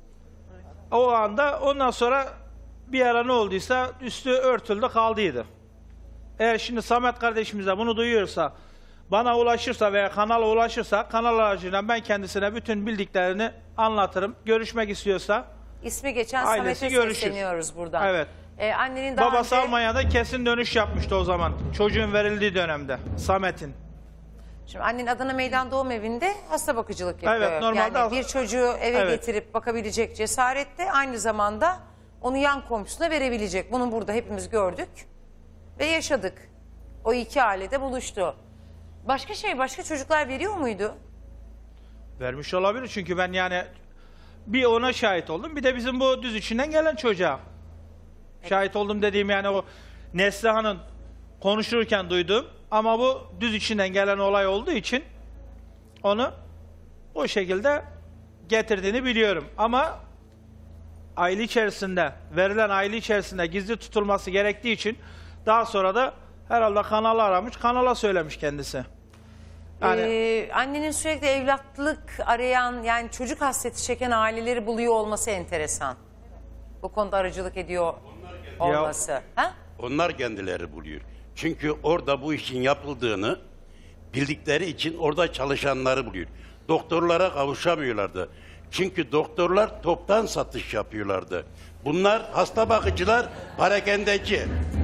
O anda ondan sonra bir ara ne olduysa üstü örtüldü kaldıydı. Eğer şimdi Samet kardeşimiz de bunu duyuyorsa bana ulaşırsa veya kanala ulaşırsa kanal aracıyla ben kendisine bütün bildiklerini anlatırım. Görüşmek istiyorsa İsmi geçen ailesi Samet'e görüşür. sesleniyoruz buradan. Evet. Annenin daha Babası önce... Almanya'da kesin dönüş yapmıştı o zaman. Çocuğun verildiği dönemde. Samet'in. Şimdi annen Adana Meydan Doğum Evi'nde hasta bakıcılık yapıyor. Evet, normalde yani bir çocuğu eve Evet. getirip bakabilecek cesarette aynı zamanda onu yan komşusuna verebilecek. Bunu burada hepimiz gördük ve yaşadık. O iki ailede buluştu. Başka çocuklar veriyor muydu? Vermiş olabilir çünkü ben yani bir ona şahit oldum bir de bizim bu düz içinden gelen çocuğa. Şahit oldum dediğim yani o Neslihan'ın konuşurken duydum ama bu düz içinden gelen olay olduğu için onu o şekilde getirdiğini biliyorum. Ama aile içerisinde, verilen aile içerisinde gizli tutulması gerektiği için daha sonra da herhalde kanalı aramış, kanala söylemiş kendisi. Yani Annenin sürekli evlatlık arayan yani çocuk hasreti çeken aileleri buluyor olması enteresan. Bu konuda aracılık ediyor olması. Ha? Onlar kendileri buluyor. Çünkü orada bu işin yapıldığını bildikleri için orada çalışanları buluyor. Doktorlara kavuşamıyorlardı. Çünkü doktorlar toptan satış yapıyorlardı. Bunlar hasta bakıcılar parakendeci.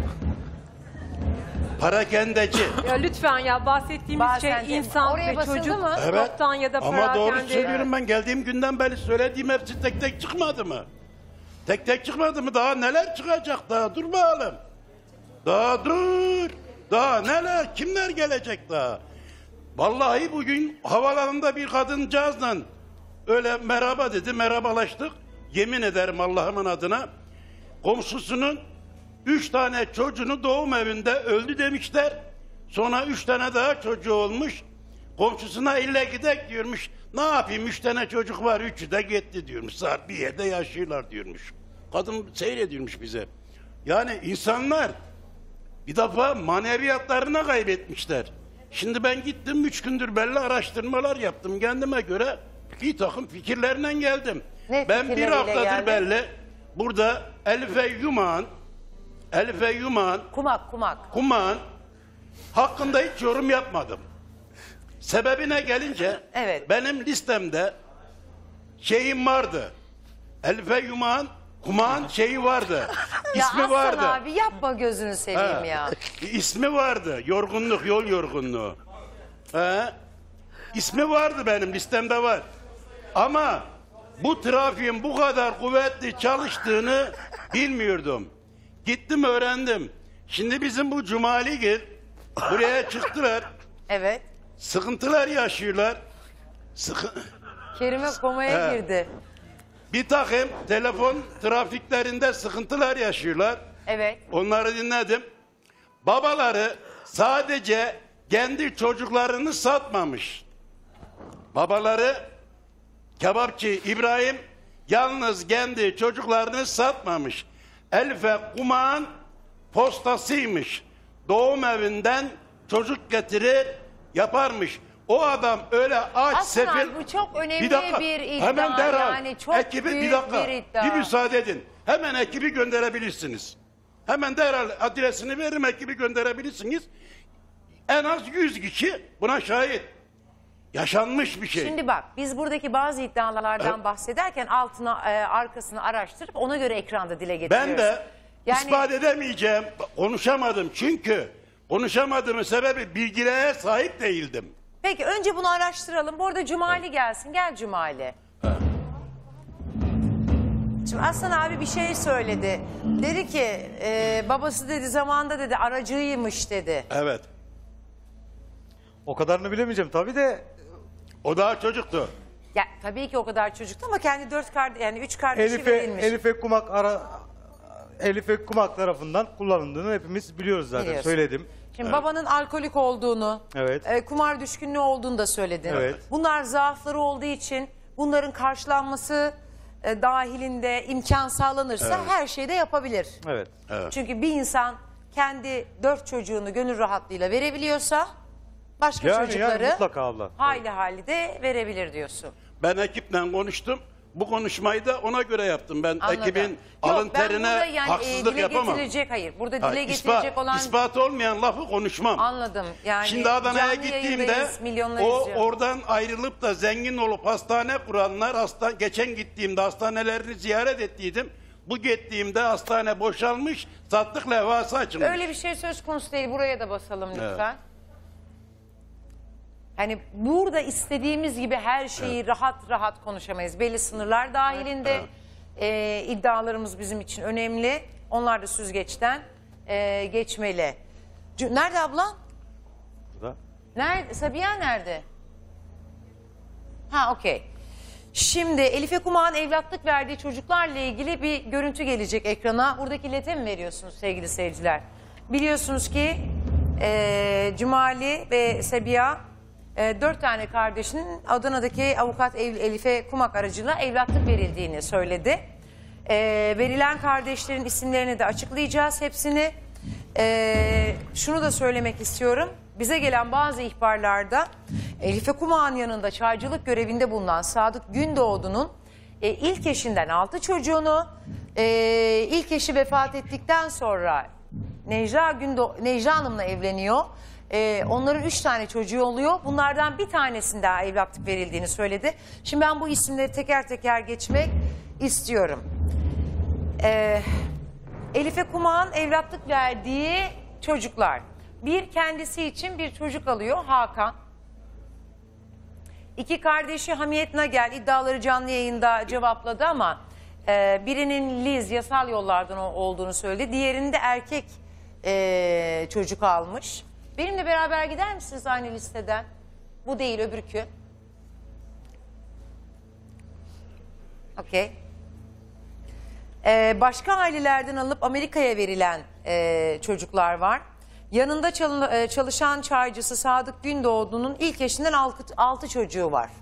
Parakendeci. Ya lütfen ya bahsettiğimiz Bazen şey insan oraya ve basıldı çocuk mı? toptan ya da Ama doğru perakende. söylüyorum ben geldiğim günden beri söylediğim hepsi tek tek çıkmadı mı? Tek tek çıkmadı mı? Daha neler çıkacak daha? Dur bakalım. Daha dur. Daha neler? Kimler gelecek daha? Vallahi bugün havalarında bir kadıncağızla öyle merhaba dedi, merhabalaştık. Yemin ederim Allah'ımın adına komşusunun 3 tane çocuğunu doğum evinde öldü demişler. Sonra 3 tane daha çocuğu olmuş. Komşusuna ille gidek diyormuş. Ne yapayım 3 tane çocuk var 3'ü de gitti diyormuş. Saat bir yerde yaşıyorlar diyormuş. Kadın seyrediyormuş bize. Yani insanlar bir defa maneviyatlarını kaybetmişler. Şimdi ben gittim 3 gündür belli araştırmalar yaptım. Kendime göre bir takım fikirlerle geldim. Ne Ben bir fikirleriyle haftadır geldin? belli burada Elife Yuman Kumak hakkında hiç yorum yapmadım. Sebebine gelince benim listemde şeyim vardı. Elife Yuman Kuman şeyi vardı. İsmi ya vardı. Aslan abi yapma gözünü seveyim He. ya. İsmi vardı. Yorgunluk, yol yorgunluğu. He. İsmi vardı benim listemde var. Ama bu trafiğin bu kadar kuvvetli çalıştığını bilmiyordum. Gittim öğrendim. Şimdi bizim bu Cumaligil buraya çıktılar. Evet. Sıkıntılar yaşıyorlar. Kerime komaya girdi. Bir takım telefon trafiklerinde sıkıntılar yaşıyorlar. Evet. Onları dinledim. Babaları sadece kendi çocuklarını satmamış. Babaları kebapçı İbrahim yalnız kendi çocuklarını satmamış. Elife Kumak'ın postasıymış. Doğum evinden çocuk getirir yaparmış. O adam öyle aç Aslında sefil. bu çok önemli bir iddia. Hemen derhal. Yani çok Ekibi, büyük bir dakika. bir iddia. Bir müsaade edin. Hemen ekibi gönderebilirsiniz. Hemen derhal adresini veririm, ekibi gönderebilirsiniz. En az 100 kişi buna şahit. Yaşanmış bir şey. Şimdi bak biz buradaki bazı iddialardan bahsederken altına arkasını araştırıp ona göre ekranda dile getiriyoruz. Ben de ispat edemeyeceğim. Konuşamadım çünkü konuşamadığımın sebebi bilgilere sahip değildim. Peki önce bunu araştıralım. Bu arada Cumali gelsin. Gel Cumali. Şimdi Aslan abi bir şey söyledi. Dedi ki babası dedi zamanda dedi aracıymış dedi. Evet. O kadarını bilemeyeceğim tabii de. O daha çocuktu. Ya tabii ki o kadar çocuktu ama kendi üç kardeşi verilmiş. Elife Kumak tarafından kullanıldığını hepimiz biliyoruz zaten. Biliyorsun. Söyledim. Şimdi babanın alkolik olduğunu, Evet. kumar düşkünlüğü olduğunu da söyledin. Evet. Bunlar zaafları olduğu için bunların karşılanması dahilinde imkan sağlanırsa Evet. her şeyi de yapabilir. Evet. Çünkü bir insan kendi 4 çocuğunu gönül rahatlığıyla verebiliyorsa başka çocukları mutlaka abla. hayli de verebilir diyorsun. Ben ekiple konuştum. Bu konuşmayı da ona göre yaptım. Ben Anladım. ekibin alın terine haksızlık dile yapamam. Getirecek, hayır. Burada Ha, dile getirecek olan... İspat olmayan lafı konuşmam. Anladım. Yani Şimdi Adana'ya canlı gittiğimde yayındayız, milyonlar o izliyor. oradan ayrılıp da zengin olup hastane kuranlar geçen gittiğimde hastanelerini ziyaret ettiydim. Bu gittiğimde hastane boşalmış, sattık levhası açılmış. Öyle bir şey söz konusu değil. Buraya da basalım lütfen. Evet. Hani burada istediğimiz gibi her şeyi rahat konuşamayız. Belli sınırlar dahilinde iddialarımız bizim için önemli. Onlar da süzgeçten geçmeli. Nerede abla? Burada. Nerede? Sabiha nerede? Ha okey. Şimdi Elife Kumak'ın evlatlık verdiği çocuklarla ilgili bir görüntü gelecek ekrana. Buradaki ilete mi veriyorsunuz sevgili seyirciler? Biliyorsunuz ki Cumali ve Sabiha 4 tane kardeşinin Adana'daki avukat Elife Kumak aracılığıyla evlatlık verildiğini söyledi. Verilen kardeşlerin isimlerini de açıklayacağız hepsini. Şunu da söylemek istiyorum. Bize gelen bazı ihbarlarda Elife Kumak'ın yanında çaycılık görevinde bulunan Sadık Gündoğdu'nun ilk eşinden 6 çocuğunu, ilk eşi vefat ettikten sonra Necla Hanım'la evleniyor. Onların 3 tane çocuğu oluyor. Bunlardan bir tanesinde evlatlık verildiğini söyledi. Şimdi ben bu isimleri teker teker geçmek istiyorum. Elife Kumak'ın evlatlık verdiği çocuklar. Bir kendisi için bir çocuk alıyor Hakan. 2 kardeşi Hamiyet Nagel iddiaları canlı yayında cevapladı ama birinin Liz yasal yollardan olduğunu söyledi. Diğerinin de erkek çocuk almış. Benimle beraber gider misiniz aynı listeden? Bu değil öbürkü. Okey. Başka ailelerden alıp Amerika'ya verilen çocuklar var. Yanında çalışan çaycısı Sadık Gündoğdu'nun ilk eşinden 6 çocuğu var.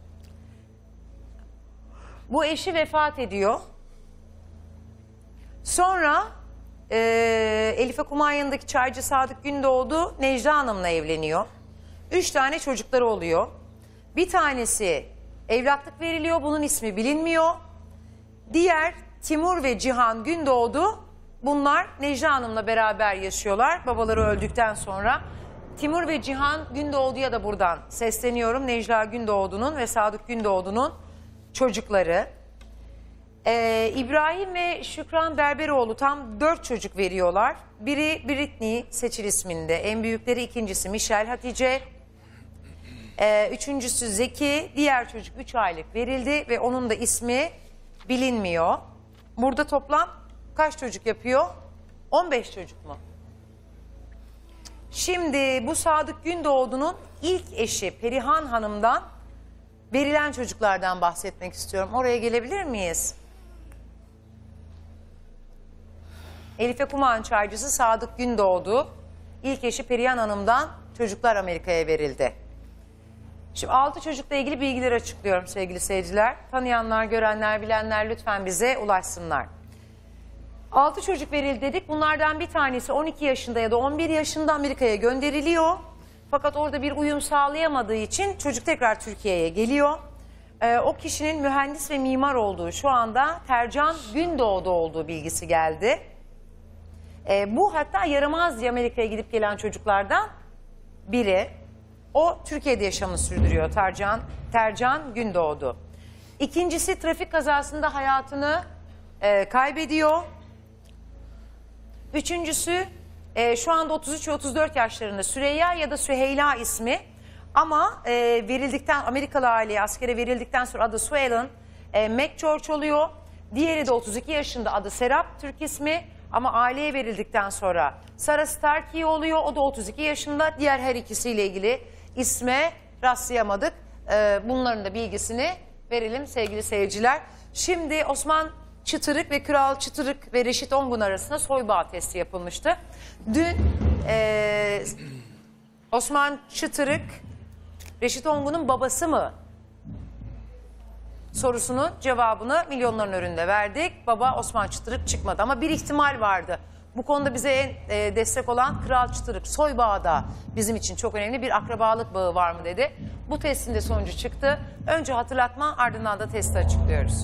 Bu eşi vefat ediyor. Sonra Elif Akuman yanındaki çaycı Sadık Gündoğdu Necla Hanım'la evleniyor. 3 tane çocukları oluyor. Bir tanesi evlatlık veriliyor, bunun ismi bilinmiyor. Diğer Timur ve Cihan Gündoğdu, bunlar Necla Hanım'la beraber yaşıyorlar babaları öldükten sonra. Timur ve Cihan Gündoğdu'ya da buradan sesleniyorum. Necla Gündoğdu'nun ve Sadık Gündoğdu'nun çocukları. İbrahim ve Şükran Berberoğlu tam 4 çocuk veriyorlar. Biri Britney Seçil isminde. En büyükleri ikincisi Michelle Hatice. Üçüncüsü Zeki. Diğer çocuk 3 aylık verildi ve onun da ismi bilinmiyor. Burada toplam kaç çocuk yapıyor? 15 çocuk mu? Şimdi bu Sadık Gündoğdu'nun ilk eşi Perihan Hanım'dan verilen çocuklardan bahsetmek istiyorum. Oraya gelebilir miyiz? Elif Akuman çaycısı Sadık Gündoğdu, ilk eşi Perihan Hanım'dan çocuklar Amerika'ya verildi. Şimdi 6 çocukla ilgili bilgileri açıklıyorum sevgili seyirciler. Tanıyanlar, görenler, bilenler lütfen bize ulaşsınlar. 6 çocuk verildi dedik. Bunlardan bir tanesi 12 yaşında ya da 11 yaşında Amerika'ya gönderiliyor. Fakat orada bir uyum sağlayamadığı için çocuk tekrar Türkiye'ye geliyor. O kişinin mühendis ve mimar olduğu, şu anda Tercan Gündoğdu olduğu bilgisi geldi. Bu hatta yaramaz diye Amerika'ya gidip gelen çocuklardan biri. O Türkiye'de yaşamını sürdürüyor, Tercan Gündoğdu. İkincisi trafik kazasında hayatını kaybediyor. Üçüncüsü şu anda 33 ve 34 yaşlarında Süreyya ya da Süheyla ismi. Ama verildikten, Amerikalı aileye askere verildikten sonra adı Suellen McGeorge oluyor. Diğeri de 32 yaşında, adı Serap, Türk ismi. Ama aileye verildikten sonra Sarah Starkey oluyor. O da 32 yaşında. Diğer her ikisiyle ilgili isme rastlayamadık. Bunların da bilgisini verelim sevgili seyirciler. Şimdi Osman Çıtırık ve Kral Çıtırık ve Reşit Ongun arasında soybağ testi yapılmıştı. Dün Osman Çıtırık Reşit Ongun'un babası mı sorusunun cevabını milyonların önünde verdik. Baba Osman Çıtırık çıkmadı ama bir ihtimal vardı. Bu konuda bize en destek olan Kral Çıtırık, soybağı da bizim için çok önemli, bir akrabalık bağı var mı dedi. Bu testin de sonucu çıktı. Önce hatırlatma, ardından da testi açıklıyoruz.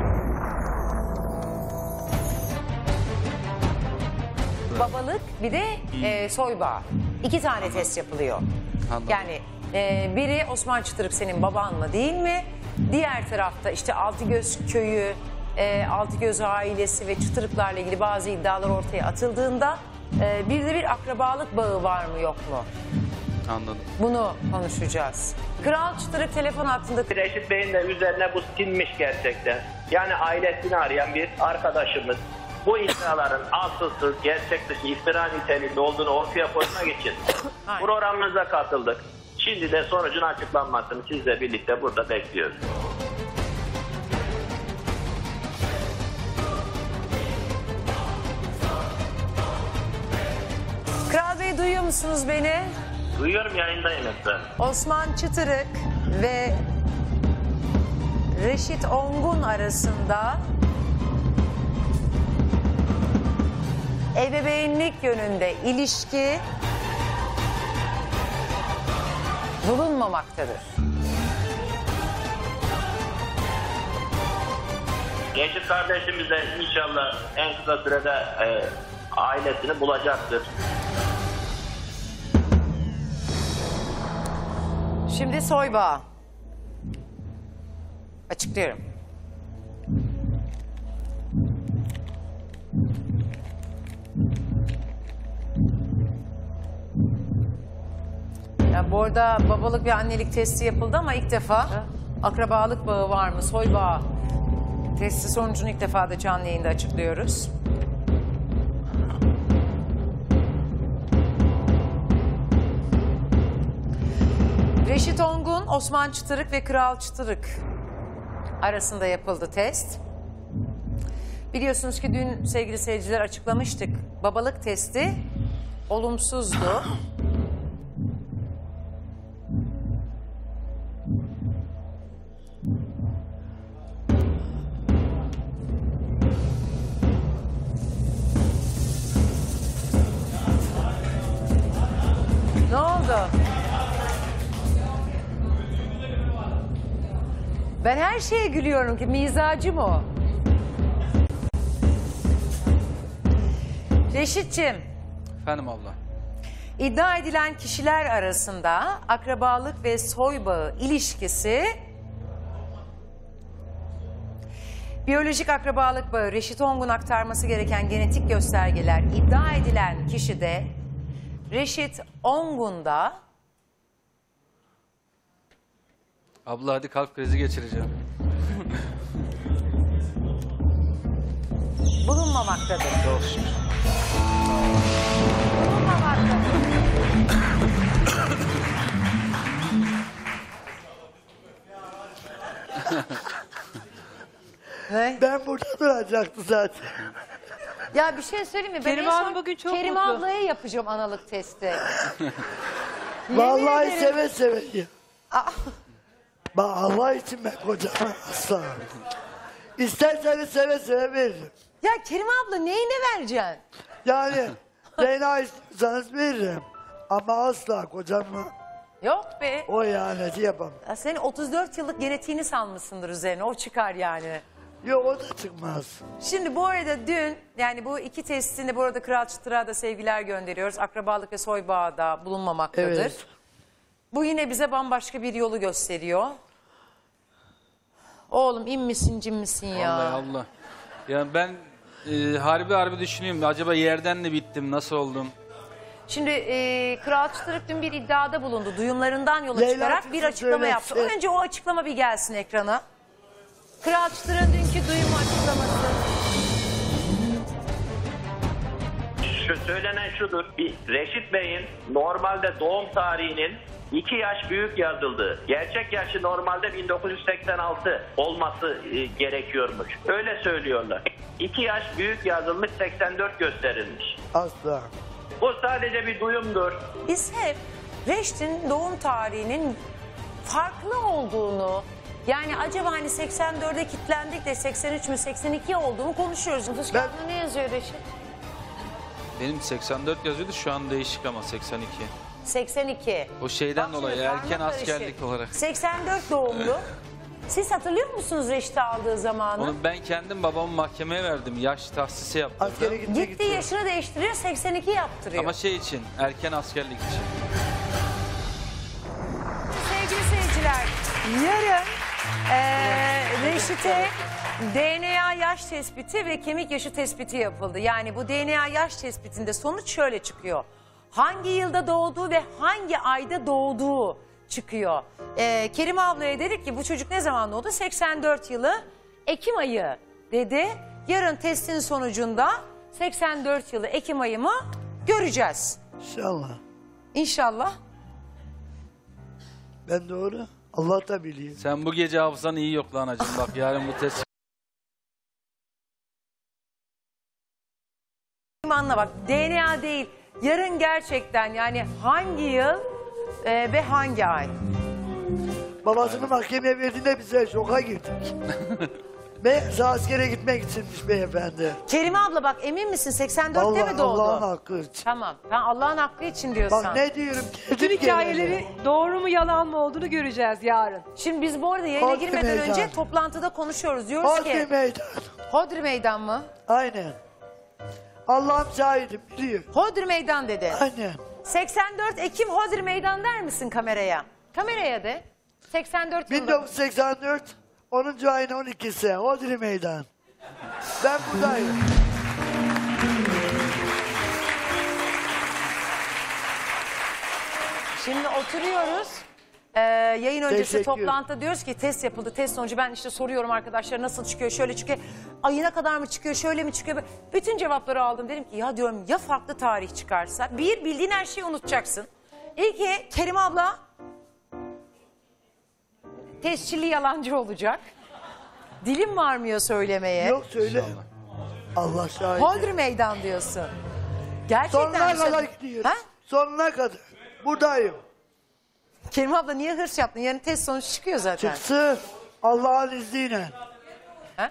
Babalık bir de soybağı. 2 tane test yapılıyor. Anladım. Yani biri Osman Çıtırık senin baban mı değil mi? Diğer tarafta işte Altıgöz köyü, Altıgöz ailesi ve Çıtırıklarla ilgili bazı iddialar ortaya atıldığında bir de bir akrabalık bağı var mı yok mu? Anladım. Bunu konuşacağız. Kral Çıtırık telefon hattında. Reşit Bey'in de üzerine bu sinmiş gerçekten. Yani ailesini arayan bir arkadaşımız. Bu iddiaların asılsız, gerçek dışı, iftira niteliğinde olduğunu ortaya koymak için programımıza katıldık. Şimdi de sonucun açıklanmasını sizle birlikte burada bekliyoruz. Kral Bey, duyuyor musunuz beni? Duyuyorum, yayındayım efendim. Osman Çıtırık ve Reşit Ongun arasında ebeveynlik yönünde ilişki bulunmamaktadır. Reşit kardeşimiz de inşallah en kısa sürede ailesini bulacaktır. Şimdi soybağı. Açıklıyorum. Ya bu arada babalık ve annelik testi yapıldı ama ilk defa akrabalık bağı var mı, soybağı testi sonucunu ilk defa da canlı yayında açıklıyoruz. Reşit Ongun, Osman Çıtırık ve Kral Çıtırık arasında yapıldı test. Biliyorsunuz ki dün sevgili seyirciler açıklamıştık. Babalık testi olumsuzdu. Ben her şeye gülüyorum ki mizacım o. Reşit'ciğim, Efendim abla. iddia edilen kişiler arasında akrabalık ve soy bağı ilişkisi... Biyolojik akrabalık bağı, Reşit Ongun aktarması gereken genetik göstergeler iddia edilen kişide Reşit Ongun'da Abla hadi kalp krizi geçireceğim. bulunmamaktadır. Çok şükür. Ben burada duracaktım zaten. Ya bir şey söyleyeyim mi? Ben Kerim en son Hanım bugün çok Kerim mutlu. ablaya yapacağım analık testi. Vallahi ederim. seve seve. Bak Allah için ben kocama asla. İsterseniz seve seve veririm. Ya Kerim abla neyine vereceksin? Yani DNA istiyorsanız veririm. Ama asla kocama Yok be. o ihaneti yapamam. Ya senin 34 yıllık genetiğini sanmışsındır üzerine. O çıkar yani. Yok o da çıkmaz. Şimdi bu arada dün yani bu iki testinde bu arada Kral Çıtır'a da sevgiler gönderiyoruz. Akrabalık ve soy bağı da bulunmamaktadır. Evet. Bu yine bize bambaşka bir yolu gösteriyor. Oğlum in misin cin misin ya? Vallahi Allah. Yani ben harbi düşünüyorum. Acaba yerden mi bittim? Nasıl oldum? Şimdi Kral Çıtırık dün bir iddiada bulundu. Duyumlarından yola Leyla çıkarak kızım bir açıklama yaptı. söylesin. Önce o açıklama bir gelsin ekrana. Kral Çıtırık'ın dünkü duyum açıklaması. Söylenen şudur. Reşit Bey'in normalde doğum tarihinin 2 yaş büyük yazıldığı. Gerçek yaşı normalde 1986 olması gerekiyormuş. Öyle söylüyorlar. 2 yaş büyük yazılmış, 84 gösterilmiş. Asla. Bu sadece bir duyumdur. Biz hep Reşit'in doğum tarihinin farklı olduğunu, yani acaba hani 84'e kilitlendik de 83 mü 82 olduğunu konuşuyoruz. Nüfus kağıdında ne yazıyor Reşit? Benim 84 yazıyordu, şu an değişik ama 82. 82. O şeyden Bak dolayı şimdi, erken parmak askerlik karışık. olarak. 84 doğumlu. Siz hatırlıyor musunuz Reşit'i aldığı zamanı? Onu ben kendim babamı mahkemeye verdim. Yaş tahsisi yaptırdım. Gitti yaşını değiştiriyor 82 yaptırıyor. Ama şey için, erken askerlik için. Sevgili seyirciler, yarın Reşit'e DNA yaş tespiti ve kemik yaşı tespiti yapıldı. Yani bu DNA yaş tespitinde sonuç şöyle çıkıyor. Hangi yılda doğduğu ve hangi ayda doğduğu çıkıyor. Kerim ablaya dedik ki bu çocuk ne zaman doğdu? 84 yılı Ekim ayı dedi. Yarın testin sonucunda 84 yılı Ekim ayı mı göreceğiz. İnşallah. İnşallah. Ben doğru. Allah da biliyor. Sen bu gece hafızan iyi yok lan hacım. Bak yarın bu test... Anla bak, DNA değil. Yarın gerçekten yani hangi yıl ve hangi ay? Babasını mahkemeye verdiğinde bize şoka girdik. Meğerse askere gitmek içinmiş beyefendi. Kerime abla bak, emin misin 84'te mi doğdu? Allah'ın hakkı için. Tamam. Ben Allah'ın hakkı için diyorsan. Bak ne diyorum. Bütün hikayeleri doğru mu yalan mı olduğunu göreceğiz yarın. Şimdi biz bu arada yayına Hodri girmeden meydan. önce toplantıda konuşuyoruz. Diyoruz Hodri ki. meydan. Hodri meydan mı? Aynen. Allah'ım şahidim biliyor. Hodri meydan dedi. Aynen. 84 Ekim Hodri meydan der misin kameraya? Kameraya de. 84 yılında. 1984 10. ayın 12'si Hodri meydan. Ben buradayım. Şimdi oturuyoruz. Yayın öncesi Teşekkür. toplantıda diyoruz ki test yapıldı. Test sonucu ben işte soruyorum arkadaşlar nasıl çıkıyor, şöyle çıkıyor. Ayına kadar mı çıkıyor, şöyle mi çıkıyor? Bütün cevapları aldım. Dedim ki ya diyorum ya farklı tarih çıkarsa? Bir, bildiğin her şeyi unutacaksın. İki, Kerim abla tescilli yalancı olacak. Dilim varmıyor söylemeye. Yok söyle. Allah şahit. Hodri meydan diyorsun. Gerçekten. Sonuna mi? kadar gidiyoruz. Sonuna kadar. Buradayım. Kerim abla niye hırs yaptın? Yarın test sonucu çıkıyor zaten. Çıksın. Allah'ın izniyle. Ha?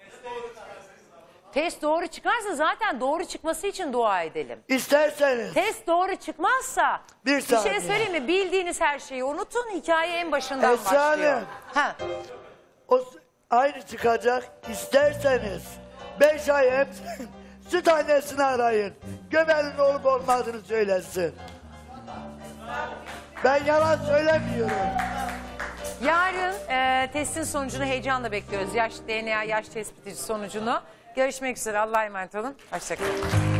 Test doğru çıkarsa zaten doğru çıkması için dua edelim. İsterseniz. Test doğru çıkmazsa Bir bir şey saniye. söyleyeyim mi? Bildiğiniz her şeyi unutun. Hikaye en başından Esra başlıyor. Hanım. Ha. aynı çıkacak. İsterseniz 5 ay hem süt annesini arayın. Göbeğinin olup olmadığını söylesin. Ben yalan söylemiyorum. Yarın testin sonucunu heyecanla bekliyoruz. DNA yaş tespiti sonucunu. Görüşmek üzere. Allah'a emanet olun. Hoşçakalın.